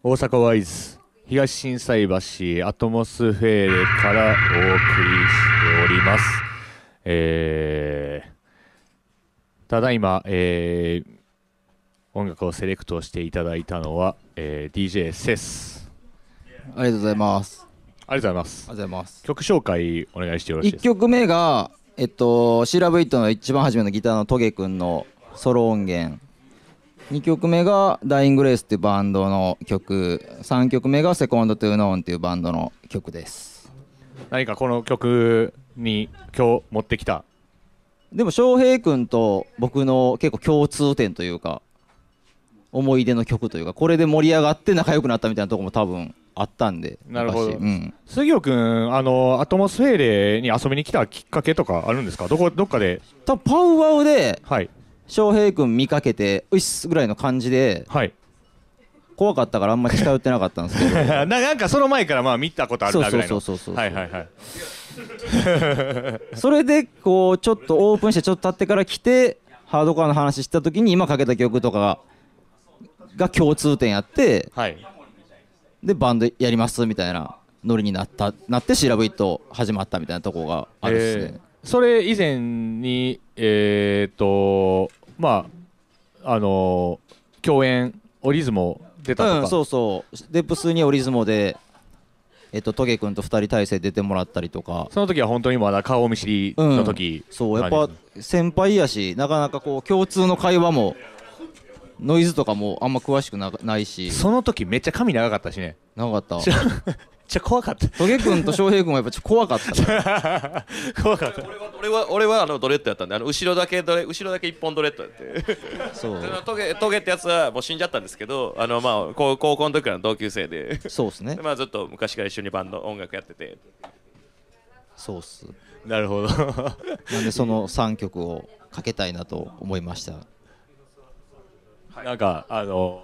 大阪ワイズ東心斎橋アトモスフェーレからお送りしております。えー、ただいま、えー、音楽をセレクトしていただいたのは、えー、ディージェー セス。 ありがとうございます。 ありがとうございます。 ありがとうございます。 曲紹介お願いしてよろしいですか。 いっきょくめがえっとシーラブイットの一番初めのギターのトゲくんのソロ音源、にきょくめがダイイングレースっていうバンドの曲、さんきょくめがセコンドトゥーノーンっていうバンドの曲です。 何かこの曲に今日持ってきた。 でも翔平君と僕の結構共通点というか思い出の曲というか、これで盛り上がって仲良くなったみたいなところも多分あったんで。 なるほど、 うん、 杉尾君、あのアトモスフェーレに遊びに来たきっかけとかあるんですか。どこどっかで多分パウワウではい翔平君見かけてういっすぐらいの感じで、 はい、 怖かったからあんまり近寄ってなかったんですけどな, なんかその前からまあ見たことあるなぐらいの。 そうそうそうそうそう、 はいはいはいそれでこうちょっとオープンしてちょっと経ってから来てハードコアの話した時に今かけた曲とかがが共通点やって、 はい、 でバンドやりますみたいなノリになったなってシラブイット始まったみたいなところがあるっすね、 えー、それ以前にえー、っとまああのー、共演オリズモ出たとか、 うん、そうそうデップスにオリズモでえっとトゲ君とふたり体制出てもらったりとか、 その時は本当にまだ顔見知りの時、 うん、そうやっぱ先輩やしなかなかこう共通の会話もノイズとかもあんま詳しく な, ないし、 その時めっちゃ髪長かったしね。 長かっためっちゃ怖かった。 トゲ君と翔平君はやっぱちょっと怖かった怖かった俺は俺は俺はあのドレッドやったんで、あの後ろだけドレ後ろだけ一本ドレッドやってそうトゲトゲってやつはもう死んじゃったんですけど、あのまあ高高校の時からの同級生でそうですねで、まあ、ずっと昔から一緒にバンド音楽やってて。 そうっす。 なるほどなんでそのさんきょくをかけたいなと思いました。 なんかあの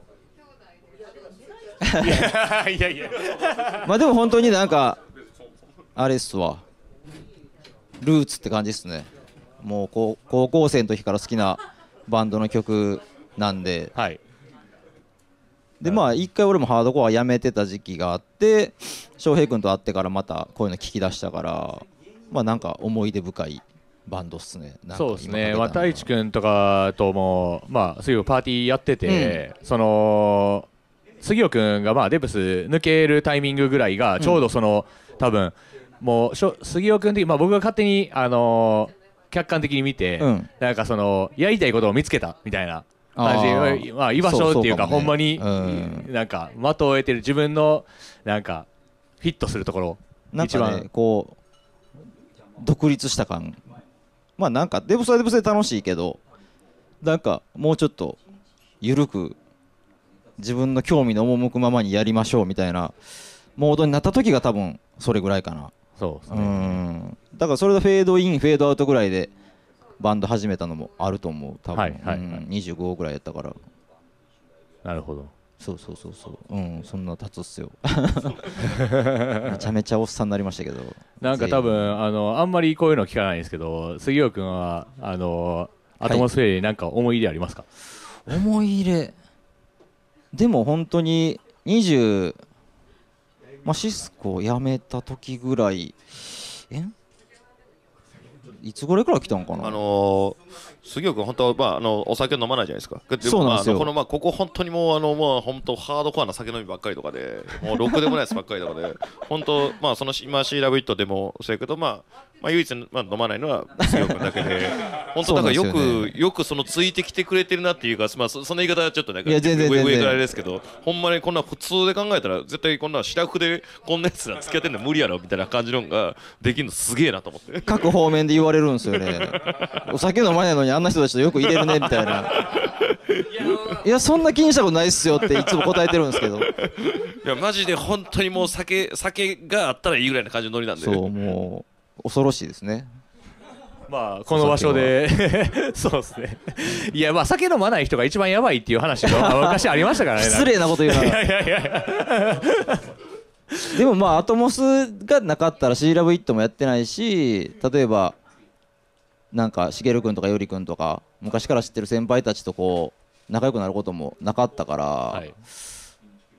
いやいやいやまあでも本当になんかあれっすわ、ルーツって感じっすね。もう高高校生の時から好きなバンドの曲なんで、 はい、 でまあ一回俺もハードコアやめてた時期があって、翔平君と会ってからまたこういうの聞き出したから、まあなんか思い出深いバンドっすね。 そうですね。まあ太一君とかともまあすぐパーティーやってて、うん、その杉尾君がまあデブス抜けるタイミングぐらいがちょうどその、うん、多分もうしょ杉尾君的、まあ僕が勝手にあのー、客観的に見て、うん、なんかそのやりたいことを見つけたみたいな感じ、まあ居場所っていうか、ほんまになんか的を得てる自分のなんかフィットするところ、 なんかねこう独立した感。まあなんかデブスはデブスで楽しいけど、なんかもうちょっと緩く自分の興味の赴くままにやりましょうみたいなモードになった時が多分それぐらいかな。 そうですね。 うんだからそれでフェードインフェードアウトぐらいでバンド始めたのもあると思う多分、はいはいはい、うん、にじゅうごぐらいやったから。 なるほど。 そうそうそうそう、うん、そんな経つっすよめちゃめちゃおっさんになりましたけど、 なんか多分あのあんまりこういうの聞かないんですけど、杉尾君はあのアトモスフェーレに何か思い入れありますか。 はい、思い入れでも本当ににじゅう、まあ、シスコ辞めた時ぐらい、えいつぐらいから来たんかな。 あのー、杉尾君本当は、まあ、あのお酒飲まないじゃないですか。 そうなんですよ。 まあ、このまあここ本当にもうあのもう本当ハードコアな酒飲みばっかりとかで、もうろくでもないやつばっかりとかで、本当まあその今シーラブイットでもそうやけど、まあまあ唯一、まあ、飲まないのは杉尾君だけで、本当だからよくよ、ね、よくそのついてきてくれてるなっていうか、まあそ, その言い方はちょっとなんか上からあれですけど、ほんまにこんな普通で考えたら絶対こんなシラフでこんなやつら付き合ってんの無理やろみたいな感じのができるのすげえなと思って。 各方面で言われるんですよね。お酒飲まないのにあんな人たちとよく入れるねみたいな。いやそんな気にしたことないっすよっていつも答えてるんですけど。いやマジで本当にもう酒酒があったらいいぐらいな感じのノリなんで。 そうもう恐ろしいですね。 まあこの場所でそうですね。いやまあ酒飲まない人が一番やばいっていう話が昔ありましたからね。 失礼なこと言うな。いやいやいやでもまあアトモスがなかったらシーラブイットもやってないし、例えばなんかしげる君とかより君とか昔から知ってる先輩たちとこう仲良くなることもなかったから、はい、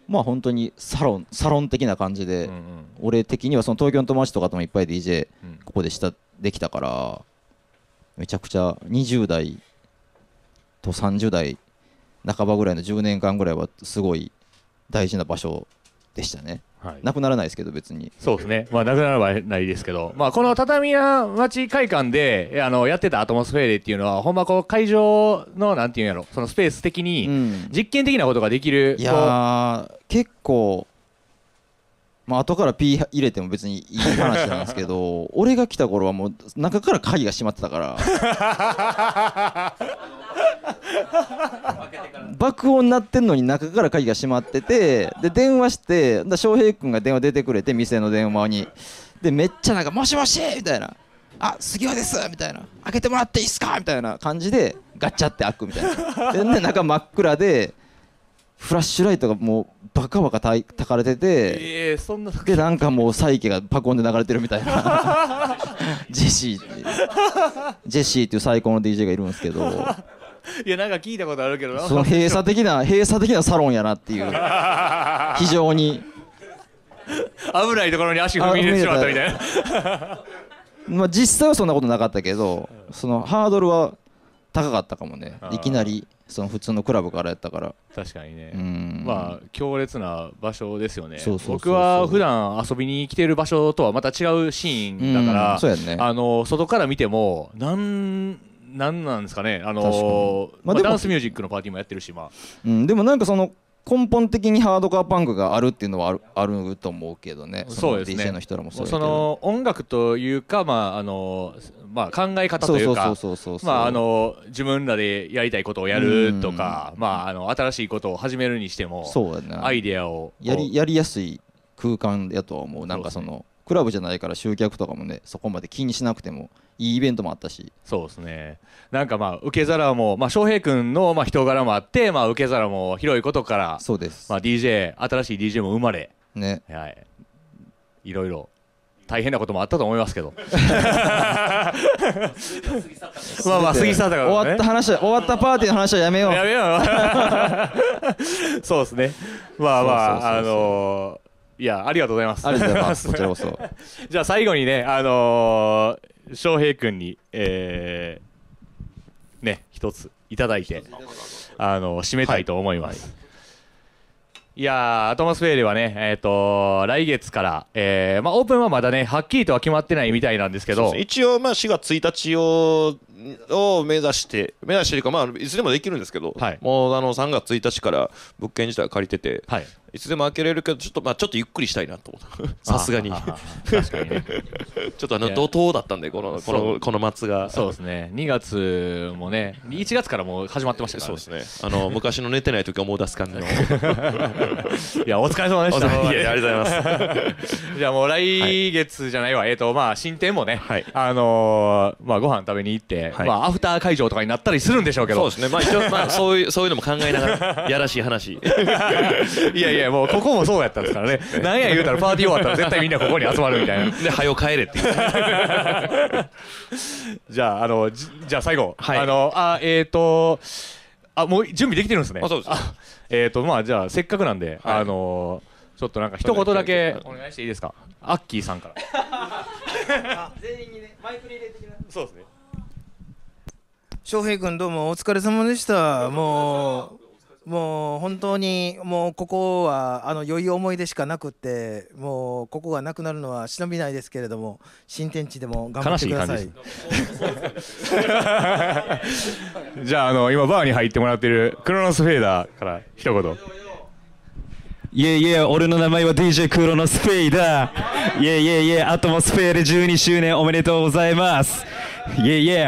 まあ本当にサロンサロン的な感じで、うんうん、俺的にはその東京の友達とかともいっぱい ディージェー ここでしたできたから、めちゃくちゃにじゅう代とさんじゅう代半ばぐらいのじゅうねんかんぐらいはすごい大事な場所でしたね。はい、なくならないですけど別に。 そうですね、まあ、なくならないですけど、まあ、この畳屋町会館であのやってたアトモスフェーレっていうのはほんまこう会場のなんていうんやろ、そのスペース的に実験的なことができる、うん、 いやー結構まあ後から P 入れても別にいい話なんですけど俺が来た頃はもう中から鍵が閉まってたから爆音鳴ってんのに中から鍵が閉まってて、で電話して翔平君が電話出てくれて、店の電話にでめっちゃなんかもしもしみたいな、あ杉尾ですみたいな、開けてもらっていいっすかみたいな感じでガチャって開くみたいなで、ね、中真っ暗でフラッシュライトがもうバカバカたたかれてて、 えー、そんなでなんかもうサイケがパコンで流れてるみたいなジェシーっていうジェシーっていう最高の ディージェー がいるんですけどいやなんか聞いたことあるけど、 その閉鎖的な閉鎖的なサロンやなっていう非常に危ないところに足踏み入れてしまったみたいなまあ実際はそんなことなかったけど、そのハードルは高かったかもね。いきなりその普通のクラブからやったから。 確かにね、まあ強烈な場所ですよね。僕は普段遊びに来てる場所とはまた違うシーンだから、 そうやね、 あの外から見てもなんなんなんですかね、あのーまあ、ダンスミュージックのパーティーもやってるし、まあうん、でもなんかその根本的にハードコアパンクがあるっていうのはある、あると思うけどね。 そうですね。 ディージェー の人らもそうだけど、その音楽というか、まああのまあ、考え方というか、まああの自分らでやりたいことをやるとか、まああの新しいことを始めるにしても、 そうだね、 アイデアをやりやりやすい空間やとは思う。なんかそのクラブじゃないから集客とかもねそこまで気にしなくてもいいイベントもあったし。 そうですね。なんかまあ受け皿も、まあ、翔平君のまあ人柄もあって、まあ、受け皿も広いことから、 そうです、 まあ、ディージェー 新しい ディージェー も生まれ、 ね、 はい、いろいろ大変なこともあったと思いますけどまあまあ過ぎ去ったから、ね、 終わった話は終わったパーティーの話はやめようやめようそうですね。まあまああのーいやありがとうございます。 ありがとうございます。こちらこそ。 じゃあ最後にね、あのー、翔平君に、えー、ね一ついただいて、あのー、締めたいと思います。はいはい、いやーアトモスフェーレはね、えーと来月から、えーまあ、オープンはまだねはっきりとは決まってないみたいなんですけど、 一応まあしがつついたちをを目指して目指してるか、まあいつでもできるんですけど、はい、もうあのさんがつついたちから物件自体は借りてて、はい、いつでも開けれるけどちょっとまあちょっとゆっくりしたいなと思ったさすがに確かにねちょっとあの怒涛だったんでこのこのこの末が。 そうですね。にがつもねいちがつからもう始まってましたからね。 そうですね。あの昔の寝てない時思い出す感じのいやお疲れ様でした。 いやありがとうございますじゃあもう来月じゃないわ、はい、えっとまあ新店もね、はい、あのー、まあご飯食べに行って、はい、まあアフター会場とかになったりするんでしょうけど、 そうですね。まあ一応まあそういうそういうのも考えながらやらしい話いやいやもうここもそうやったんですからねなんや言うたらパーティー終わったら絶対みんなここに集まるみたいなで早よ帰れっていうじゃああの じ, じゃあ最後、はい、あのあえっ、ー、とあもう準備できてるんですね。 あそうです。 えっ、ー、とまあじゃあせっかくなんで、はい、あのちょっとなんか一言だけお願いしていいですか。アッキーさんから全員にねマイクリレー的な。 そうですね。 翔平君どうもお疲れ様でした。もうもう本当にもうここはあの良い思い出しかなくって、もうここがなくなるのは忍びないですけれども、新天地でも頑張ってください。 じゃああの今バーに入ってもらってるクロノスフェーダーから一言。 いえいえ、俺の名前は ディージェー クロノスフェイダー。いえいえいえ、アトモスフェーレじゅうにしゅうねんおめでとうございます。いえいえ。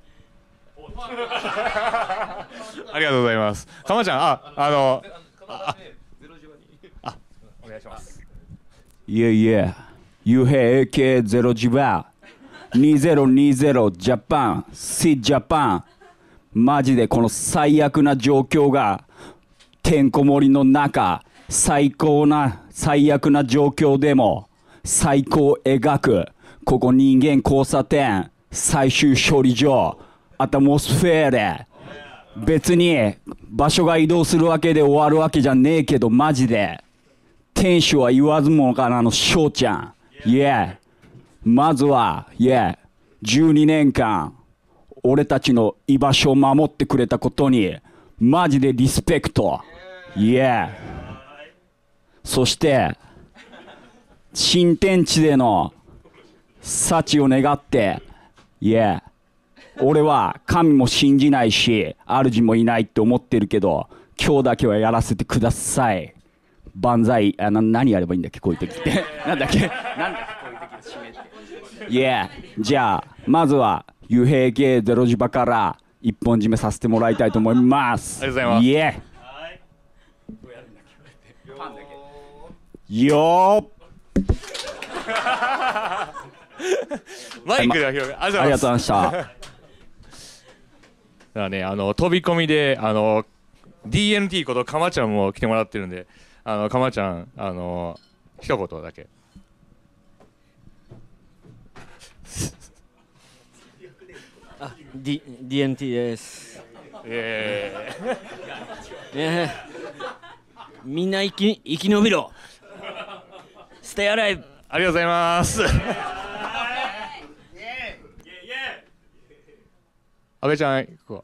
ありがとうございます。かまちゃん、あ、あの、あ、あ、お願いします。 いえいえ、ユヘ エーケーゼロ ジバーにせんにじゅうジャパン、シージャパン。マジでこの最悪な状況がてんこ盛りの中、最高な最悪な状況でも最高を描くここ人間交差点最終処理場アトモスフェーレ別に場所が移動するわけで終わるわけじゃねえけど、マジで店主は言わずもがなの翔ちゃん、いやまずは、いやじゅうにねんかん俺たちの居場所を守ってくれたことにマジでリスペクト、いやそして新天地での幸を願って、いや俺は神も信じないし主もいないって思ってるけど、今日だけはやらせてください。万歳。あな何やればいいんだっけこういう時ってなんだっけなんだっけこういう時の締めって。いやじゃあまずは幽閉系ゼロ磁場から一本締めさせてもらいたいと思います。 ありがとうございます。 イエーよーマイクでは広げ、 ありがとうございました。 だからね、あの飛び込みであの ディーエヌティー ことかまちゃんも来てもらってるんで、あのかまちゃんあの一言だけ。 あ、D、ディーエヌティー です。 えー、えー、みんな生き生き延びろ。Stay alive。 ありがとうございます。阿部ちゃん、ここ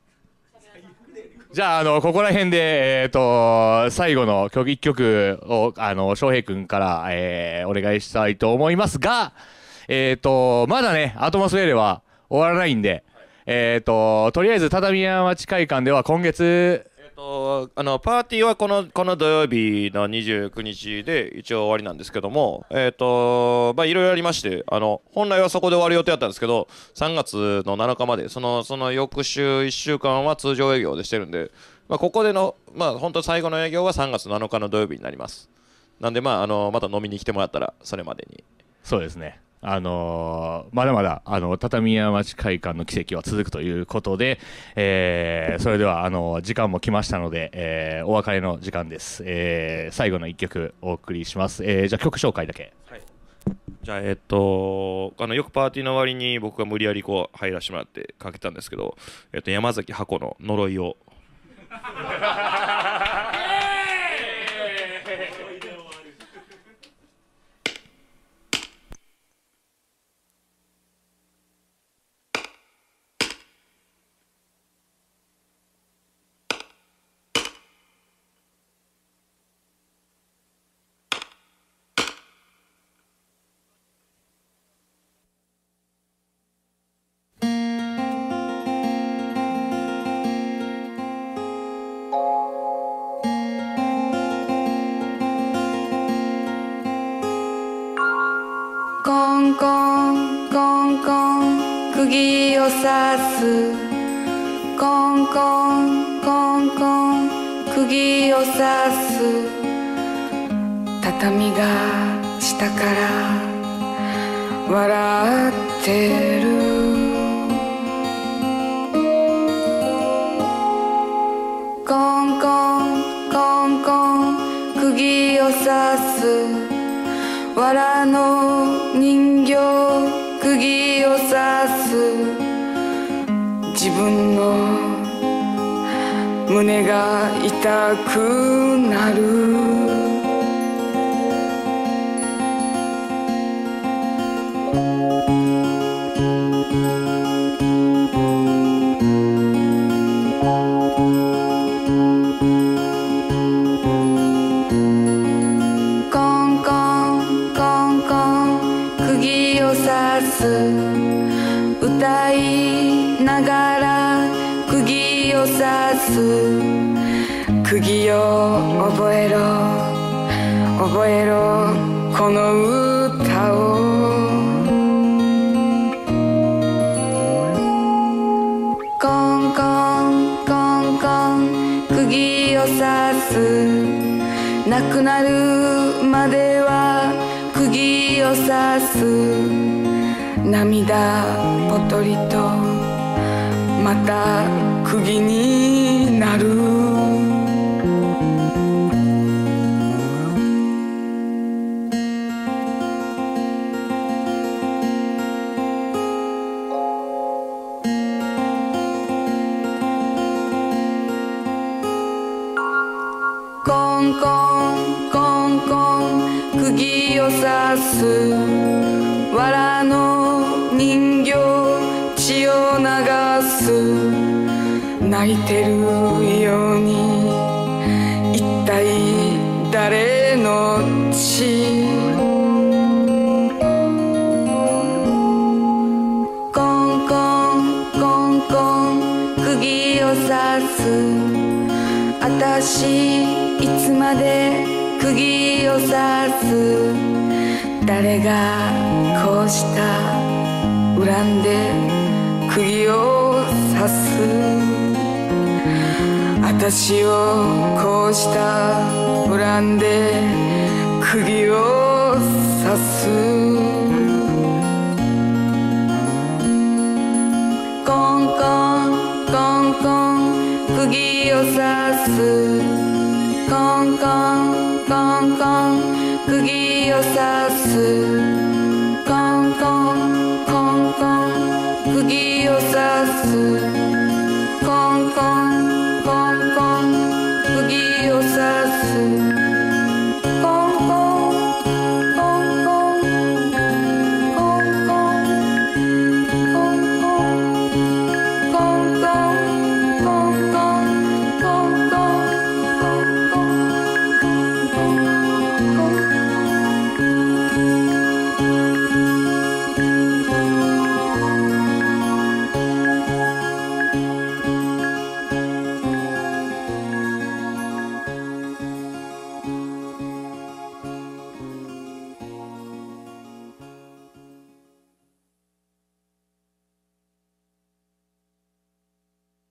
じゃあ、あのここら辺で、えー、と最後の曲いっきょくをあの翔平君から、えー、お願いしたいと思いますが、えー、とまだねアトモスフェーレは終わらないんで、えー、ととりあえず只宮町会館では今月えっと、あのパーティーはこのこの土曜日のにじゅうくにちで一応終わりなんですけども、えっとまあいろいろありまして、あの本来はそこで終わる予定だったんですけど、さんがつのなのかまでそのその翌週いっしゅうかんは通常営業でしてるんで、まあ、ここでのまあ本当最後の営業はさんがつなのかの土曜日になります。なんでまああのまた飲みに来てもらったらそれまでに。 そうですね。あのー、まだまだあの只宮町会館の奇跡は続くということで、えー、それではあの時間も来ましたので、えー、お別れの時間です、えー、最後のいっきょくお送りします、えー、じゃあ曲紹介だけ、 はい、じゃあえっとあのよくパーティーの終わりに僕が無理やりこう入らせてもらってかけたんですけど、えっと、山崎箱の呪いをコンコンコンコン釘を刺すコンコンコンコン釘を刺す畳が下から笑ってるコンコンコンコン釘を刺す藁の人形釘を刺す自分の胸が痛くなる歌いながら釘を刺す釘を覚えろ覚えろこの歌をコンコンコンコン釘を刺すなくなるまでは釘を刺す涙ぽとりとまた釘になるコンコンコンコン釘を刺す藁の人形血を流す泣いてるように一体誰の血コンコンコンコン釘を刺すあたしいつまで釘を刺す誰がこうした恨んで釘を刺すあたしをこうした恨んで釘を刺すコンコンコンコン釘を刺すコンコンコンコン釘を刺すコンコンコンコン釘を刺すコンコンコンコン釘を刺すコンコンコンコンコンコンコンコンコンコンコンコンコン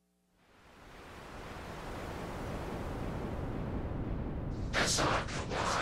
Yes, sir.